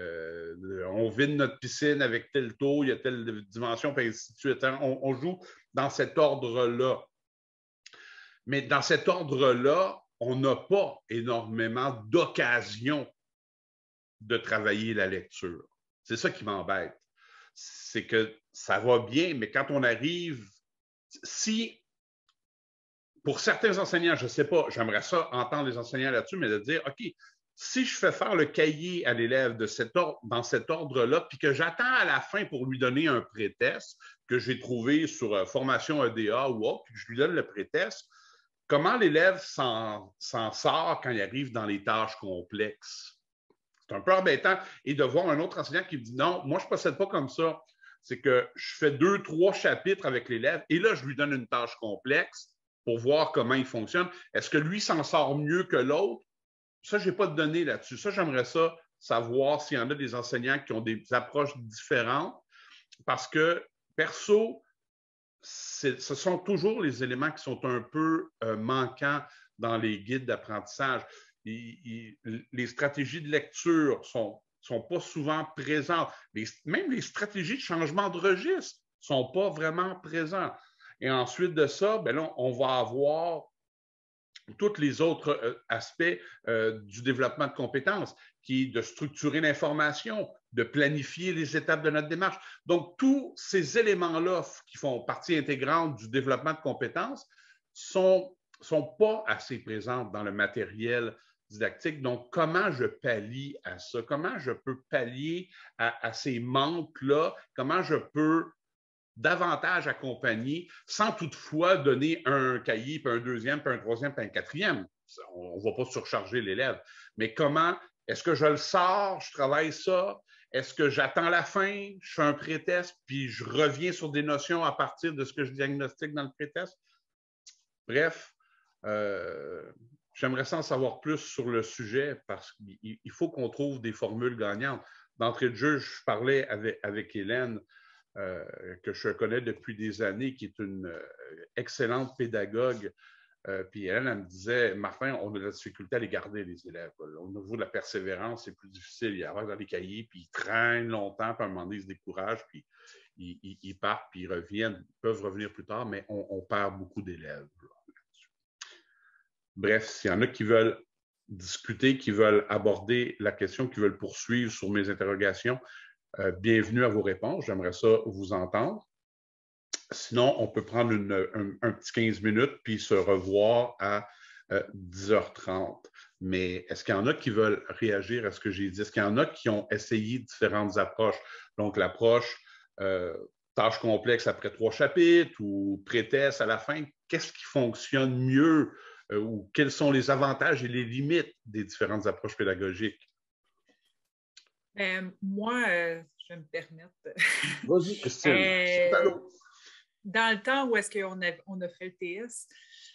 on vide notre piscine avec tel taux, il y a telle dimension, puis ainsi de suite. Hein? On joue dans cet ordre-là. Mais dans cet ordre-là, on n'a pas énormément d'occasion de travailler la lecture. C'est ça qui m'embête. C'est que ça va bien, mais quand on arrive, si pour certains enseignants, je ne sais pas, j'aimerais ça entendre les enseignants là-dessus, mais de dire, OK, si je fais faire le cahier à l'élève dans cet ordre-là, puis que j'attends à la fin pour lui donner un pré-test que j'ai trouvé sur formation EDA ou autre, puis que je lui donne le pré-test, comment l'élève s'en sort quand il arrive dans les tâches complexes? C'est un peu embêtant. Et de voir un autre enseignant qui me dit, non, moi, je ne procède pas comme ça. C'est que je fais 2, 3 chapitres avec l'élève et là, je lui donne une tâche complexe pour voir comment il fonctionne. Est-ce que lui s'en sort mieux que l'autre? Ça, je n'ai pas de données là-dessus. Ça, j'aimerais ça savoir s'il y en a des enseignants qui ont des approches différentes parce que, perso, ce sont toujours les éléments qui sont un peu manquants dans les guides d'apprentissage. Les stratégies de lecture sont pas souvent présentes. Même les stratégies de changement de registre sont pas vraiment présents. Et ensuite de ça, bien là, on va avoir tous les autres aspects du développement de compétences, qui est de structurer l'information, de planifier les étapes de notre démarche. Donc, tous ces éléments-là qui font partie intégrante du développement de compétences sont pas assez présents dans le matériel didactique. Donc, comment je pallie à ça? Comment je peux pallier à ces manques-là? Comment je peux davantage accompagner sans toutefois donner un cahier, puis un deuxième, puis un troisième, puis un quatrième. On ne va pas surcharger l'élève. Mais comment, est-ce que je le sors, je travaille ça? Est-ce que j'attends la fin, je fais un pré-test, puis je reviens sur des notions à partir de ce que je diagnostique dans le pré-test? Bref, j'aimerais en savoir plus sur le sujet parce qu'il faut qu'on trouve des formules gagnantes. D'entrée de jeu, je parlais avec Hélène, que je connais depuis des années, qui est une excellente pédagogue. Puis elle me disait, Martin, on a de la difficulté à les garder, les élèves. Au niveau de la persévérance, c'est plus difficile. Ils arrivent dans les cahiers, puis ils traînent longtemps, puis à un moment donné, ils se découragent, puis ils partent, puis ils reviennent. Ils peuvent revenir plus tard, mais on perd beaucoup d'élèves. Bref, s'il y en a qui veulent discuter, qui veulent aborder la question, qui veulent poursuivre sur mes interrogations, bienvenue à vos réponses. J'aimerais ça vous entendre. Sinon, on peut prendre un petit 15 minutes puis se revoir à 10h30. Mais est-ce qu'il y en a qui veulent réagir à ce que j'ai dit? Est-ce qu'il y en a qui ont essayé différentes approches? Donc, l'approche tâche complexe après 3 chapitres ou pré-test à la fin. Qu'est-ce qui fonctionne mieux ou quels sont les avantages et les limites des différentes approches pédagogiques? Moi, je vais me permettre. Vas-y, Christine. Dans le temps où est-ce qu'on a fait le TS,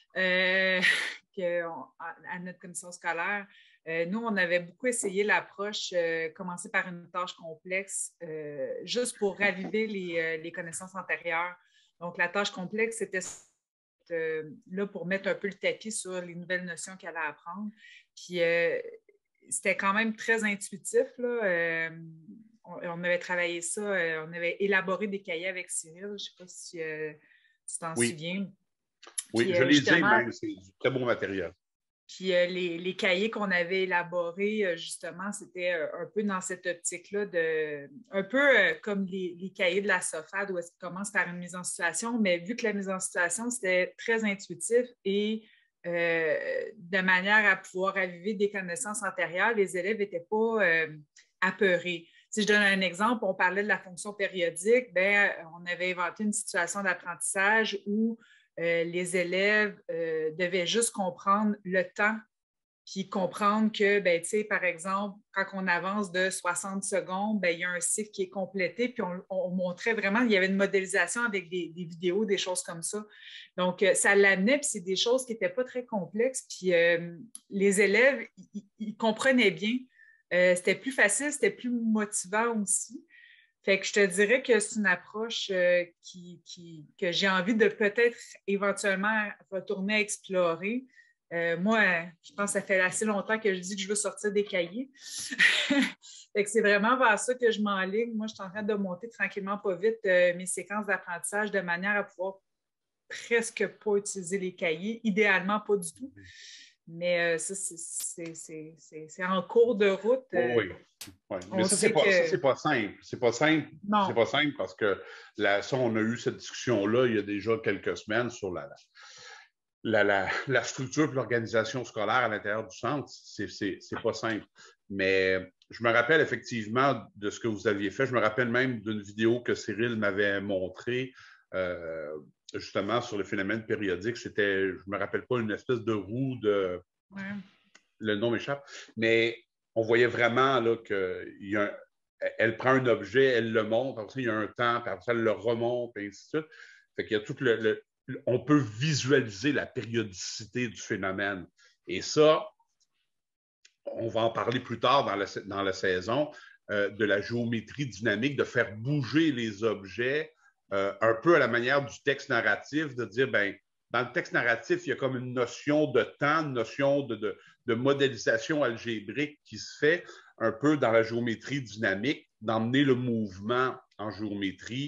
à notre commission scolaire, nous, on avait beaucoup essayé l'approche, commencer par une tâche complexe, juste pour raviver les connaissances antérieures. Donc, la tâche complexe, c'était là pour mettre un peu le tapis sur les nouvelles notions qu'elle allait apprendre. Puis, c'était quand même très intuitif, là. On avait travaillé ça, on avait élaboré des cahiers avec Cyril. Je ne sais pas si tu t'en souviens. Oui, puis, je les ai même, c'est du très bon matériel. Puis les cahiers qu'on avait élaborés, justement, c'était un peu dans cette optique-là, un peu comme les cahiers de la SOFAD, où est-ce qu'on commence par une mise en situation, mais vu que la mise en situation, c'était très intuitif et de manière à pouvoir raviver des connaissances antérieures, les élèves n'étaient pas apeurés. Si je donne un exemple, on parlait de la fonction périodique, bien, on avait inventé une situation d'apprentissage où les élèves devaient juste comprendre le temps, puis comprendre que, bien, tu sais, par exemple, quand on avance de 60 secondes, bien, il y a un cycle qui est complété, puis on montrait vraiment, il y avait une modélisation avec des vidéos, des choses comme ça. Donc, ça l'amenait, puis c'est des choses qui n'étaient pas très complexes, puis les élèves, ils comprenaient bien. C'était plus facile, c'était plus motivant aussi. Fait que je te dirais que c'est une approche que j'ai envie de peut-être éventuellement retourner à explorer. Moi, je pense que ça fait assez longtemps que je dis que je veux sortir des cahiers. Fait que c'est vraiment vers ça que je m'enligne. Moi, je suis en train de monter tranquillement, pas vite, mes séquences d'apprentissage de manière à pouvoir presque pas utiliser les cahiers, idéalement pas du tout. Mais ça, c'est en cours de route. Oui. Mais ça, c'est pas simple. C'est pas simple. C'est pas simple parce que ça, on a eu cette discussion-là il y a déjà quelques semaines sur la structure et l'organisation scolaire à l'intérieur du centre. C'est pas simple. Mais je me rappelle effectivement de ce que vous aviez fait. Je me rappelle même d'une vidéo que Cyril m'avait montrée justement sur le phénomène périodique. C'était, je ne me rappelle pas, une espèce de roue de... Ouais. Le nom m'échappe. Mais on voyait vraiment là, qu'elle prend un objet, elle le monte, après ça, il y a un temps, puis après ça, elle le remonte, et ainsi de suite. Fait qu'il y a tout on peut visualiser la périodicité du phénomène. Et ça, on va en parler plus tard dans la saison, de la géométrie dynamique, de faire bouger les objets, un peu à la manière du texte narratif, de dire, ben, dans le texte narratif, il y a comme une notion de temps, une notion de modélisation algébrique qui se fait un peu dans la géométrie dynamique, d'emmener le mouvement en géométrie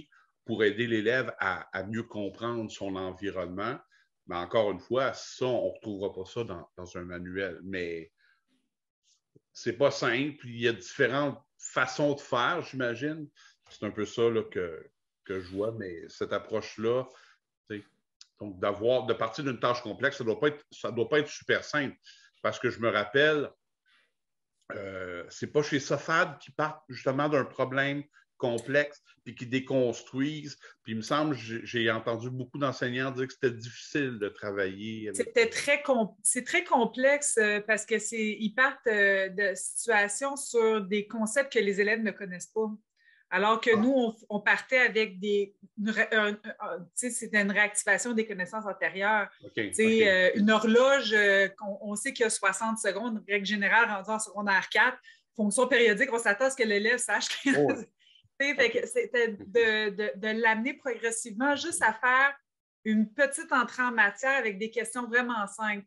pour aider l'élève à mieux comprendre son environnement. Mais encore une fois, ça, on ne retrouvera pas ça dans un manuel. Mais c'est pas simple. Il y a différentes façons de faire, j'imagine. C'est un peu ça là, que je vois, mais cette approche-là, donc de partir d'une tâche complexe, ça ne doit pas être super simple. Parce que je me rappelle, c'est pas chez Sofad qui partent justement d'un problème complexe puis qui déconstruisent. Puis il me semble, j'ai entendu beaucoup d'enseignants dire que c'était difficile de travailler. C'est très complexe parce qu'ils partent de situations sur des concepts que les élèves ne connaissent pas. Alors que nous, on partait avec c'était une réactivation des connaissances antérieures. Une horloge, on sait qu'il y a 60 secondes, règle générale, rendue en secondaire 4, fonction périodique, on s'attend à ce que l'élève sache que c'était de l'amener progressivement juste à faire une petite entrée en matière avec des questions vraiment simples.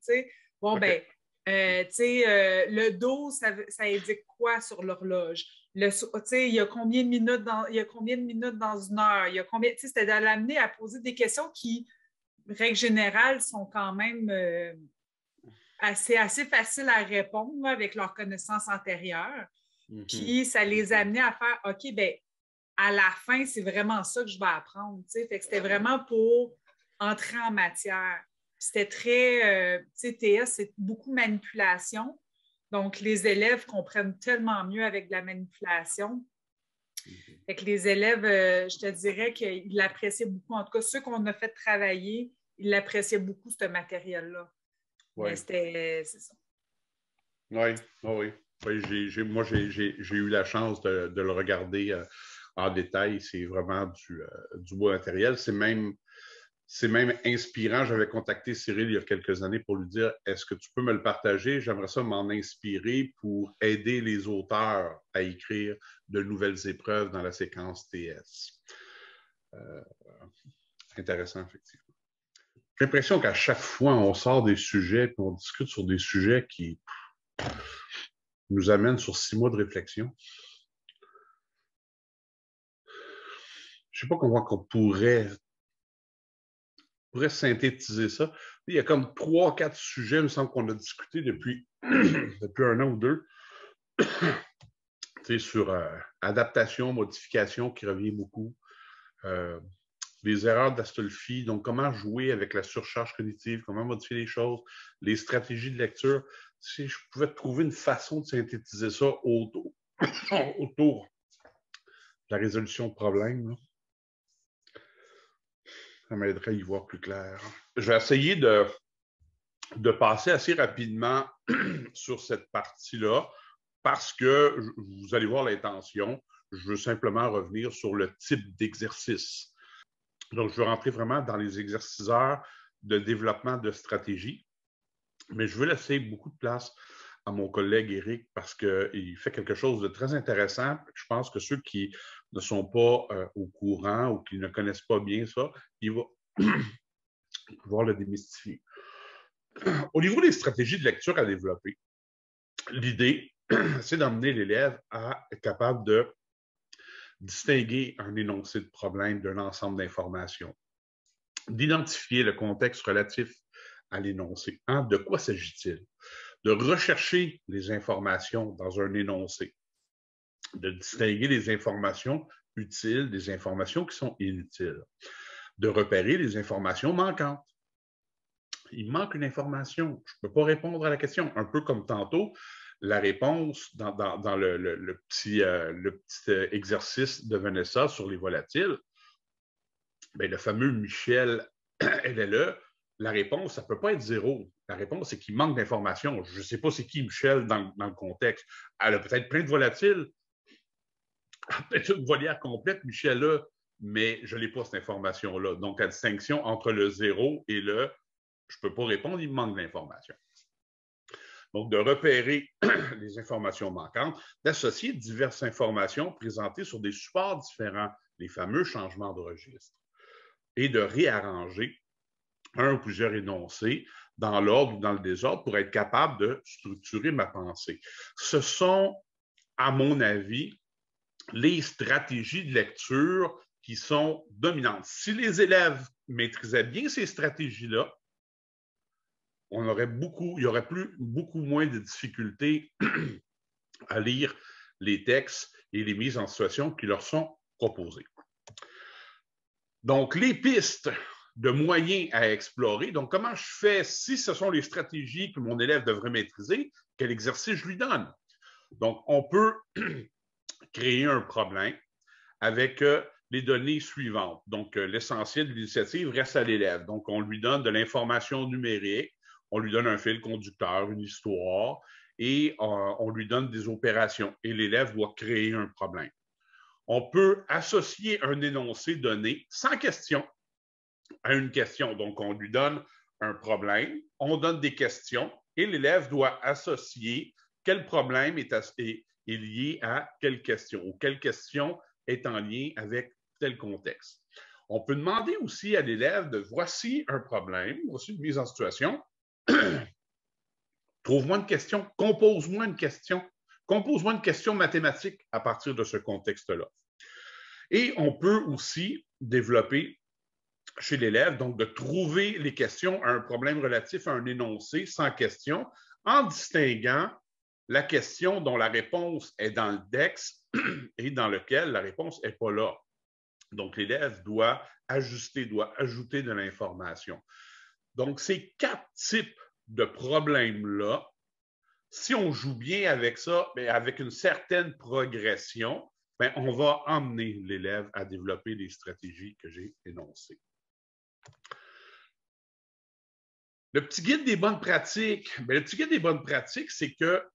Le dos, ça indique quoi sur l'horloge? Il y a combien de minutes dans une heure? C'était de l'amener à poser des questions qui, règle générale, sont quand même assez faciles à répondre là, avec leurs connaissances antérieures. Puis ça les amenait à faire OK, bien, à la fin, c'est vraiment ça que je vais apprendre. Fait que c'était vraiment pour entrer en matière. C'était très, TS, c'est beaucoup manipulation. Donc, les élèves comprennent tellement mieux avec de la manipulation. Fait que les élèves, je te dirais qu'ils l'appréciaient beaucoup. En tout cas, ceux qu'on a fait travailler, ils l'appréciaient beaucoup, ce matériel-là. Oui. C'est ça. Oui. Moi, j'ai eu la chance de le regarder en détail. C'est vraiment du beau matériel. C'est même inspirant. J'avais contacté Cyril il y a quelques années pour lui dire « Est-ce que tu peux me le partager? J'aimerais ça m'en inspirer pour aider les auteurs à écrire de nouvelles épreuves dans la séquence TS. » Intéressant, effectivement. J'ai l'impression qu'à chaque fois, on sort des sujets et on discute sur des sujets qui nous amènent sur 6 mois de réflexion. Je ne sais pas comment on pourrait synthétiser ça. Il y a comme 3-4 sujets, il me semble qu'on a discuté depuis un an ou deux. Sur adaptation, modification qui revient beaucoup. Les erreurs d'Astolfi, donc comment jouer avec la surcharge cognitive, comment modifier les choses, les stratégies de lecture. Si je pouvais trouver une façon de synthétiser ça autour de la résolution de problèmes, là, ça m'aiderait à y voir plus clair. Je vais essayer de passer assez rapidement sur cette partie-là parce que vous allez voir l'intention. Je veux simplement revenir sur le type d'exercice. Donc, je veux rentrer vraiment dans les exerciceurs de développement de stratégie, mais je veux laisser beaucoup de place à mon collègue Éric parce qu'il fait quelque chose de très intéressant. Je pense que ceux qui ne sont pas au courant ou qui ne connaissent pas bien ça, ils vont pouvoir le démystifier. Au niveau des stratégies de lecture à développer, l'idée, c'est d'emmener l'élève à être capable de distinguer un énoncé de problème d'un ensemble d'informations, d'identifier le contexte relatif à l'énoncé. De quoi s'agit-il? De rechercher les informations dans un énoncé, de distinguer les informations utiles des informations qui sont inutiles, de repérer les informations manquantes. Il manque une information, je ne peux pas répondre à la question. Un peu comme tantôt, la réponse dans le petit exercice de Vanessa sur les volatiles, bien, le fameux Michel LLE, la réponse, ça ne peut pas être 0. La réponse, c'est qu'il manque d'informations. Je ne sais pas c'est qui Michel dans le contexte. Elle a peut-être plein de volatiles. Elle a peut-être une volière complète, Michel, mais je n'ai pas cette information-là. Donc, la distinction entre le 0 et le « je ne peux pas répondre, il me manque d'informations ». Donc, de repérer les informations manquantes, d'associer diverses informations présentées sur des supports différents, les fameux changements de registre, et de réarranger un ou plusieurs énoncés dans l'ordre ou dans le désordre pour être capable de structurer ma pensée. Ce sont, à mon avis, les stratégies de lecture qui sont dominantes. Si les élèves maîtrisaient bien ces stratégies-là, il y aurait beaucoup moins de difficultés à lire les textes et les mises en situation qui leur sont proposées. Donc, les pistes de moyens à explorer. Donc, comment je fais si ce sont les stratégies que mon élève devrait maîtriser, quel exercice je lui donne? Donc, on peut créer un problème avec les données suivantes. Donc, l'essentiel de l'initiative reste à l'élève. Donc, on lui donne de l'information numérique, on lui donne un fil conducteur, une histoire, et on lui donne des opérations. Et l'élève doit créer un problème. On peut associer un énoncé donné sans question à une question. Donc, on lui donne un problème, on donne des questions, et l'élève doit associer quel problème est lié à quelle question, ou quelle question est en lien avec tel contexte. On peut demander aussi à l'élève de voici un problème, voici une mise en situation. Trouve-moi une question, compose-moi une question mathématique à partir de ce contexte-là. Et on peut aussi développer chez l'élève, donc de trouver les questions à un problème relatif à un énoncé sans question, en distinguant la question dont la réponse est dans le texte et dans lequel la réponse n'est pas là. Donc, l'élève doit ajouter de l'information. Donc, ces 4 types de problèmes-là, si on joue bien avec ça, avec une certaine progression, on va emmener l'élève à développer les stratégies que j'ai énoncées. Le petit guide des bonnes pratiques, le petit guide des bonnes pratiques, c'est que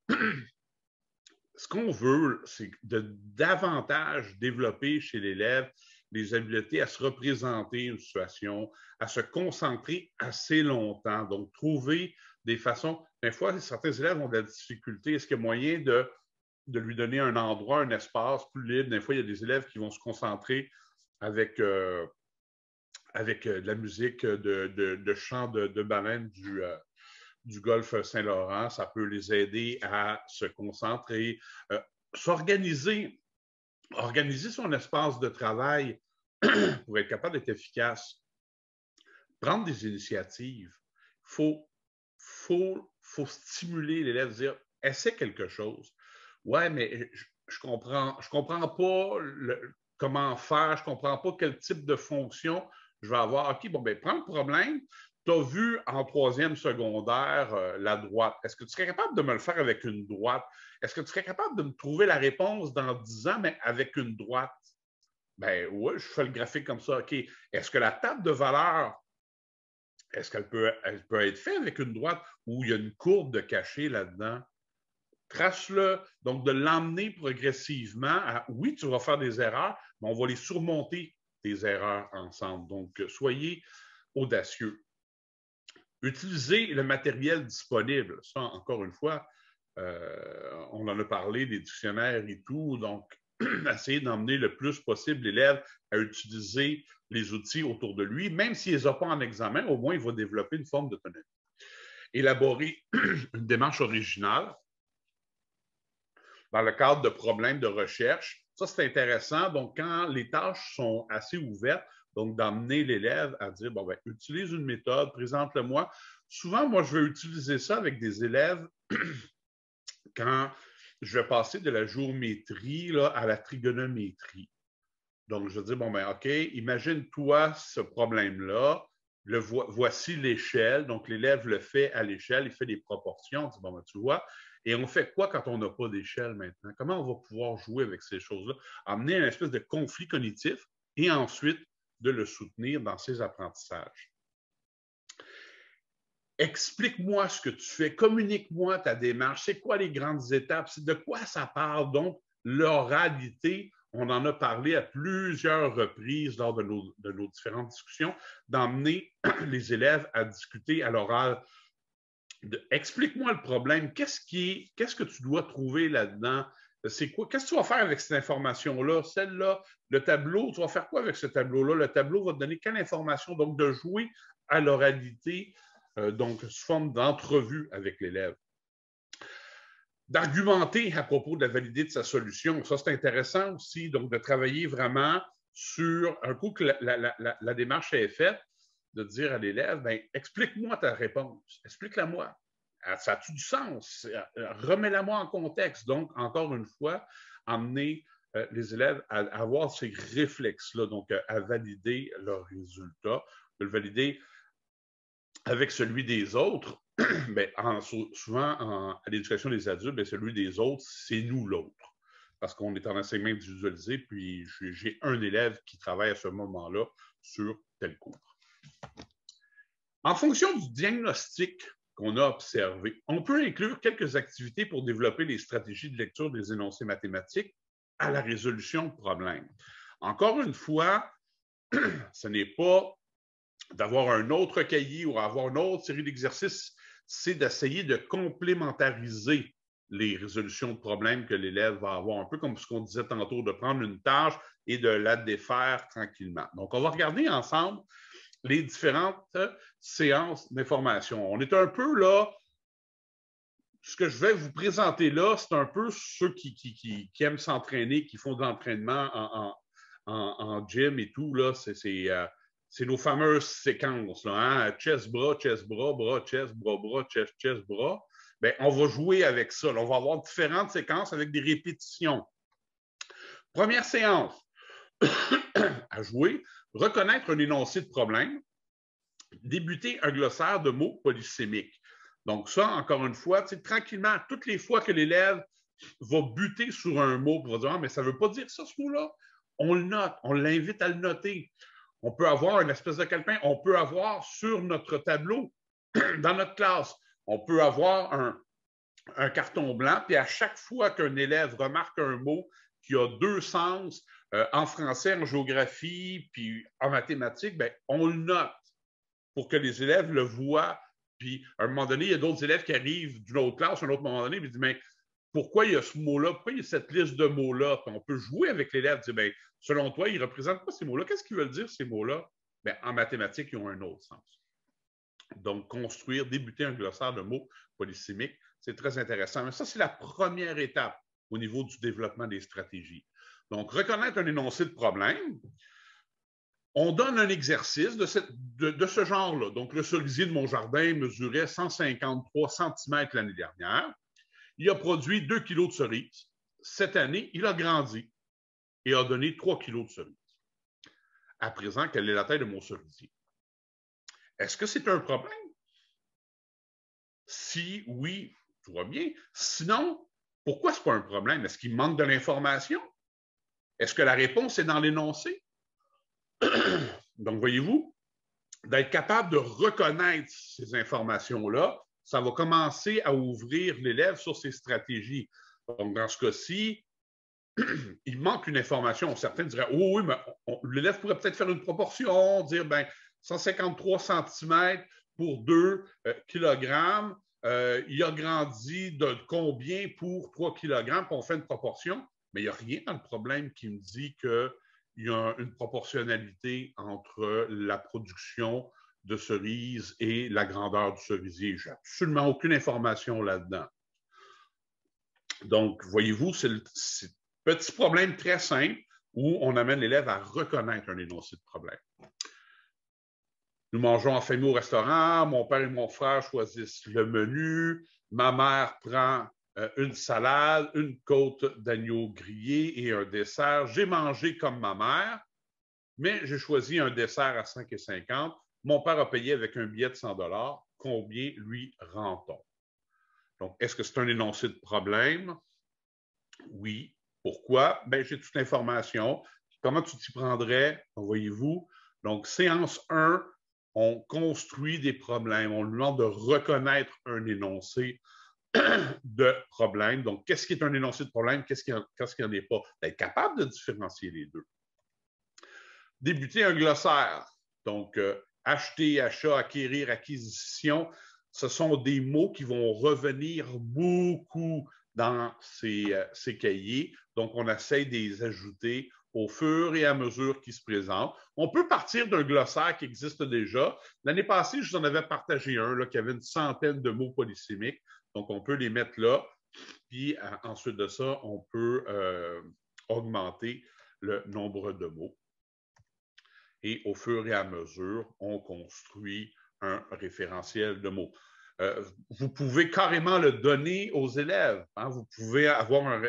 ce qu'on veut, c'est de davantage développer chez l'élève les habiletés à se représenter une situation, à se concentrer assez longtemps. Donc, trouver des façons. Des fois, certains élèves ont de la difficulté. Est-ce qu'il y a moyen de lui donner un endroit, un espace plus libre? Des fois, il y a des élèves qui vont se concentrer avec de la musique de chant de baleine du golfe Saint-Laurent. Ça peut les aider à se concentrer, s'organiser, organiser son espace de travail pour être capable d'être efficace, prendre des initiatives. Il faut stimuler l'élève, dire « essaie quelque chose ». Ouais, mais je comprends pas comment faire, je comprends pas quel type de fonction je vais avoir. OK, bon, prends le problème. Tu as vu en 3e secondaire la droite. Est-ce que tu serais capable de me le faire avec une droite? Est-ce que tu serais capable de me trouver la réponse dans 10 ans, mais avec une droite? Oui, je fais le graphique comme ça. OK. Est-ce que la table de valeur, est-ce qu'elle peut être faite avec une droite ou il y a une courbe de cachet là-dedans? Trace-le. Donc, de l'emmener progressivement à, oui, tu vas faire des erreurs, mais on va les surmonter, tes erreurs ensemble. Donc, soyez audacieux. Utilisez le matériel disponible. Ça, encore une fois, on en a parlé, des dictionnaires et tout. Donc, essayez d'emmener le plus possible l'élève à utiliser les outils autour de lui. Même s'il ne les a pas en examen, au moins, il va développer une forme d'autonomie. Élaborer une démarche originale dans le cadre de problèmes de recherche. Ça, c'est intéressant. Donc, quand les tâches sont assez ouvertes, donc d'emmener l'élève à dire, bon, utilise une méthode, présente-le-moi. Souvent, moi, je vais utiliser ça avec des élèves quand je vais passer de la géométrie là, à la trigonométrie. Donc, je vais dire, bon, OK, imagine-toi ce problème-là. Voici l'échelle. Donc, l'élève le fait à l'échelle, il fait des proportions. On dit, bon, tu vois. Et on fait quoi quand on n'a pas d'échelle maintenant? Comment on va pouvoir jouer avec ces choses-là? Amener une espèce de conflit cognitif et ensuite de le soutenir dans ses apprentissages. Explique-moi ce que tu fais, communique-moi ta démarche, c'est quoi les grandes étapes, de quoi ça parle? Donc, l'oralité, on en a parlé à plusieurs reprises lors de nos différentes discussions, d'emmener les élèves à discuter à l'oral. Explique-moi le problème, qu'est-ce que tu dois trouver là-dedans? C'est quoi? Qu'est-ce que tu vas faire avec cette information-là? Celle-là, le tableau, tu vas faire quoi avec ce tableau-là? Le tableau va te donner quelle information? Donc, de jouer à l'oralité, donc sous forme d'entrevue avec l'élève. D'argumenter à propos de la validité de sa solution. Ça, c'est intéressant aussi, donc de travailler vraiment sur un coup que la démarche est faite, de dire à l'élève, ben, explique-moi ta réponse, explique-la-moi. Ça a-tu du sens? Remets-la-moi en contexte. Donc, encore une fois, emmener les élèves à avoir ces réflexes-là, donc à valider leurs résultats, de le valider avec celui des autres. Bien, souvent, à l'éducation des adultes, bien, celui des autres, c'est nous l'autre. Parce qu'on est en enseignement individualisé, puis j'ai un élève qui travaille à ce moment-là sur tel cours. En fonction du diagnostic qu'on a observé, on peut inclure quelques activités pour développer les stratégies de lecture des énoncés mathématiques à la résolution de problèmes. Encore une fois, ce n'est pas d'avoir un autre cahier ou avoir une autre série d'exercices, c'est d'essayer de complémentariser les résolutions de problèmes que l'élève va avoir, un peu comme ce qu'on disait tantôt, de prendre une tâche et de la défaire tranquillement. Donc, on va regarder ensemble les différentes séances d'information. On est un peu là, ce que je vais vous présenter là, c'est un peu ceux qui aiment s'entraîner, qui font de l'entraînement en gym et tout, là, c'est nos fameuses séquences, là, hein? Chest-bras, bras, chest, bras, chest, bras. Bien, on va jouer avec ça. Là. On va avoir différentes séquences avec des répétitions. Première séance, à jouer, reconnaître un énoncé de problème, débuter un glossaire de mots polysémiques. Donc ça, encore une fois, tranquillement, toutes les fois que l'élève va buter sur un mot pour dire « Ah, mais ça ne veut pas dire ça, ce mot-là », on le note, on l'invite à le noter. On peut avoir une espèce de calepin, on peut avoir sur notre tableau, dans notre classe, on peut avoir un carton blanc, puis à chaque fois qu'un élève remarque un mot qui a deux sens, en français, en géographie, puis en mathématiques, bien, on le note pour que les élèves le voient. Puis à un moment donné, il y a d'autres élèves qui arrivent d'une autre classe à un autre moment donné, puis ils disent, mais pourquoi il y a ce mot-là? Pourquoi il y a cette liste de mots-là? Puis on peut jouer avec l'élève, dire, bien, selon toi, ils représentent quoi ces mots-là? Qu'est-ce qu'ils veulent dire, ces mots-là? Bien, en mathématiques, ils ont un autre sens. Donc, débuter un glossaire de mots polysémiques, c'est très intéressant. Mais ça, c'est la première étape au niveau du développement des stratégies. Donc, reconnaître un énoncé de problème. On donne un exercice de ce genre-là. Donc, le cerisier de mon jardin mesurait 153 cm l'année dernière. Il a produit 2 kg de cerises. Cette année, il a grandi et a donné 3 kg de cerises. À présent, quelle est la taille de mon cerisier? Est-ce que c'est un problème? Si oui, tout va bien. Sinon, pourquoi ce n'est pas un problème? Est-ce qu'il manque de l'information? Est-ce que la réponse est dans l'énoncé? Donc, voyez-vous, d'être capable de reconnaître ces informations-là, ça va commencer à ouvrir l'élève sur ses stratégies. Donc, dans ce cas-ci, il manque une information. Certains diraient, oh oui, mais l'élève pourrait peut-être faire une proportion, dire, ben 153 cm pour 2 kg, il a grandi de combien pour 3 kg, puis on fait une proportion, mais il n'y a rien dans le problème qui me dit qu'il y a une proportionnalité entre la production de cerises et la grandeur du cerisier. Je n'ai absolument aucune information là-dedans. Donc, voyez-vous, c'est un petit problème très simple où on amène l'élève à reconnaître un énoncé de problème. Nous mangeons en famille au restaurant, mon père et mon frère choisissent le menu, ma mère prend une salade, une côte d'agneau grillé et un dessert. J'ai mangé comme ma mère, mais j'ai choisi un dessert à 5,50 $. Mon père a payé avec un billet de 100 $. Combien lui rend-on? Donc, est-ce que c'est un énoncé de problème? Oui. Pourquoi? Bien, j'ai toute l'information. Comment tu t'y prendrais? Voyez-vous? Donc, séance 1, on construit des problèmes. On lui demande de reconnaître un énoncé de problème. Donc, qu'est-ce qui est un énoncé de problème? Qu'est-ce qui n'en est pas? D'être capable de différencier les deux. Débuter un glossaire. Donc, acheter, achat, acquérir, acquisition, ce sont des mots qui vont revenir beaucoup dans ces cahiers. Donc, on essaie de les ajouter au fur et à mesure qu'ils se présentent. On peut partir d'un glossaire qui existe déjà. L'année passée, je vous en avais partagé un là, qui avait une centaine de mots polysémiques. Donc, on peut les mettre là. Puis, ensuite de ça, on peut augmenter le nombre de mots. Et au fur et à mesure, on construit un référentiel de mots. Vous pouvez carrément le donner aux élèves. Hein? Vous pouvez avoir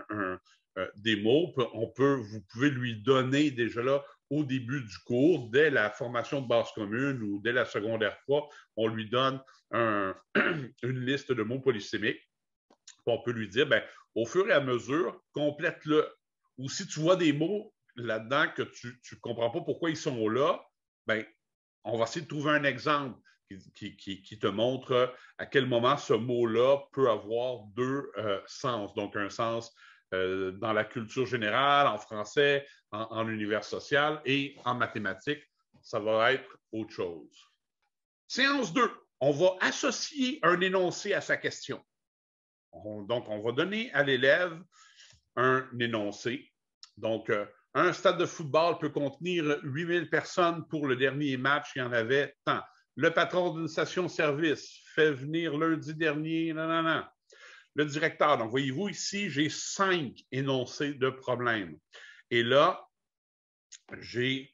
des mots, vous pouvez lui donner déjà là au début du cours, dès la formation de base commune ou dès la secondaire 3, on lui donne une liste de mots polysémiques. On peut lui dire, ben, au fur et à mesure, complète-le. Ou si tu vois des mots là-dedans que tu ne comprends pas pourquoi ils sont là, ben, on va essayer de trouver un exemple qui te montre à quel moment ce mot-là peut avoir deux sens. Donc, un sens dans la culture générale, en français, en univers social et en mathématiques, ça va être autre chose. Séance 2, on va associer un énoncé à sa question. Donc, on va donner à l'élève un énoncé. Donc, un stade de football peut contenir 8000 personnes pour le dernier match, il y en avait tant. Le patron d'une station-service fait venir lundi dernier, nanana. Le directeur, donc voyez-vous ici, j'ai 5 énoncés de problèmes. Et là, j'ai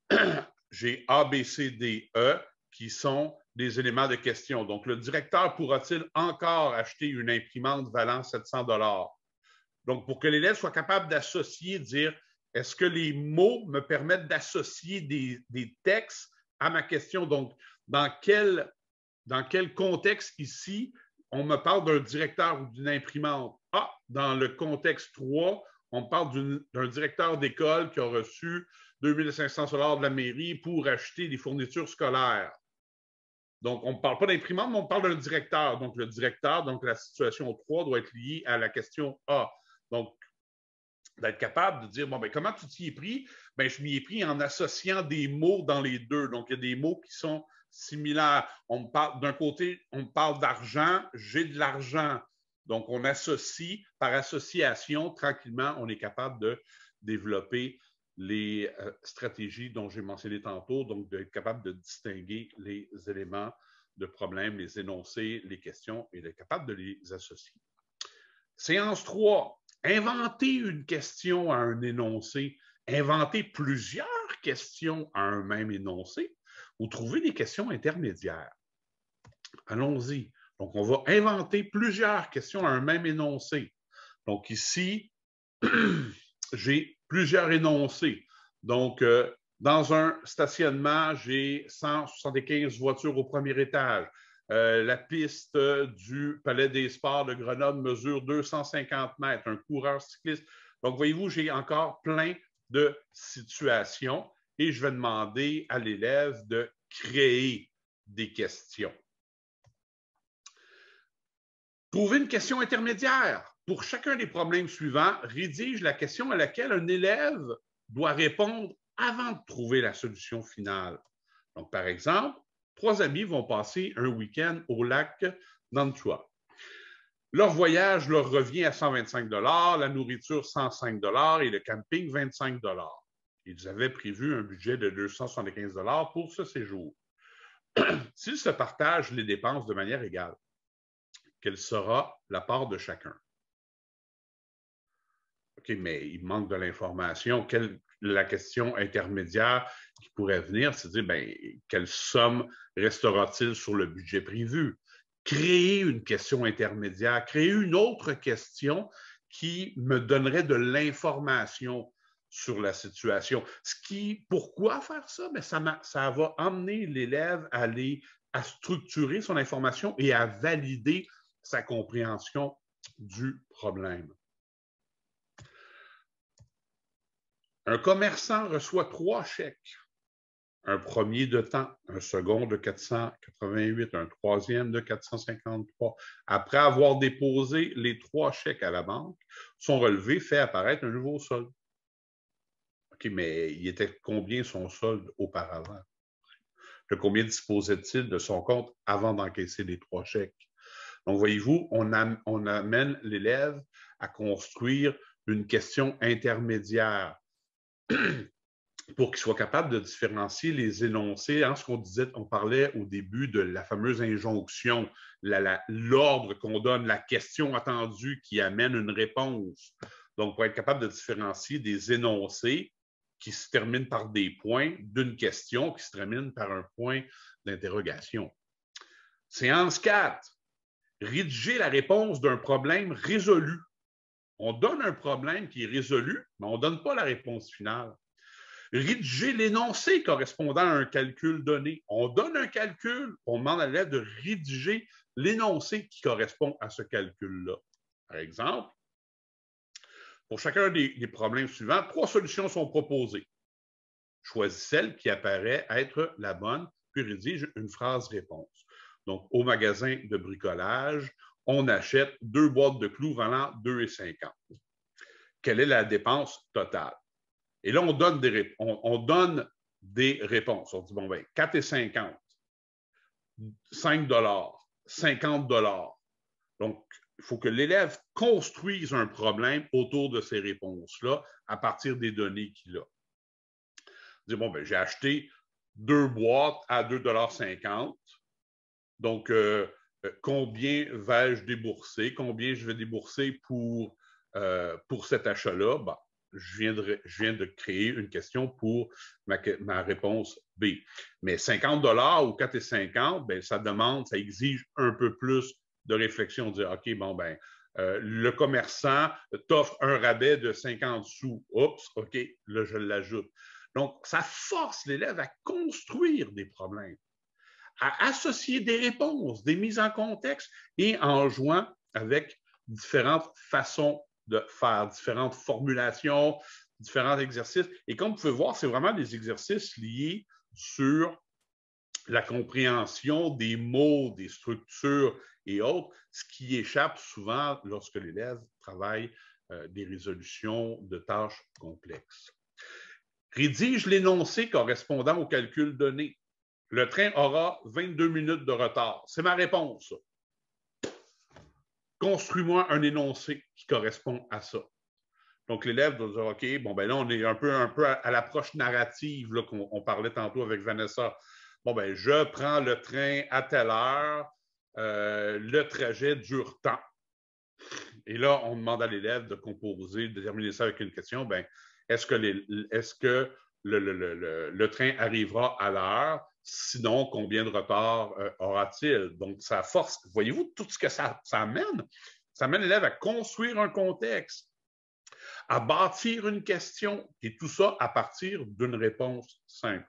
A, B, C, D, E qui sont des éléments de question. Donc, le directeur pourra-t-il encore acheter une imprimante valant 700 $? Donc, pour que l'élève soit capable d'associer, dire, est-ce que les mots me permettent d'associer des textes à ma question? Donc, dans quel contexte ici, on me parle d'un directeur ou d'une imprimante? Ah, dans le contexte 3, on me parle d'un directeur d'école qui a reçu 2500 $ de la mairie pour acheter des fournitures scolaires. Donc, on ne parle pas d'imprimante, mais on parle d'un directeur. Donc, le directeur, donc la situation 3 doit être liée à la question A. Donc, d'être capable de dire, bon, ben, comment tu t'y es pris? Ben, je m'y ai pris en associant des mots dans les deux. Donc, il y a des mots qui sont similaires. D'un côté, on parle d'argent, j'ai de l'argent. Donc, on associe, par association, tranquillement, on est capable de développer les stratégies dont j'ai mentionné tantôt, donc d'être capable de distinguer les éléments de problème, les énoncés, les questions, et d'être capable de les associer. Séance 3. Inventer une question à un énoncé, inventer plusieurs questions à un même énoncé ou trouver des questions intermédiaires. Allons-y. Donc, on va inventer plusieurs questions à un même énoncé. Donc, ici, j'ai plusieurs énoncés. Donc, dans un stationnement, j'ai 175 voitures au premier étage. La piste du Palais des Sports de Grenoble mesure 250 mètres, un coureur cycliste. Donc, voyez-vous, j'ai encore plein de situations et je vais demander à l'élève de créer des questions. Trouver une question intermédiaire. Pour chacun des problèmes suivants, rédige la question à laquelle un élève doit répondre avant de trouver la solution finale. Donc, par exemple, 3 amis vont passer un week-end au lac Nantua. Leur voyage leur revient à 125 $, la nourriture 105 $ et le camping 25 $. Ils avaient prévu un budget de 275 $ pour ce séjour. S'ils se partagent les dépenses de manière égale, quelle sera la part de chacun? OK, mais il manque de l'information. La question intermédiaire qui pourrait venir, c'est de dire, bien, quelle somme restera-t-il sur le budget prévu? Créer une question intermédiaire, créer une autre question qui me donnerait de l'information sur la situation. Pourquoi faire ça? Bien, ça va emmener l'élève à structurer son information et à valider sa compréhension du problème. Un commerçant reçoit 3 chèques. Un premier de temps, un second de 488, un troisième de 453. Après avoir déposé les 3 chèques à la banque, son relevé fait apparaître un nouveau solde. OK, mais il était combien son solde auparavant? De combien disposait-il de son compte avant d'encaisser les 3 chèques? Donc, voyez-vous, on amène l'élève à construire une question intermédiaire pour qu'il soit capable de différencier les énoncés. Hein, ce on parlait au début de la fameuse injonction, l'ordre qu'on donne, la question attendue qui amène une réponse. Donc, pour être capable de différencier des énoncés qui se termine par des points d'une question qui se termine par un point d'interrogation. Séance 4. Rédiger la réponse d'un problème résolu. On donne un problème qui est résolu, mais on ne donne pas la réponse finale. Rédiger l'énoncé correspondant à un calcul donné. On donne un calcul, on demande à l'élève de rédiger l'énoncé qui correspond à ce calcul-là. Par exemple, pour chacun des problèmes suivants, 3 solutions sont proposées. Choisis celle qui apparaît être la bonne, puis rédige une phrase-réponse. Donc, au magasin de bricolage, on achète 2 boîtes de clous valant 2,50 $. Quelle est la dépense totale? Et là, on donne des réponses. On dit, bon, ben, 4,50 $, 5 $, 50 $. Donc, il faut que l'élève construise un problème autour de ces réponses-là à partir des données qu'il a. Dire, bon, ben, j'ai acheté 2 boîtes à 2,50 $. Donc, combien vais-je débourser? Combien je vais débourser pour cet achat-là? Bon, je viens de créer une question pour ma réponse B. Mais 50 $ ou 4,50 $, ben, ça exige un peu plus de réflexion. Dire, OK, bon, ben, le commerçant t'offre un rabais de 50 sous. Oups, OK, là, je l'ajoute. Donc, ça force l'élève à construire des problèmes, à associer des réponses, des mises en contexte et en jouant avec différentes façons de faire, différentes formulations, différents exercices. Et comme vous pouvez voir, c'est vraiment des exercices liés sur la compréhension des mots, des structures et autres, ce qui échappe souvent lorsque l'élève travaille des résolutions de tâches complexes. Rédige l'énoncé correspondant au calcul donné. Le train aura 22 minutes de retard. C'est ma réponse. Construis-moi un énoncé qui correspond à ça. Donc, l'élève doit dire, OK, bon, ben là, on est un peu à l'approche narrative qu'on parlait tantôt avec Vanessa. Bon, ben, je prends le train à telle heure, le trajet dure tant. Et là, on demande à l'élève de composer, de terminer ça avec une question. Ben, est-ce que le train arrivera à l'heure? Sinon, combien de retard aura-t-il? Donc, ça force. Voyez-vous tout ce que ça amène? Ça amène l'élève à construire un contexte, à bâtir une question, et tout ça à partir d'une réponse simple.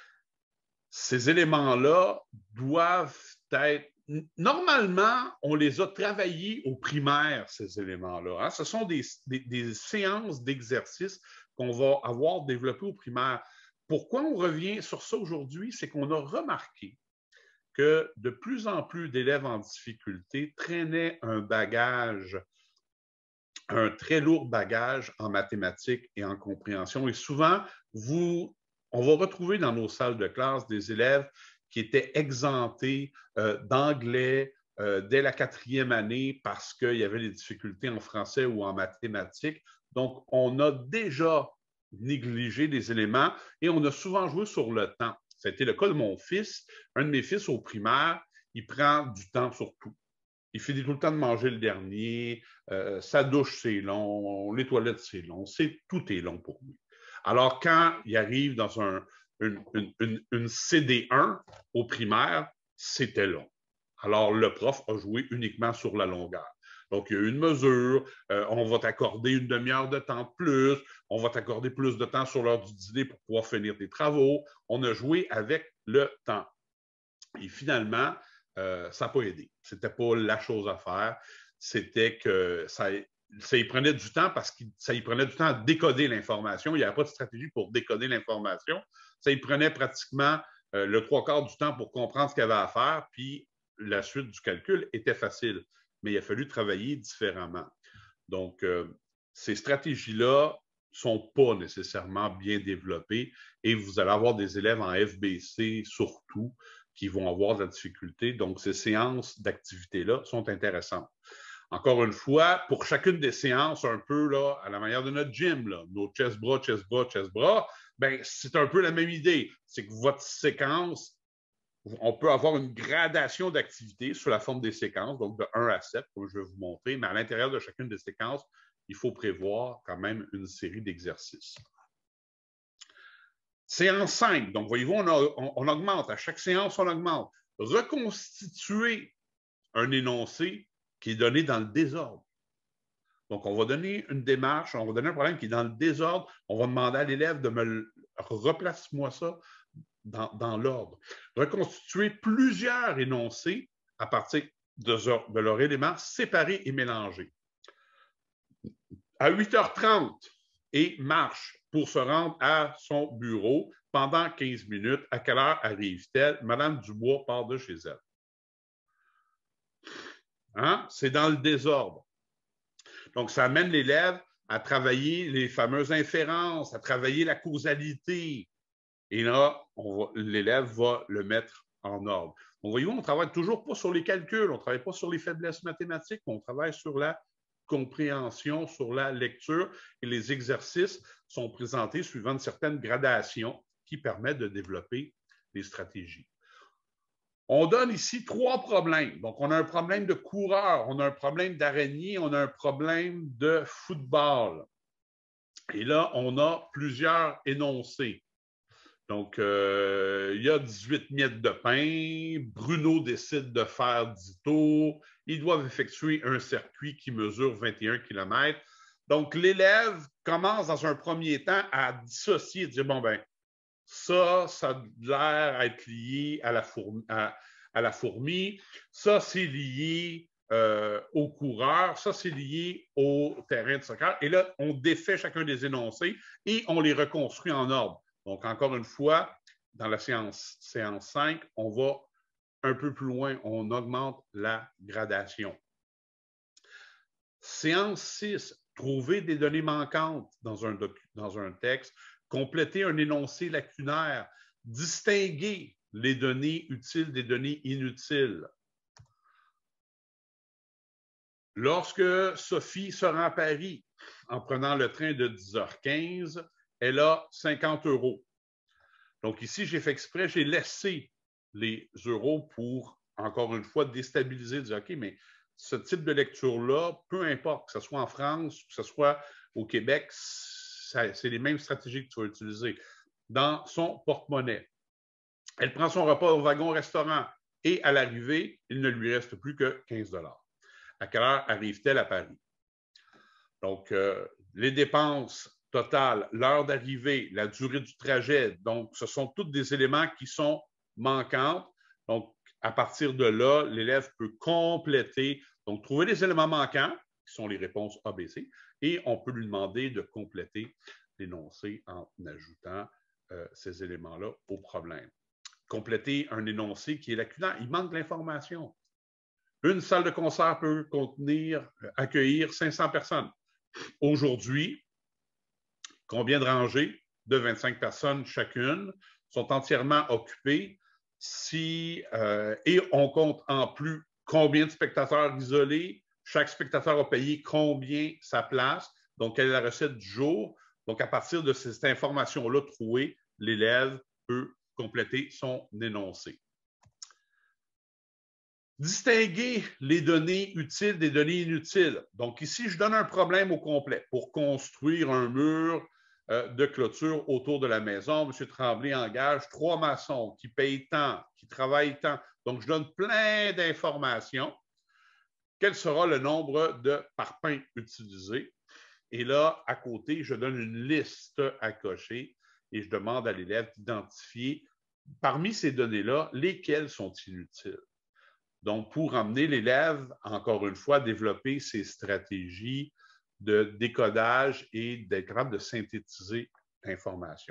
Ces éléments-là doivent être... Normalement, on les a travaillés au primaire, ces éléments-là. Hein? Ce sont des séances d'exercices qu'on va avoir développées au primaire. Pourquoi on revient sur ça aujourd'hui? C'est qu'on a remarqué que de plus en plus d'élèves en difficulté traînaient un bagage, un très lourd bagage en mathématiques et en compréhension. Et souvent, on va retrouver dans nos salles de classe des élèves qui étaient exemptés d'anglais dès la 4e année parce qu'il y avait des difficultés en français ou en mathématiques. Donc, on a déjà négligé des éléments et on a souvent joué sur le temps. Ça a été le cas de mon fils. Un de mes fils au primaire, il prend du temps sur tout. Il finit tout le temps de manger le dernier, sa douche, c'est long, les toilettes, c'est long, tout est long pour lui. Alors, quand il arrive dans une CD1 au primaire, c'était long. Alors, le prof a joué uniquement sur la longueur. Donc, il y a une mesure, on va t'accorder une demi-heure de temps de plus, on va t'accorder plus de temps sur l'heure du dîner pour pouvoir finir tes travaux. On a joué avec le temps. Et finalement, ça n'a pas aidé. Ce n'était pas la chose à faire. C'était que ça y prenait du temps parce que ça y prenait du temps à décoder l'information. Il n'y avait pas de stratégie pour décoder l'information. Ça y prenait pratiquement le 3/4 du temps pour comprendre ce qu'il y avait à faire, puis la suite du calcul était facile. Mais il a fallu travailler différemment. Donc, ces stratégies-là ne sont pas nécessairement bien développées et vous allez avoir des élèves en FBC surtout qui vont avoir de la difficulté. Donc, ces séances d'activité-là sont intéressantes. Encore une fois, pour chacune des séances, un peu là, à la manière de notre gym, là, nos chest-bras, chest-bras, chest-bras, ben, c'est un peu la même idée. C'est que votre séquence, on peut avoir une gradation d'activité sous la forme des séquences, donc de 1 à 7, comme je vais vous montrer, mais à l'intérieur de chacune des séquences, il faut prévoir quand même une série d'exercices. Séance 5, donc voyez-vous, on augmente. À chaque séance, on augmente. Reconstituer un énoncé qui est donné dans le désordre. Donc, on va donner une démarche, on va donner un problème qui est dans le désordre. On va demander à l'élève de me replace-moi ça dans l'ordre. Reconstituer plusieurs énoncés à partir de leurs éléments séparés et mélangés. À 8h30, et marche pour se rendre à son bureau pendant 15 minutes. À quelle heure arrive-t-elle? Madame Dubois part de chez elle. Hein? C'est dans le désordre. Donc, ça amène l'élève à travailler les fameuses inférences, à travailler la causalité. Et là, l'élève va le mettre en ordre. Donc, voyez-vous, on ne travaille toujours pas sur les calculs, on ne travaille pas sur les faiblesses mathématiques, on travaille sur la compréhension, sur la lecture, et les exercices sont présentés suivant une certaine gradation qui permet de développer les stratégies. On donne ici 3 problèmes. Donc, on a un problème de coureur, on a un problème d'araignée, on a un problème de football. Et là, on a plusieurs énoncés. Donc, il y a 18 miettes de pain, Bruno décide de faire 10 tours, ils doivent effectuer un circuit qui mesure 21 km. Donc, l'élève commence dans un premier temps à dissocier, dire, bon, ben, ça a l'air d'être lié à la fourmi, ça, c'est lié au coureur, ça, c'est lié au terrain de soccer. Et là, on défait chacun des énoncés et on les reconstruit en ordre. Donc, encore une fois, dans la séance 5, on va un peu plus loin, on augmente la gradation. Séance 6, trouver des données manquantes dans un texte, compléter un énoncé lacunaire, distinguer les données utiles des données inutiles. Lorsque Sophie se rend à Paris en prenant le train de 10h15, elle a 50 €. Donc ici, j'ai fait exprès, j'ai laissé les euros pour, encore une fois, déstabiliser, dire, OK, mais ce type de lecture-là, peu importe, que ce soit en France, que ce soit au Québec, c'est les mêmes stratégies que tu vas utiliser. Dans son porte-monnaie, elle prend son repas au wagon-restaurant et à l'arrivée, il ne lui reste plus que 15 $. À quelle heure arrive-t-elle à Paris? Donc, les dépenses totales, l'heure d'arrivée, la durée du trajet, donc ce sont tous des éléments qui sont manquants. Donc, à partir de là, l'élève peut compléter, donc trouver les éléments manquants, qui sont les réponses A, B, C, et on peut lui demander de compléter l'énoncé en ajoutant ces éléments-là au problème. Compléter un énoncé qui est lacunaire, il manque de l'information. Une salle de concert peut accueillir 500 personnes. Aujourd'hui, combien de rangées de 25 personnes chacune sont entièrement occupées et on compte en plus combien de spectateurs isolés, chaque spectateur a payé combien sa place, donc quelle est la recette du jour. Donc, à partir de cette information-là trouvée, l'élève peut compléter son énoncé. Distinguer les données utiles des données inutiles. Donc ici, je donne un problème au complet. Pour construire un mur de clôture autour de la maison, M. Tremblay engage 3 maçons qui payent tant, qui travaillent tant. Donc, je donne plein d'informations. Quel sera le nombre de parpaings utilisés? Et là, à côté, je donne une liste à cocher et je demande à l'élève d'identifier parmi ces données-là, lesquelles sont inutiles. Donc, pour amener l'élève, encore une fois, à développer ses stratégies de décodage et d'être capable de synthétiser l'information.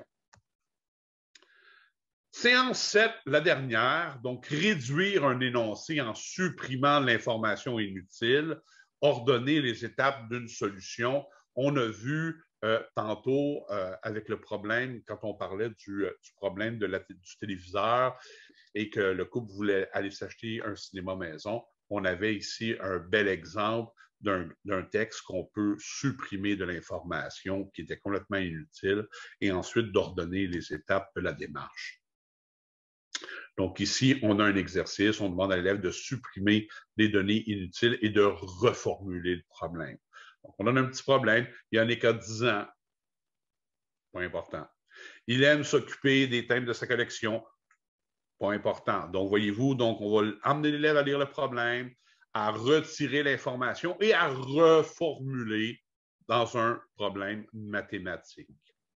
Séance 7, la dernière, donc réduire un énoncé en supprimant l'information inutile, ordonner les étapes d'une solution. On a vu tantôt avec le problème, quand on parlait du problème du téléviseur, et que le couple voulait aller s'acheter un cinéma maison, on avait ici un bel exemple d'un texte qu'on peut supprimer de l'information qui était complètement inutile et ensuite d'ordonner les étapes de la démarche. Donc ici, on a un exercice, on demande à l'élève de supprimer les données inutiles et de reformuler le problème. Donc on a un petit problème, il y a un écart de 10 ans, pas important. Il aime s'occuper des thèmes de sa collection. Pas important. Donc, voyez-vous, donc on va amener l'élève à lire le problème, à retirer l'information et à reformuler dans un problème mathématique.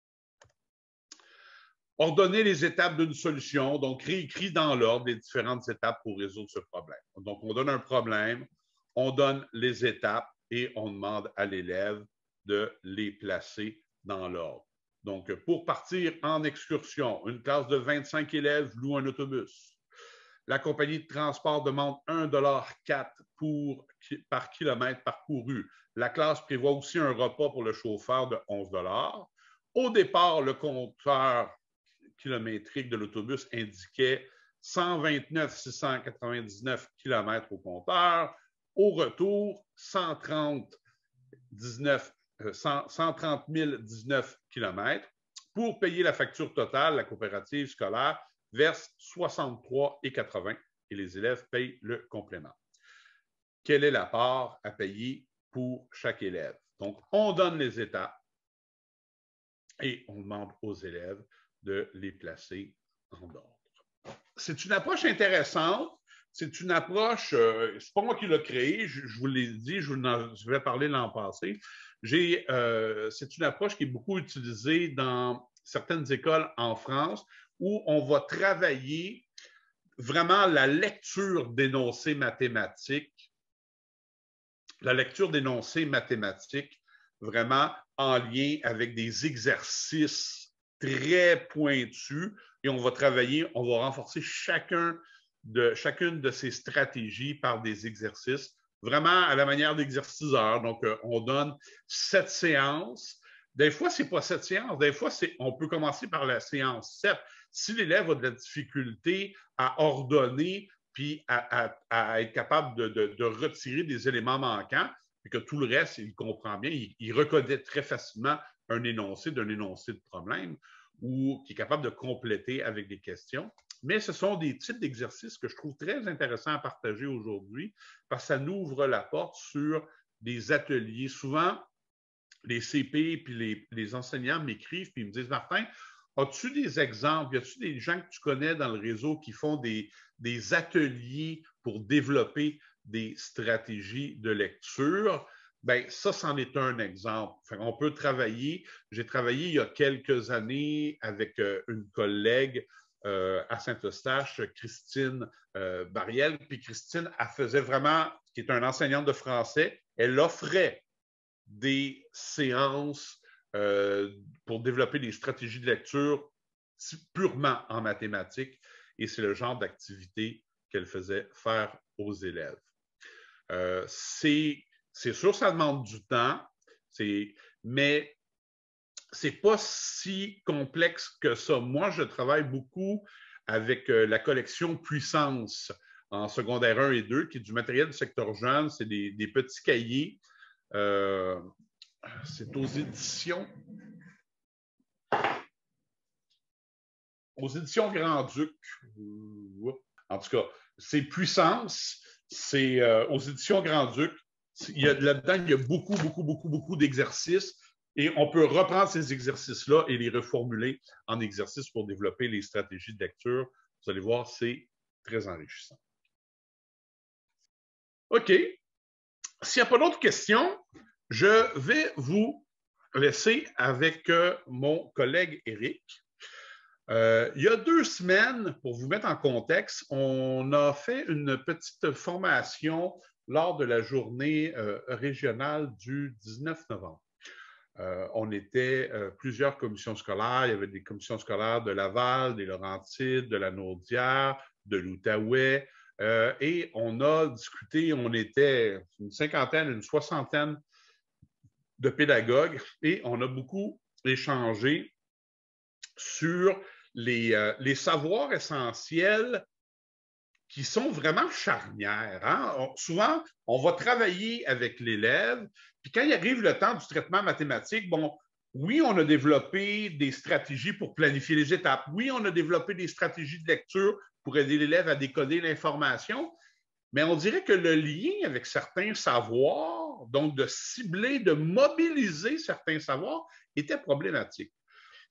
Ordonner les étapes d'une solution, donc réécrit dans l'ordre les différentes étapes pour résoudre ce problème. Donc, on donne un problème, on donne les étapes et on demande à l'élève de les placer dans l'ordre. Donc, pour partir en excursion, une classe de 25 élèves loue un autobus. La compagnie de transport demande 1,04 $ par kilomètre parcouru. La classe prévoit aussi un repas pour le chauffeur de 11 $. Au départ, le compteur kilométrique de l'autobus indiquait 129 699 km au compteur. Au retour, 130 019 km. Pour payer la facture totale, la coopérative scolaire verse 63,80 $ et les élèves payent le complément. Quelle est la part à payer pour chaque élève? Donc, on donne les étapes et on demande aux élèves de les placer en ordre. C'est une approche intéressante. C'est une approche, c'est pas moi qui l'ai créée, je vous l'ai dit, je vais parler l'an passé. C'est une approche qui est beaucoup utilisée dans certaines écoles en France où on va travailler vraiment la lecture d'énoncés mathématiques, vraiment en lien avec des exercices très pointus et on va renforcer chacune de ces stratégies par des exercices, vraiment à la manière d'exerciceur. Donc, on donne 7 séances. Des fois, ce n'est pas 7 séances. Des fois, on peut commencer par la séance 7. Si l'élève a de la difficulté à ordonner puis à être capable de retirer des éléments manquants, et que tout le reste, il comprend bien, il reconnaît très facilement un énoncé de problème ou qui est capable de compléter avec des questions. Mais ce sont des types d'exercices que je trouve très intéressants à partager aujourd'hui parce que ça nous ouvre la porte sur des ateliers. Souvent, les CP puis les enseignants m'écrivent puis ils me disent « Martin, as-tu des exemples? Y a-tu des gens que tu connais dans le réseau qui font des ateliers pour développer des stratégies de lecture? » Bien, ça, c'en est un exemple. Enfin, on peut travailler. J'ai travaillé il y a quelques années avec une collègue à Saint-Eustache, Christine Bariel. Puis Christine, elle faisait vraiment, qui est une enseignante de français, elle offrait des séances pour développer des stratégies de lecture purement en mathématiques. Et c'est le genre d'activité qu'elle faisait faire aux élèves. C'est sûr, ça demande du temps, mais ce n'est pas si complexe que ça. Moi, je travaille beaucoup avec la collection Puissance en secondaire 1 et 2, qui est du matériel du secteur jeune. C'est des petits cahiers. C'est aux éditions Grand-Duc. En tout cas, c'est Puissance. C'est aux éditions Grand-Duc. Là-dedans, il y a beaucoup d'exercices et on peut reprendre ces exercices-là et les reformuler en exercices pour développer les stratégies de lecture. Vous allez voir, c'est très enrichissant. OK. S'il n'y a pas d'autres questions, je vais vous laisser avec mon collègue Éric. Il y a 2 semaines, pour vous mettre en contexte, on a fait une petite formation lors de la journée régionale du 19 novembre. On était plusieurs commissions scolaires. Il y avait des commissions scolaires de Laval, des Laurentides, de la Naudière, de l'Outaouais. Et on a discuté, on était une cinquantaine, une soixantaine de pédagogues et on a beaucoup échangé sur les savoirs essentiels qui sont vraiment charnières. Hein? Souvent, on va travailler avec l'élève, puis quand il arrive le temps du traitement mathématique, bon, oui, on a développé des stratégies pour planifier les étapes. Oui, on a développé des stratégies de lecture pour aider l'élève à décoder l'information, mais on dirait que le lien avec certains savoirs, donc de cibler, de mobiliser certains savoirs, était problématique.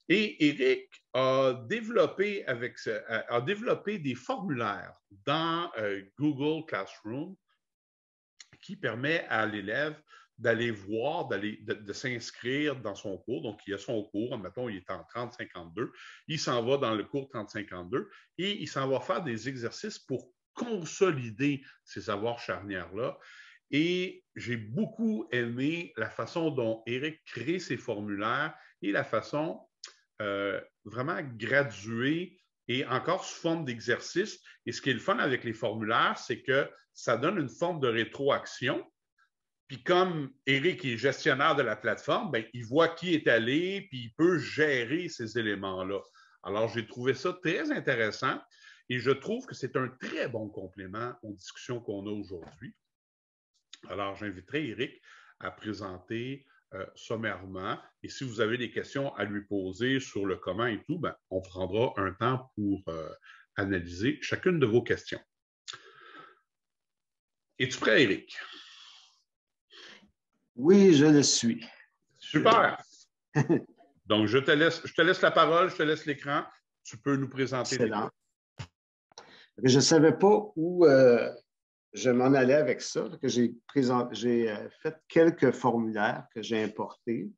Et Eric a développé, des formulaires dans Google Classroom qui permet à l'élève d'aller voir, de s'inscrire dans son cours. Donc, il y a son cours, admettons, il est en 30-52, il s'en va dans le cours 30-52 et il s'en va faire des exercices pour consolider ces savoirs charnières-là. Et j'ai beaucoup aimé la façon dont Eric crée ses formulaires et la façon vraiment graduée et encore sous forme d'exercice. Et ce qui est le fun avec les formulaires, c'est que ça donne une forme de rétroaction. Puis comme Eric est gestionnaire de la plateforme, bien, il voit qui est allé, puis il peut gérer ces éléments-là. Alors, j'ai trouvé ça très intéressant et je trouve que c'est un très bon complément aux discussions qu'on a aujourd'hui. Alors, j'inviterai Eric à présenter sommairement. Et si vous avez des questions à lui poser sur le comment et tout, bien, on prendra un temps pour analyser chacune de vos questions. Es-tu prêt, Eric? Oui, je le suis. Super. Donc, je te laisse la parole, je te laisse l'écran. Tu peux nous présenter. Excellent. Je ne savais pas où je m'en allais avec ça. J'ai fait quelques formulaires que j'ai importés.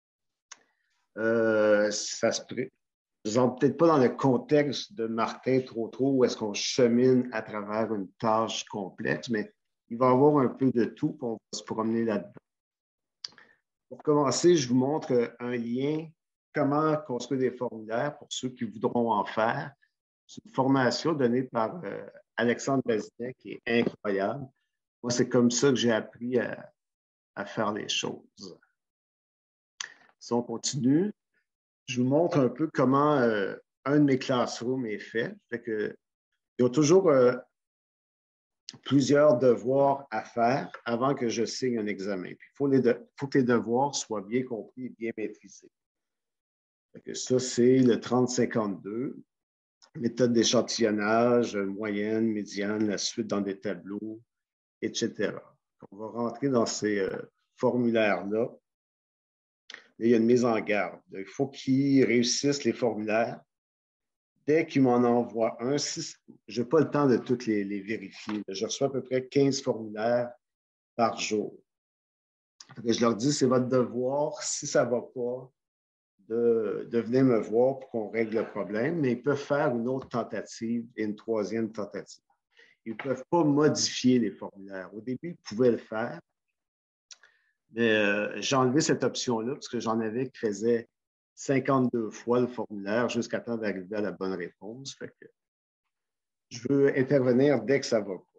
Ça se présente peut-être pas dans le contexte de Martin trop, où est-ce qu'on chemine à travers une tâche complexe, mais il va y avoir un peu de tout, puis on va se promener là-dedans. Pour commencer, je vous montre un lien, comment construire des formulaires pour ceux qui voudront en faire. C'est une formation donnée par Alexandre Bazinet qui est incroyable. Moi, c'est comme ça que j'ai appris à faire les choses. Si on continue, je vous montre un peu comment un de mes classrooms est fait. Il y a toujours plusieurs devoirs à faire avant que je signe un examen. Puis, il faut que les devoirs soient bien compris et bien maîtrisés. Ça, c'est le 30-52. Méthode d'échantillonnage, moyenne, médiane, la suite dans des tableaux, etc. On va rentrer dans ces formulaires-là. Il y a une mise en garde. Il faut qu'ils réussissent les formulaires. Dès qu'ils m'en envoient un, je n'ai pas le temps de tous les vérifier. Je reçois à peu près 15 formulaires par jour. Je leur dis, c'est votre devoir, si ça ne va pas, de venir me voir pour qu'on règle le problème, mais ils peuvent faire une autre tentative et une troisième tentative. Ils ne peuvent pas modifier les formulaires. Au début, ils pouvaient le faire, mais j'ai enlevé cette option-là parce que j'en avais qui faisaient 52 fois le formulaire jusqu'à temps d'arriver à la bonne réponse. Fait que je veux intervenir dès que ça ne va pas.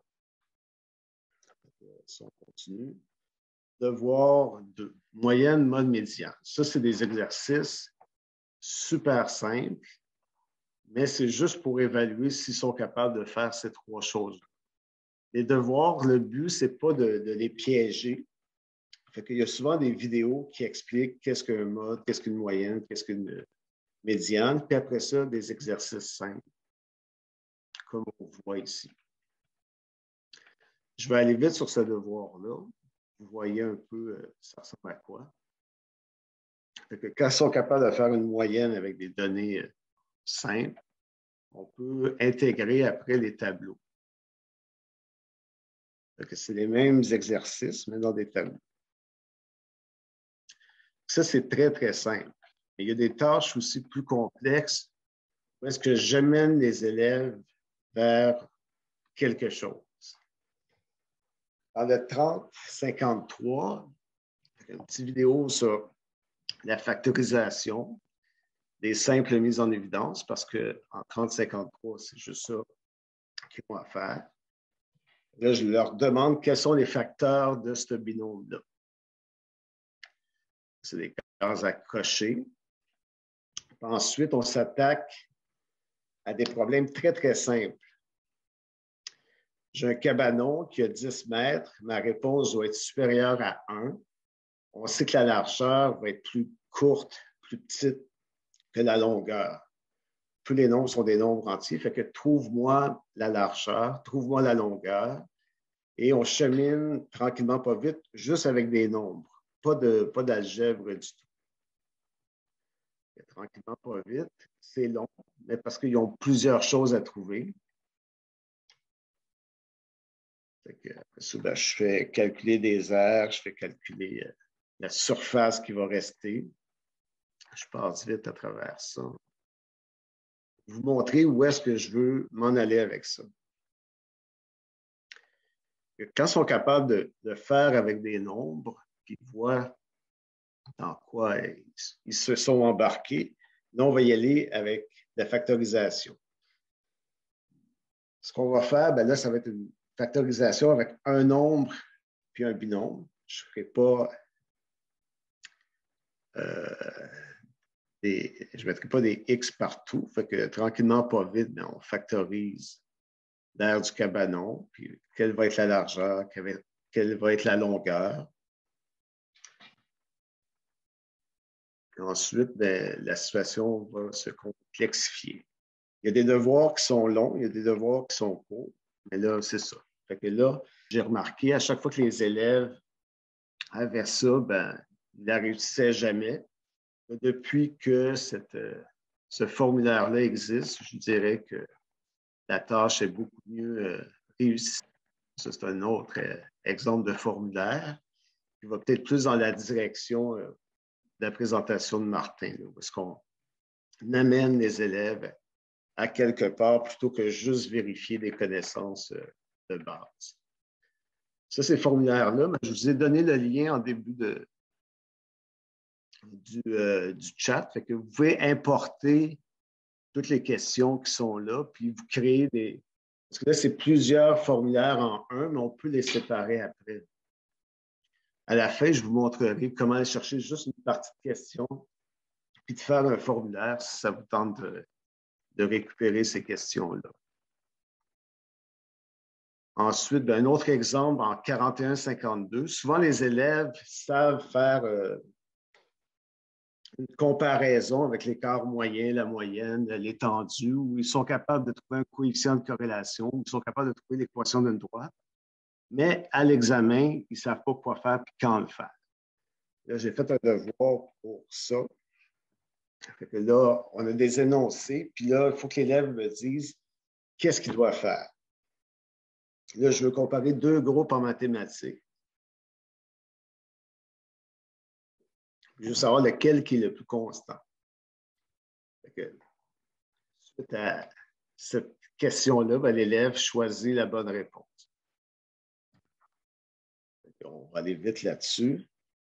Si on continue. Devoir de moyenne, mode, médiane. Ça, c'est des exercices super simples, mais c'est juste pour évaluer s'ils sont capables de faire ces trois choses. Les devoirs, le but, ce n'est pas de les piéger. Il y a souvent des vidéos qui expliquent qu'est-ce qu'un mode, qu'est-ce qu'une moyenne, qu'est-ce qu'une médiane, puis après ça, des exercices simples, comme on voit ici. Je vais aller vite sur ce devoir-là. Vous voyez un peu, ça ressemble à quoi. Quand ils sont capables de faire une moyenne avec des données simples, on peut intégrer après les tableaux. C'est les mêmes exercices, mais dans des tableaux. Ça, c'est très, très simple. Et il y a des tâches aussi plus complexes où est-ce que j'amène les élèves vers quelque chose. Dans le 30-53, une petite vidéo sur la factorisation, des simples mises en évidence, parce qu'en 30-53, c'est juste ça qu'ils vont faire. Là, je leur demande quels sont les facteurs de ce binôme-là. C'est des cases à cocher. Ensuite, on s'attaque à des problèmes très, très simples. J'ai un cabanon qui a 10 mètres. Ma réponse doit être supérieure à 1. On sait que la largeur va être plus courte, plus petite que la longueur. Tous les nombres sont des nombres entiers. Fait que trouve-moi la largeur, trouve-moi la longueur. Et on chemine tranquillement, pas vite, juste avec des nombres. Pas d'algèbre du tout. Tranquillement, pas vite. C'est long, mais parce qu'ils ont plusieurs choses à trouver. Après ça, ben, je fais calculer des aires, je fais calculer la surface qui va rester. Je passe vite à travers ça. Vous montrer où est-ce que je veux m'en aller avec ça. Quand ils sont capables de faire avec des nombres, qu'ils voient dans quoi ils se sont embarqués, là, on va y aller avec la factorisation. Ce qu'on va faire, ben là, ça va être une factorisation avec un nombre puis un binôme. Je ne ferai pas je ne mettrai pas des X partout. Fait que tranquillement, pas vite, mais on factorise l'aire du cabanon, puis quelle va être la largeur, quelle va être la longueur. Puis ensuite, ben, la situation va se complexifier. Il y a des devoirs qui sont longs, il y a des devoirs qui sont courts, mais là, c'est ça. Fait que là, j'ai remarqué, à chaque fois que les élèves avaient ça, ben, ils ne la réussissaient jamais. Depuis que ce formulaire-là existe, je dirais que la tâche est beaucoup mieux réussie. Ça, c'est un autre exemple de formulaire qui va peut-être plus dans la direction de la présentation de Martin, là, où est-ce qu'on amène les élèves à quelque part plutôt que juste vérifier des connaissances de base. Ça, ces formulaires-là, je vous ai donné le lien en début du chat. Fait que vous pouvez importer toutes les questions qui sont là, puis vous créez des... Parce que là, c'est plusieurs formulaires en un, mais on peut les séparer après. À la fin, je vous montrerai comment aller chercher juste une partie de questions, puis de faire un formulaire si ça vous tente de récupérer ces questions-là. Ensuite, ben, un autre exemple en 41-52. Souvent, les élèves savent faire une comparaison avec l'écart moyen, la moyenne, l'étendue, où ils sont capables de trouver un coefficient de corrélation, où ils sont capables de trouver l'équation d'une droite. Mais à l'examen, ils ne savent pas quoi faire et quand le faire. Là, j'ai fait un devoir pour ça. Fait que là, on a des énoncés, puis là, il faut que l'élève me dise qu'est-ce qu'il doit faire. Là, je veux comparer deux groupes en mathématiques. Je veux savoir lequel qui est le plus constant. Suite à cette question-là, ben, l'élève choisit la bonne réponse. On va aller vite là-dessus.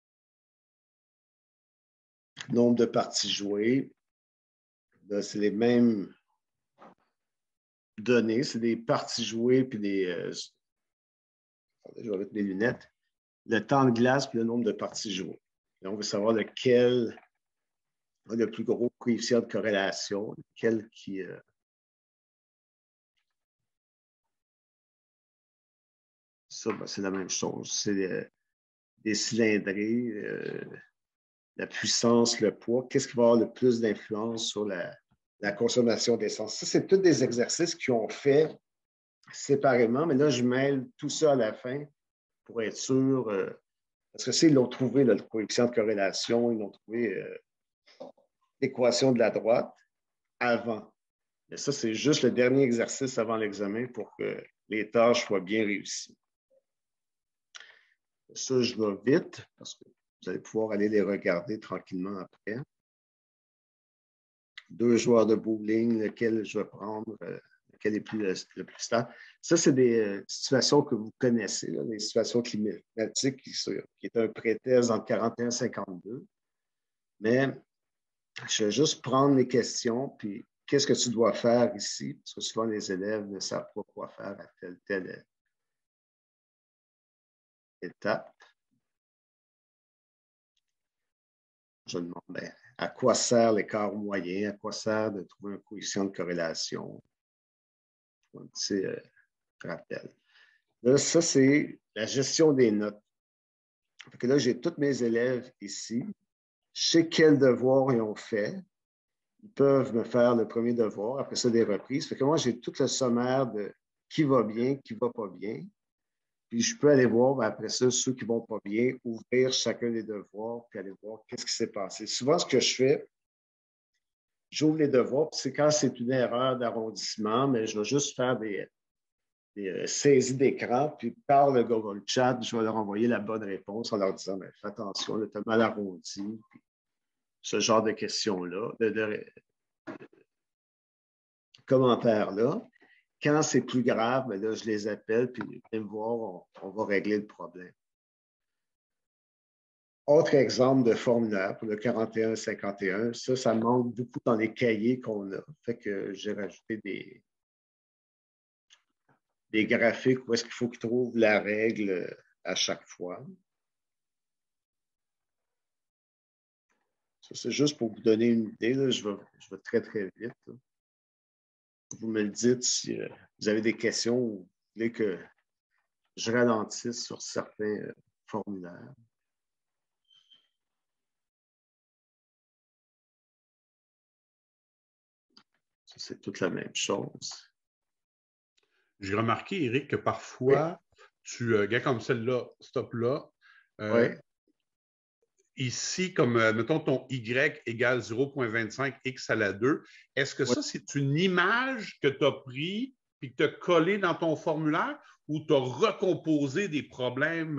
Nombre de parties jouées. Là, c'est les mêmes données. C'est des parties jouées puis des... je vais mettre mes lunettes. Le temps de glace puis le nombre de parties jouées. Et on veut savoir lequel a le plus gros coefficient de corrélation, lequel qui... Ça, ben, c'est la même chose. C'est des cylindrées, la puissance, le poids. Qu'est-ce qui va avoir le plus d'influence sur la consommation d'essence? Ça, c'est tous des exercices qui ont fait séparément, mais là, je mêle tout ça à la fin pour être sûr... parce que ils l'ont trouvé, là, le coefficient de corrélation, ils l'ont trouvé l'équation de la droite avant. Mais ça, c'est juste le dernier exercice avant l'examen pour que les tâches soient bien réussies. Ça, je vais vite parce que vous allez pouvoir aller les regarder tranquillement après. 2 joueurs de bowling, lequel je vais prendre, lequel est le plus stable. Ça, c'est des situations que vous connaissez, là, des situations climatiques qui est un pré-thèse entre 41 et 52. Mais je vais juste prendre les questions, puis qu'est-ce que tu dois faire ici? Parce que souvent, les élèves ne savent pas quoi faire à telle étape. Je demande, ben, à quoi sert l'écart moyen? À quoi sert de trouver un coefficient de corrélation? Un petit rappel. Là, ça, c'est la gestion des notes. Fait que là, j'ai tous mes élèves ici. Je sais quels devoirs ils ont fait. Ils peuvent me faire le premier devoir, après ça, des reprises. Fait que moi, j'ai tout le sommaire de qui va bien, qui ne va pas bien. Puis je peux aller voir, ben, après ça, ceux qui ne vont pas bien, ouvrir chacun des devoirs, puis aller voir qu'est-ce qui s'est passé. Souvent, ce que je fais, j'ouvre les devoirs, puis c'est quand c'est une erreur d'arrondissement, mais je vais juste faire des saisies d'écran, puis par le Google Chat, je vais leur envoyer la bonne réponse en leur disant, ben, fais attention, tu as mal arrondi, puis ce genre de questions-là, de commentaires-là. Quand c'est plus grave, ben là, je les appelle, puis venez me voir, on va régler le problème. Autre exemple de formulaire pour le 41-51, ça manque beaucoup dans les cahiers qu'on a. Fait que j'ai rajouté des graphiques où est-ce qu'il faut qu'ils trouvent la règle à chaque fois. Ça, c'est juste pour vous donner une idée. Là. Je vais très, très vite. Là. Vous me le dites si vous avez des questions ou vous voulez que je ralentisse sur certains formulaires. Ça, c'est toute la même chose. J'ai remarqué, Éric, que parfois, tu gars comme celle-là, stop là. Ici, comme, mettons, ton Y égale 0,25 X à la 2, est-ce que ça, c'est une image que tu as pris et que tu as collée dans ton formulaire ou tu as recomposé des problèmes?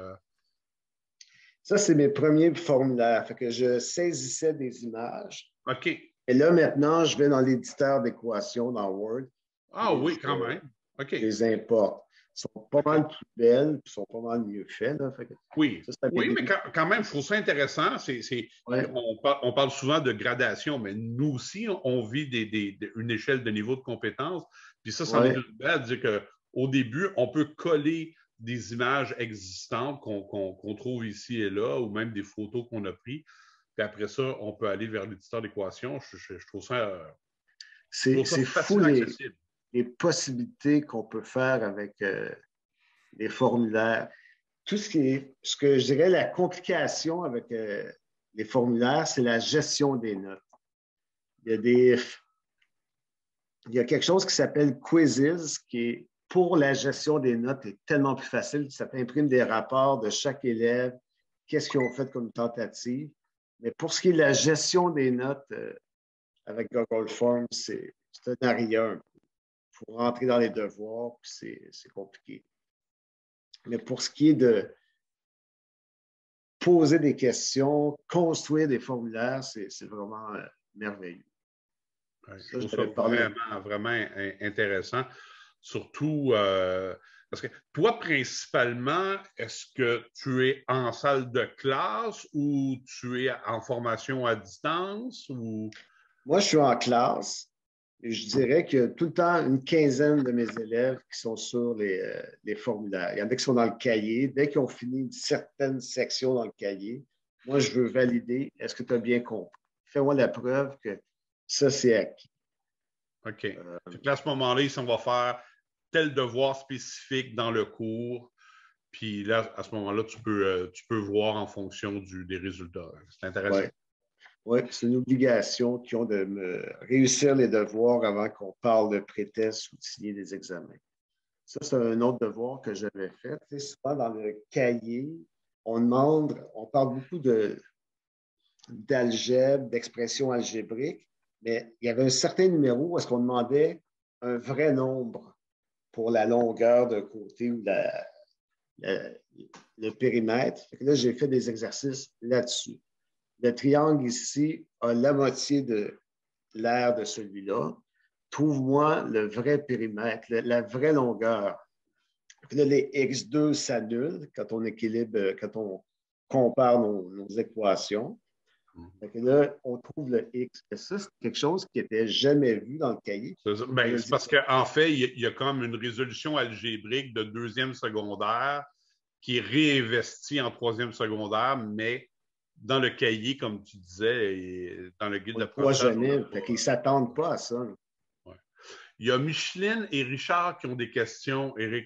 Ça, c'est mes premiers formulaires. Fait que je saisissais des images. OK. Et là, maintenant, je vais dans l'éditeur d'équations dans Word. Ah oui, quand même. OK. Je les importe. Ils sont pas mal plus belles, puis ils sont pas mal mieux faits. Là. Fait que oui, mais quand même, je trouve ça intéressant. On parle souvent de gradation, mais nous aussi, on vit une échelle de niveau de compétence. Puis ça est une belle, dire qu'au début, on peut coller des images existantes qu'on trouve ici et là, ou même des photos qu'on a prises. Puis après ça, on peut aller vers l'éditeur d'équations. Je trouve ça, c'est fou les possibilités qu'on peut faire avec les formulaires. Tout ce que je dirais, la complication avec les formulaires, c'est la gestion des notes. Il y a quelque chose qui s'appelle Quizzes, qui est pour la gestion des notes est tellement plus facile. Ça t'imprime des rapports de chaque élève, qu'est-ce qu'ils ont fait comme tentative. Mais pour ce qui est de la gestion des notes avec Google Forms, c'est un aria. Il faut rentrer dans les devoirs, puis c'est compliqué. Mais pour ce qui est de poser des questions, construire des formulaires, c'est vraiment merveilleux. Je trouve ça vraiment intéressant. Surtout parce que toi, principalement, est-ce que tu es en salle de classe ou tu es en formation à distance? Ou... Moi, je suis en classe. Et je dirais qu'il y a tout le temps une quinzaine de mes élèves qui sont sur les formulaires. Il y en a qui sont dans le cahier. Dès qu'ils ont fini une certaine section dans le cahier, moi, je veux valider. Est-ce que tu as bien compris? Fais-moi la preuve que ça, c'est acquis. OK. À ce moment-là, on va faire tel devoir spécifique dans le cours. Puis là, à ce moment-là, tu peux voir en fonction des résultats. C'est intéressant. Oui, c'est une obligation qu'ils ont de me réussir les devoirs avant qu'on parle de pré-test ou de signer des examens. Ça, c'est un autre devoir que j'avais fait. Tu sais, souvent, dans le cahier, on parle beaucoup d'algèbre, d'expression algébrique, mais il y avait un certain numéro où est-ce qu'on demandait un vrai nombre pour la longueur d'un côté ou le périmètre. Là, j'ai fait des exercices là-dessus. Le triangle ici a la moitié de l'aire de celui-là. Trouve-moi le vrai périmètre, la vraie longueur. Puis là, les x2 s'annulent quand on équilibre, quand on compare nos équations. Fait que là, on trouve le x. Et ça, c'est quelque chose qui n'était jamais vu dans le cahier. C'est parce qu'en fait, il y a comme une résolution algébrique de deuxième secondaire qui est réinvestie en troisième secondaire, mais dans le cahier, comme tu disais, et dans le guide d'apprentissage. Ils ne s'attendent pas à ça. Ouais. Il y a Micheline et Richard qui ont des questions. Éric,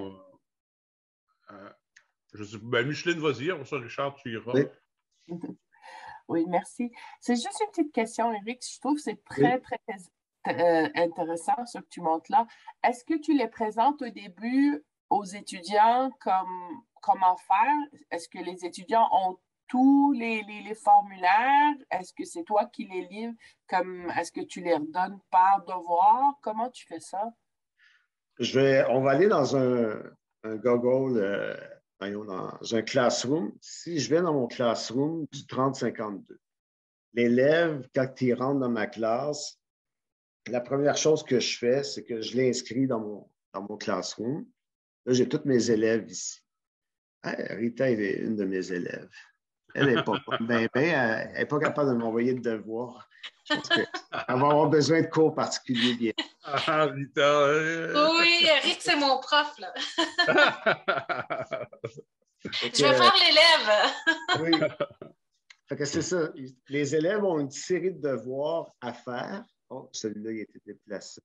Micheline, vas-y. Pour ça, Richard, tu iras. Oui. Oui, merci. C'est juste une petite question, Éric. Je trouve que c'est très, très intéressant ce que tu montres là. Est-ce que tu les présentes au début aux étudiants comme comment faire? Est-ce que les étudiants ont tous les formulaires? Est-ce que c'est toi qui les livres? Est-ce que tu les redonnes par devoir? Comment tu fais ça? On va aller dans un Google, dans un classroom. Si je vais dans mon classroom du 30-52, l'élève, quand il rentre dans ma classe, la première chose que je fais, c'est que je l'inscris dans mon classroom. Là, j'ai tous mes élèves ici. Rita est une de mes élèves. Elle n'est pas elle n'est pas capable de m'envoyer de devoirs. Je pense qu'elle va avoir besoin de cours particuliers bien. Ah, Rita. Oui, Eric, c'est mon prof, là. Je vais faire l'élève. Oui. Fait que c'est ça. Les élèves ont une série de devoirs à faire. Oh, celui-là, il a été déplacé.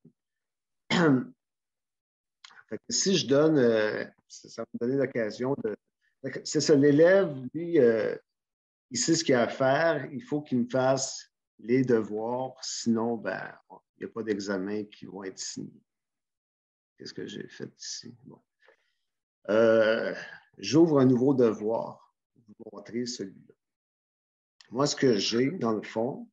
Fait que si je donne, ça va me donner l'occasion de. C'est ça, l'élève, lui, il sait ce qu'il a à faire. Il faut qu'il me fasse les devoirs. Sinon, il n'y a pas d'examen qui vont être signés. Qu'est-ce que j'ai fait ici? Bon. J'ouvre un nouveau devoir. Je vais vous montrer celui-là. Moi, ce que j'ai, dans le fond,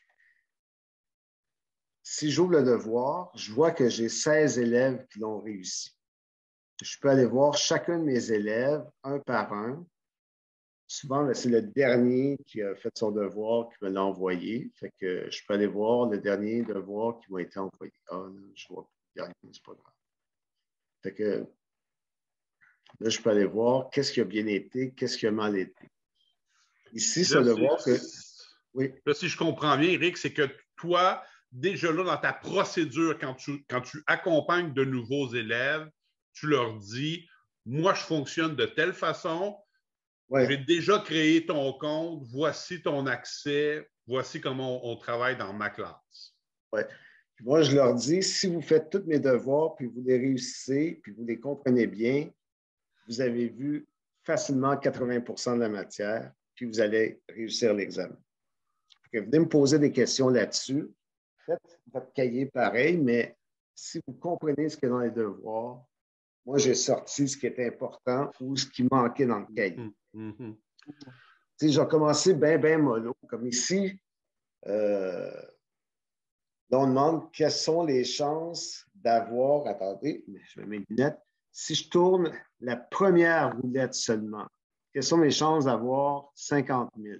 si j'ouvre le devoir, je vois que j'ai 16 élèves qui l'ont réussi. Je peux aller voir chacun de mes élèves, un par un. Souvent, c'est le dernier qui a fait son devoir qui me l'a envoyé. Fait que je peux aller voir le dernier devoir qui m'a été envoyé. Ah, là, je vois pas le dernier, c'est pas grave. Fait que là, je peux aller voir qu'est-ce qui a bien été, qu'est-ce qui a mal été. Ici, c'est le devoir que. Oui. Là, si je comprends bien, Eric, c'est que toi, déjà là, dans ta procédure, quand tu accompagnes de nouveaux élèves, tu leur dis, moi, je fonctionne de telle façon, j'ai déjà créé ton compte, voici ton accès, voici comment on travaille dans ma classe. Oui. Moi, je leur dis, si vous faites tous mes devoirs, puis vous les réussissez, puis vous les comprenez bien, vous avez vu facilement 80% de la matière, puis vous allez réussir l'examen. Venez me poser des questions là-dessus. Faites votre cahier pareil, mais si vous comprenez ce qu'il y a dans les devoirs, moi, j'ai sorti ce qui était important ou ce qui manquait dans le cahier. J'ai commencé bien mollo. Comme ici, là, on demande quelles sont les chances d'avoir, attendez, je mets mes lunettes, si je tourne la première roulette seulement, quelles sont les chances d'avoir 50 000?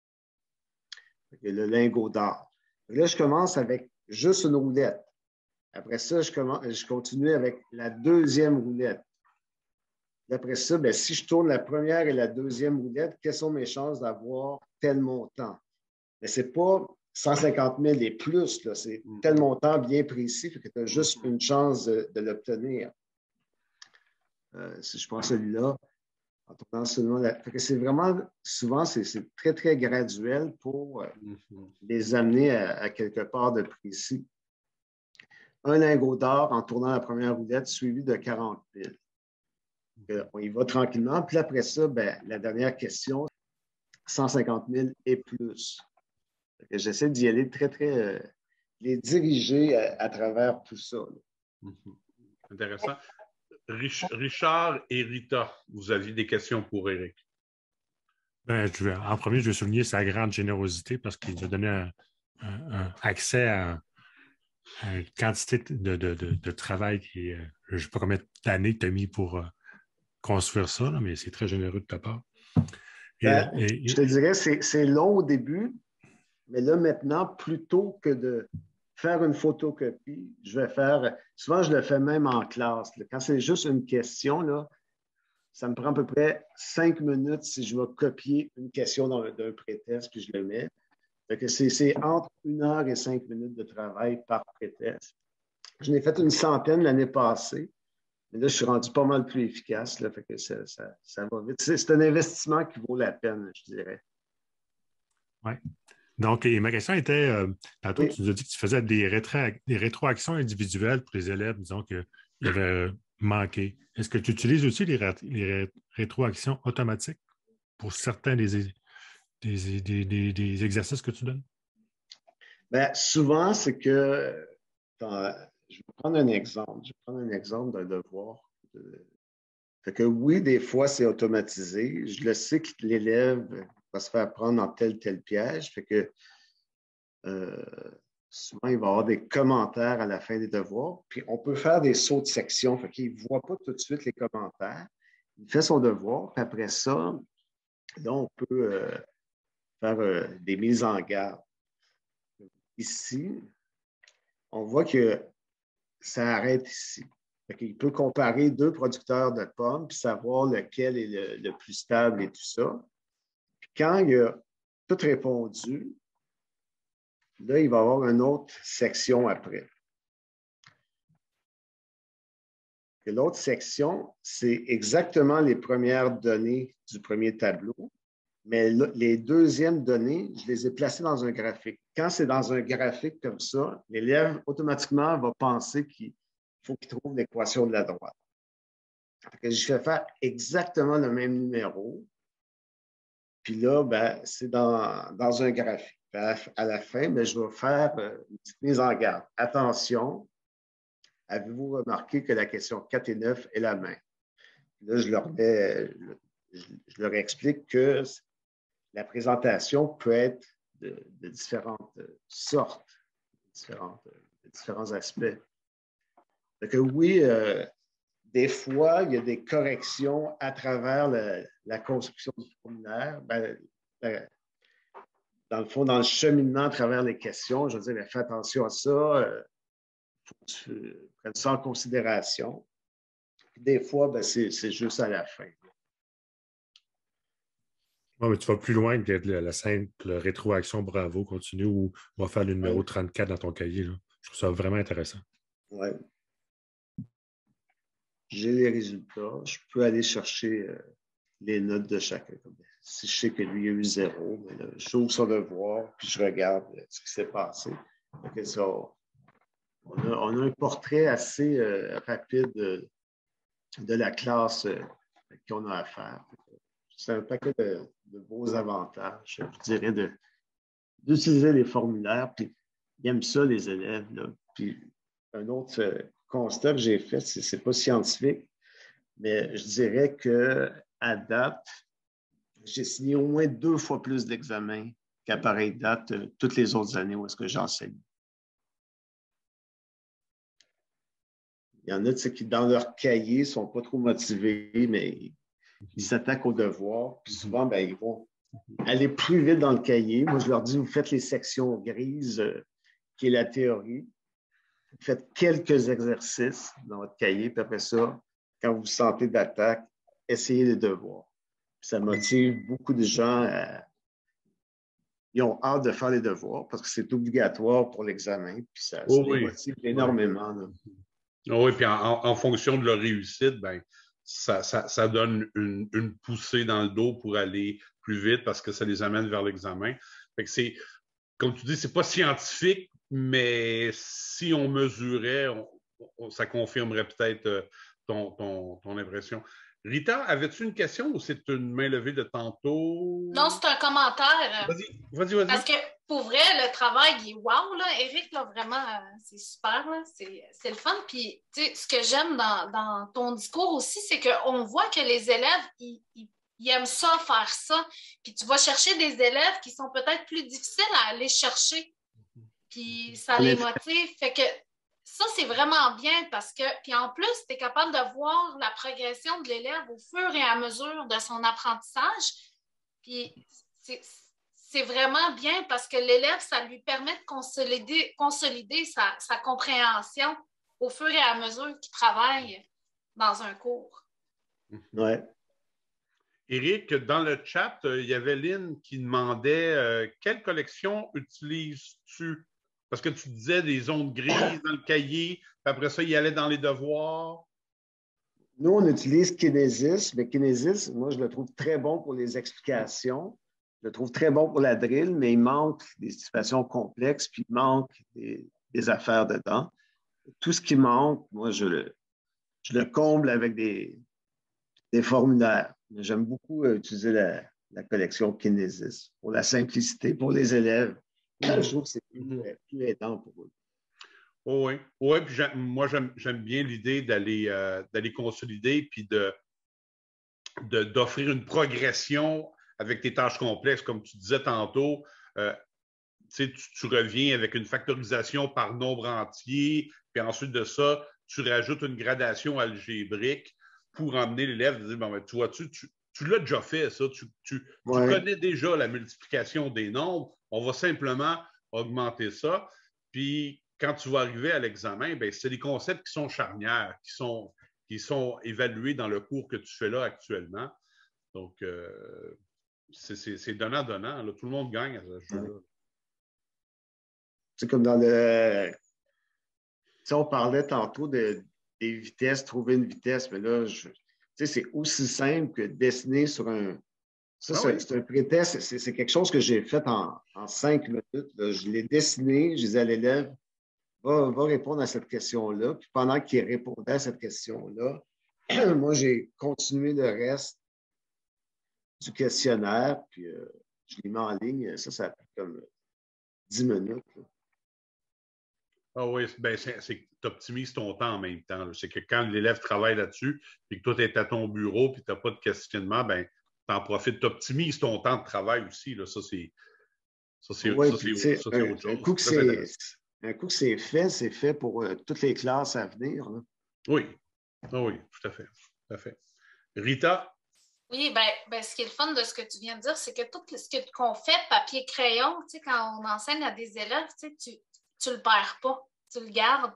Le lingot d'or. Là, je commence avec juste une roulette. Après ça, je continue avec la deuxième roulette. Après ça, si je tourne la première et la deuxième roulette, quelles sont mes chances d'avoir tel montant? Mais ce n'est pas 150 000 et plus, c'est tel montant bien précis, que tu as juste une chance de l'obtenir. Si je prends celui-là, en tournant seulement c'est vraiment, souvent, c'est très, très graduel pour les amener à quelque part de précis. Un lingot d'or en tournant la première roulette, suivi de 40 000. On y va tranquillement. Puis après ça, la dernière question, 150 000 et plus. J'essaie d'y aller très, très, les diriger à travers tout ça. Intéressant. Richard et Rita, vous aviez des questions pour Eric? En premier, je vais souligner sa grande générosité parce qu'il nous a donné un accès à une quantité de travail qui est, je ne sais pas combien d'années tu as mis pour construire ça, là, mais c'est très généreux de ta part. Je te dirais, c'est long au début, mais là, maintenant, plutôt que de faire une photocopie, souvent je le fais même en classe. Quand c'est juste une question, là, ça me prend à peu près 5 minutes si je vais copier une question d'un pré-test, puis je le mets. C'est entre 1 heure et 5 minutes de travail par pré-test. Je n'ai fait une centaine l'année passée, mais là, je suis rendu pas mal plus efficace. Là, fait que ça va vite. C'est un investissement qui vaut la peine, je dirais. Oui. Donc, et ma question était, tantôt, tu nous as dit que tu faisais des rétroactions individuelles pour les élèves, disons qu'ils avaient manqué. Est-ce que tu utilises aussi les rétroactions automatiques pour certains des exercices que tu donnes? Souvent, c'est que, je vais prendre un exemple. D'un devoir. Fait que oui, des fois, c'est automatisé. Je le sais que l'élève va se faire prendre dans tel piège. Fait que souvent, il va y avoir des commentaires à la fin des devoirs. Puis on peut faire des sauts de section. Fait qu'il ne voit pas tout de suite les commentaires. Il fait son devoir, puis après ça, là, on peut faire des mises en garde. Ici, on voit que ça arrête ici. Il peut comparer deux producteurs de pommes puis savoir lequel est le plus stable et tout ça. Puis quand il a tout répondu, là, il va y avoir une autre section après. L'autre section, c'est exactement les premières données du premier tableau, mais les deuxièmes données, je les ai placées dans un graphique. Quand c'est dans un graphique comme ça, l'élève automatiquement va penser qu'il faut qu'il trouve l'équation de la droite. Je vais faire exactement le même numéro, puis là, ben, c'est dans un graphique. À la fin, ben, je vais faire une petite mise en garde. Attention, avez-vous remarqué que la question 4 et 9 est la même? Là, je leur explique que la présentation peut être de différentes sortes, de différents aspects. Donc, oui, des fois, il y a des corrections à travers la construction du formulaire. Ben, dans le fond, dans le cheminement à travers les questions, je veux dire, ben, fais attention à ça, faut que tu prennes ça en considération. Puis des fois, ben, c'est juste à la fin. Ouais, mais tu vas plus loin que la simple rétroaction bravo continue où on va faire le numéro 34 dans ton cahier. Là. Je trouve ça vraiment intéressant. Oui. J'ai les résultats. Je peux aller chercher les notes de chacun. Si je sais que lui a eu 0, j'ouvre son devoir puis je regarde ce qui s'est passé. Donc, ça, on a un portrait assez rapide de la classe qu'on a à faire. C'est un paquet de beaux avantages, je dirais, d'utiliser les formulaires. Puis, ils aiment ça, les élèves. Là. Puis, un autre constat que j'ai fait, c'est pas scientifique, mais je dirais qu'à date, j'ai signé au moins 2 fois plus d'examens qu'à pareille date toutes les autres années où est-ce que j'enseigne. Il y en a qui, dans leur cahier, ne sont pas trop motivés, mais ils s'attaquent aux devoirs. Puis souvent, ben, ils vont aller plus vite dans le cahier. Moi, je leur dis, vous faites les sections grises, qui est la théorie. Vous faites quelques exercices dans votre cahier. Puis après ça, quand vous vous sentez d'attaque, essayez les devoirs. Puis ça motive beaucoup de gens ils ont hâte de faire les devoirs parce que c'est obligatoire pour l'examen. Puis ça les motive énormément. Là. Oui, puis en fonction de leur réussite, ben, ça donne une poussée dans le dos pour aller plus vite parce que ça les amène vers l'examen. Fait que c'est, comme tu dis, c'est pas scientifique, mais si on mesurait, ça confirmerait peut-être ton impression. Rita, avais-tu une question ou c'est une main levée de tantôt? Non, c'est un commentaire. Vas-y. Parce que pour vrai, le travail, il est wow, là. Éric, là, vraiment, c'est super, là. C'est le fun. Puis, tu sais, ce que j'aime dans ton discours aussi, c'est qu'on voit que les élèves, ils aiment ça, faire ça. Puis, tu vas chercher des élèves qui sont peut-être plus difficiles à aller chercher. Puis, ça les motive. Fait que ça, c'est vraiment bien parce que, puis en plus, tu es capable de voir la progression de l'élève au fur et à mesure de son apprentissage. Puis, c'est vraiment bien parce que l'élève, ça lui permet de consolider sa compréhension au fur et à mesure qu'il travaille dans un cours. Oui. Éric, dans le chat, il y avait Lynn qui demandait quelle collection utilises-tu? Parce que tu disais des zones grises dans le cahier, puis après ça, il allait dans les devoirs. Nous, on utilise Kinesis, mais Kinesis, moi, je le trouve très bon pour les explications. Je le trouve très bon pour la drill, mais il manque des situations complexes, puis il manque des affaires dedans. Tout ce qui manque, moi, je le comble avec des formulaires. J'aime beaucoup utiliser la collection Kinesis pour la simplicité, pour les élèves. Je trouve que c'est plus aidant pour eux. Oui, puis moi, j'aime bien l'idée d'aller consolider puis d'offrir une progression avec tes tâches complexes, comme tu disais tantôt, tu reviens avec une factorisation par nombre entier, puis ensuite de ça, tu rajoutes une gradation algébrique pour emmener l'élève à dire, bon, ben, tu vois-tu, tu l'as déjà fait, ça. Tu connais déjà la multiplication des nombres. On va simplement augmenter ça. Puis, quand tu vas arriver à l'examen, ben, c'est des concepts qui sont charnières, qui sont évalués dans le cours que tu fais là actuellement. Donc, c'est donnant-donnant. Tout le monde gagne à ce jeu-là. C'est comme dans le... Si on parlait tantôt des vitesses, trouver une vitesse, mais là, c'est aussi simple que dessiner sur un... Ça, c'est un pré-test. C'est quelque chose que j'ai fait en 5 minutes. Là. Je l'ai dessiné, je disais à l'élève, va répondre à cette question-là. Puis pendant qu'il répondait à cette question-là, moi, j'ai continué le reste du questionnaire, puis je l'ai mis en ligne. Ça a pris comme 10 minutes. Là. Ah oui, ben c'est que tu optimises ton temps en même temps. C'est que quand l'élève travaille là-dessus, puis que toi, tu es à ton bureau, puis tu n'as pas de questionnement, ben tu en profites, tu optimises ton temps de travail aussi. Là. Ça, c'est autre chose. Un coup que c'est fait pour toutes les classes à venir. Là. Oui. Ah oui, tout à fait. Rita? Oui, ben, ce qui est le fun de ce que tu viens de dire, c'est que tout ce qu'on fait papier-crayon, quand on enseigne à des élèves, tu ne le perds pas. Tu le gardes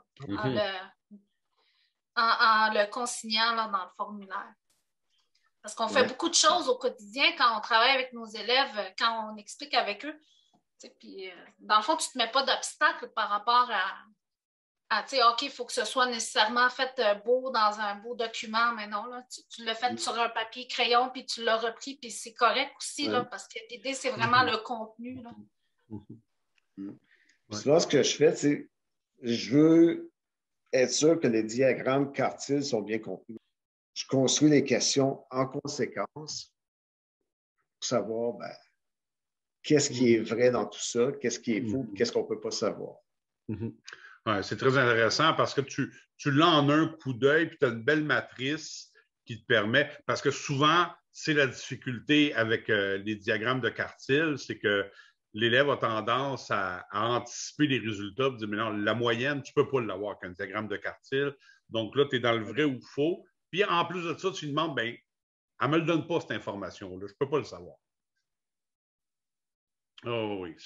en le consignant là, dans le formulaire. Parce qu'on fait beaucoup de choses au quotidien quand on travaille avec nos élèves, quand on explique avec eux. Puis, dans le fond, tu ne te mets pas d'obstacle par rapport à OK, il faut que ce soit nécessairement fait beau dans un beau document, mais non, là, tu l'as fait sur un papier crayon, puis tu l'as repris, puis c'est correct aussi, là, parce que l'idée, c'est vraiment le contenu. Là. Là, ce que je fais, c'est je veux être sûr que les diagrammes quartiles sont bien compris. Je construis les questions en conséquence pour savoir qu'est-ce qui est vrai dans tout ça, qu'est-ce qui est faux, qu'est-ce qu'on ne peut pas savoir. Ouais, c'est très intéressant parce que tu l'as en un coup d'œil, puis tu as une belle matrice qui te permet, parce que souvent, c'est la difficulté avec les diagrammes de quartile, c'est que l'élève a tendance à anticiper les résultats, et dire, mais non, la moyenne, tu ne peux pas l'avoir qu'un diagramme de quartile. Donc là, tu es dans le vrai ou faux. Puis en plus de ça, tu lui demandes, ben, elle ne me le donne pas, cette information-là, je ne peux pas le savoir. Oh oui,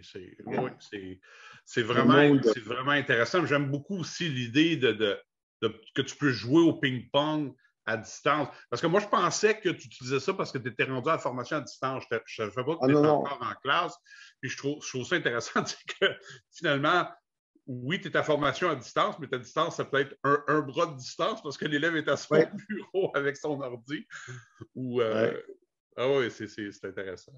c'est vraiment intéressant. J'aime beaucoup aussi l'idée que tu peux jouer au ping-pong à distance. Parce que moi, je pensais que tu utilisais ça parce que tu étais rendu à la formation à distance. Je ne savais pas que tu étais encore en classe. Puis je trouve ça intéressant que finalement, oui, tu es à formation à distance, mais ta distance, ça peut être un bras de distance parce que l'élève est à son bureau avec son ordi. Ah oui, c'est intéressant.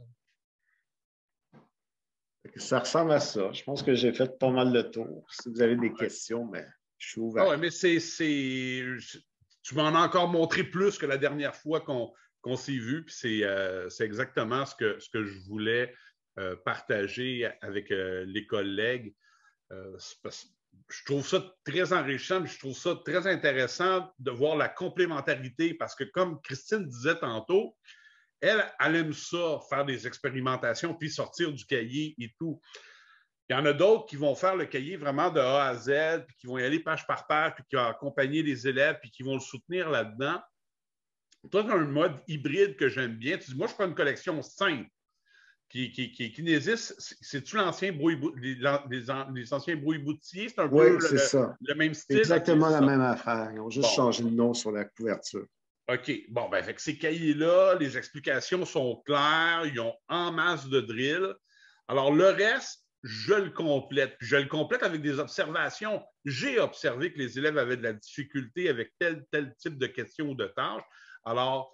Ça ressemble à ça. Je pense que j'ai fait pas mal le tour. Si vous avez des questions, mais je suis ouvert. Ah oui, mais tu m'en as encore montré plus que la dernière fois qu'on s'est vu. Puis c'est exactement ce que je voulais partager avec les collègues. Je trouve ça très enrichissant, je trouve ça très intéressant de voir la complémentarité parce que comme Christine disait tantôt, elle aime ça, faire des expérimentations, puis sortir du cahier et tout. Il y en a d'autres qui vont faire le cahier vraiment de A à Z, puis qui vont y aller page par page, puis qui vont accompagner les élèves, puis qui vont le soutenir là-dedans. Toi, tu as un mode hybride que j'aime bien. Tu dis, moi, je prends une collection simple qui n'existe. C'est-tu l'ancien les anciens brouille-boutiers? C'est un peu le même style? Exactement la même affaire. Ils ont juste changé le nom sur la couverture. OK. Bon, ben, avec ces cahiers-là, les explications sont claires, ils ont en masse de drills. Alors, le reste, je le complète. Puis je le complète avec des observations. J'ai observé que les élèves avaient de la difficulté avec tel type de questions ou de tâches. Alors,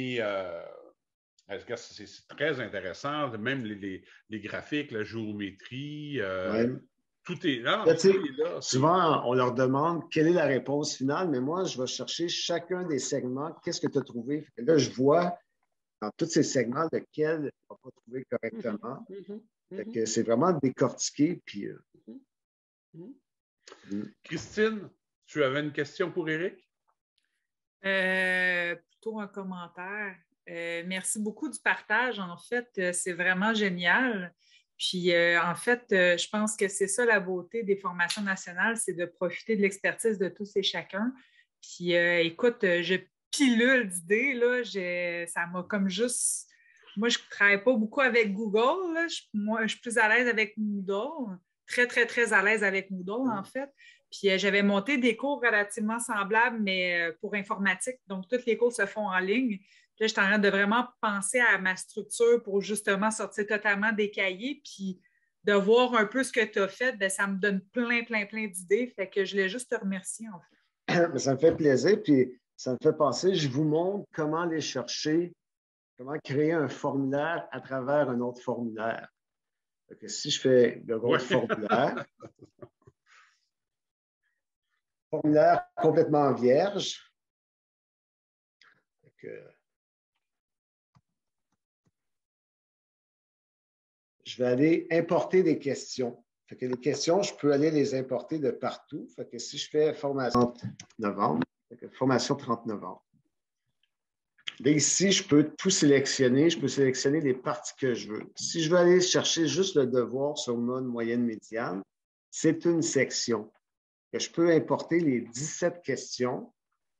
c'est très intéressant. Même les graphiques, la géométrie, tout est là. Souvent, on leur demande quelle est la réponse finale, mais moi, je vais chercher chacun des segments. Qu'est-ce que tu as trouvé? Là, je vois dans tous ces segments lequel on n'a pas trouvé correctement. C'est vraiment décortiqué. Puis, Christine, tu avais une question pour Éric? Plutôt un commentaire. Merci beaucoup du partage. En fait, c'est vraiment génial. Puis, en fait, je pense que c'est ça la beauté des formations nationales, c'est de profiter de l'expertise de tous et chacun. Puis, écoute, je pilule d'idées, là. Ça m'a comme juste... Moi, je ne travaille pas beaucoup avec Google, là. Moi, je suis plus à l'aise avec Moodle. Très, très, très à l'aise avec Moodle, en fait. Puis, j'avais monté des cours relativement semblables, mais pour informatique. Donc, tous les cours se font en ligne. Là, je suis en train de vraiment penser à ma structure pour justement sortir totalement des cahiers, puis de voir un peu ce que tu as fait, bien, ça me donne plein, plein, plein d'idées. Fait que je voulais juste te remercier, en fait. Ça me fait plaisir, puis ça me fait penser, je vous montre comment aller chercher, comment créer un formulaire à travers un autre formulaire. Fait que si je fais le gros formulaire, formulaire complètement vierge, fait que, je vais aller importer des questions. Fait que les questions, je peux aller les importer de partout. Fait que si je fais formation 30 novembre, fait que formation 30 novembre. Là, ici, je peux tout sélectionner. Je peux sélectionner les parties que je veux. Si je veux aller chercher juste le devoir sur mode moyenne médiane, c'est une section. Et je peux importer les 17 questions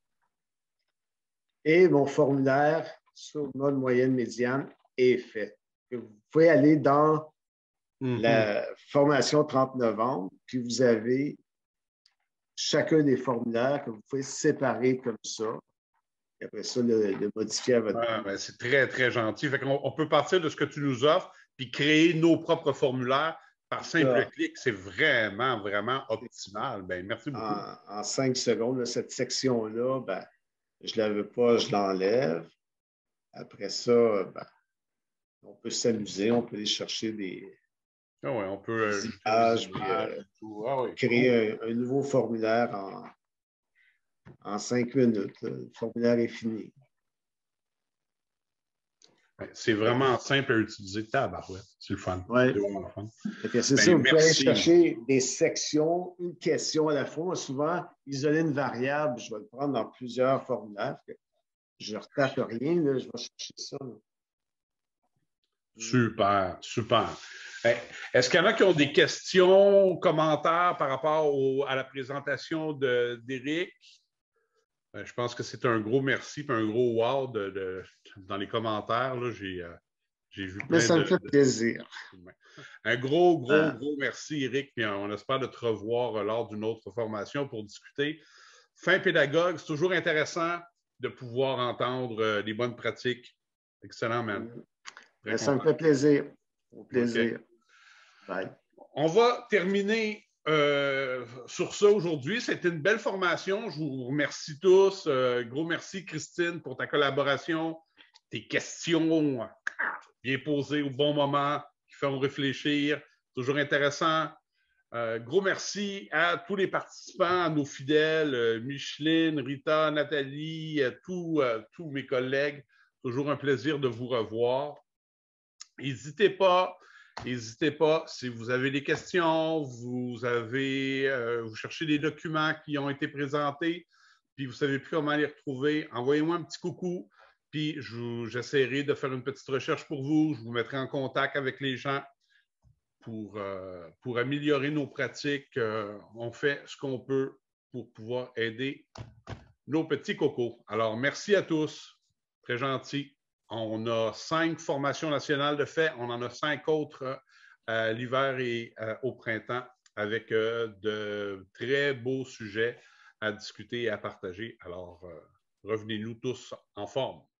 et mon formulaire sur mode moyenne médiane est fait. Vous pouvez aller dans la formation 30 novembre, puis vous avez chacun des formulaires que vous pouvez séparer comme ça. Et après ça, le modifier à votre goût. Ben, c'est très, très gentil. Fait on peut partir de ce que tu nous offres, puis créer nos propres formulaires par simple clic. C'est vraiment, vraiment optimal. Ben, merci beaucoup. En 5 secondes, là, cette section-là, ben, je ne la veux pas, je l'enlève. Après ça, ben, on peut s'amuser, on peut aller chercher des on peut images, puis créer un nouveau formulaire en 5 minutes. Le formulaire est fini. C'est vraiment simple à utiliser. Tabarouette, c'est le fun. Ouais. C'est ça, vous pouvez aller chercher des sections, une question à la fois. Souvent, isoler une variable, je vais le prendre dans plusieurs formulaires. Je ne retape rien, là, je vais chercher ça. Là. Super, super. Est-ce qu'il y en a qui ont des questions, commentaires par rapport à la présentation d'Éric? Je pense que c'est un gros merci et un gros wow dans les commentaires. J'ai vu plein. Mais ça me fait plaisir. Un gros merci, Éric. Puis on espère de te revoir lors d'une autre formation pour discuter. Fin pédagogue, c'est toujours intéressant de pouvoir entendre des bonnes pratiques. Excellent, man. Ça me fait plaisir. Au plaisir. Okay. Bye. On va terminer sur ça aujourd'hui. C'était une belle formation. Je vous remercie tous. Gros merci, Christine, pour ta collaboration, tes questions bien posées au bon moment, qui font réfléchir. Toujours intéressant. Gros merci à tous les participants, à nos fidèles, Micheline, Rita, Nathalie, tous mes collègues. Toujours un plaisir de vous revoir. N'hésitez pas, si vous avez des questions, vous cherchez des documents qui ont été présentés, puis vous ne savez plus comment les retrouver, envoyez-moi un petit coucou, puis j'essaierai de faire une petite recherche pour vous. Je vous mettrai en contact avec les gens pour améliorer nos pratiques. On fait ce qu'on peut pour pouvoir aider nos petits cocos. Alors, merci à tous. Très gentil. On a 5 formations nationales de fait. On en a 5 autres l'hiver et au printemps avec de très beaux sujets à discuter et à partager. Alors, revenez-nous tous en forme.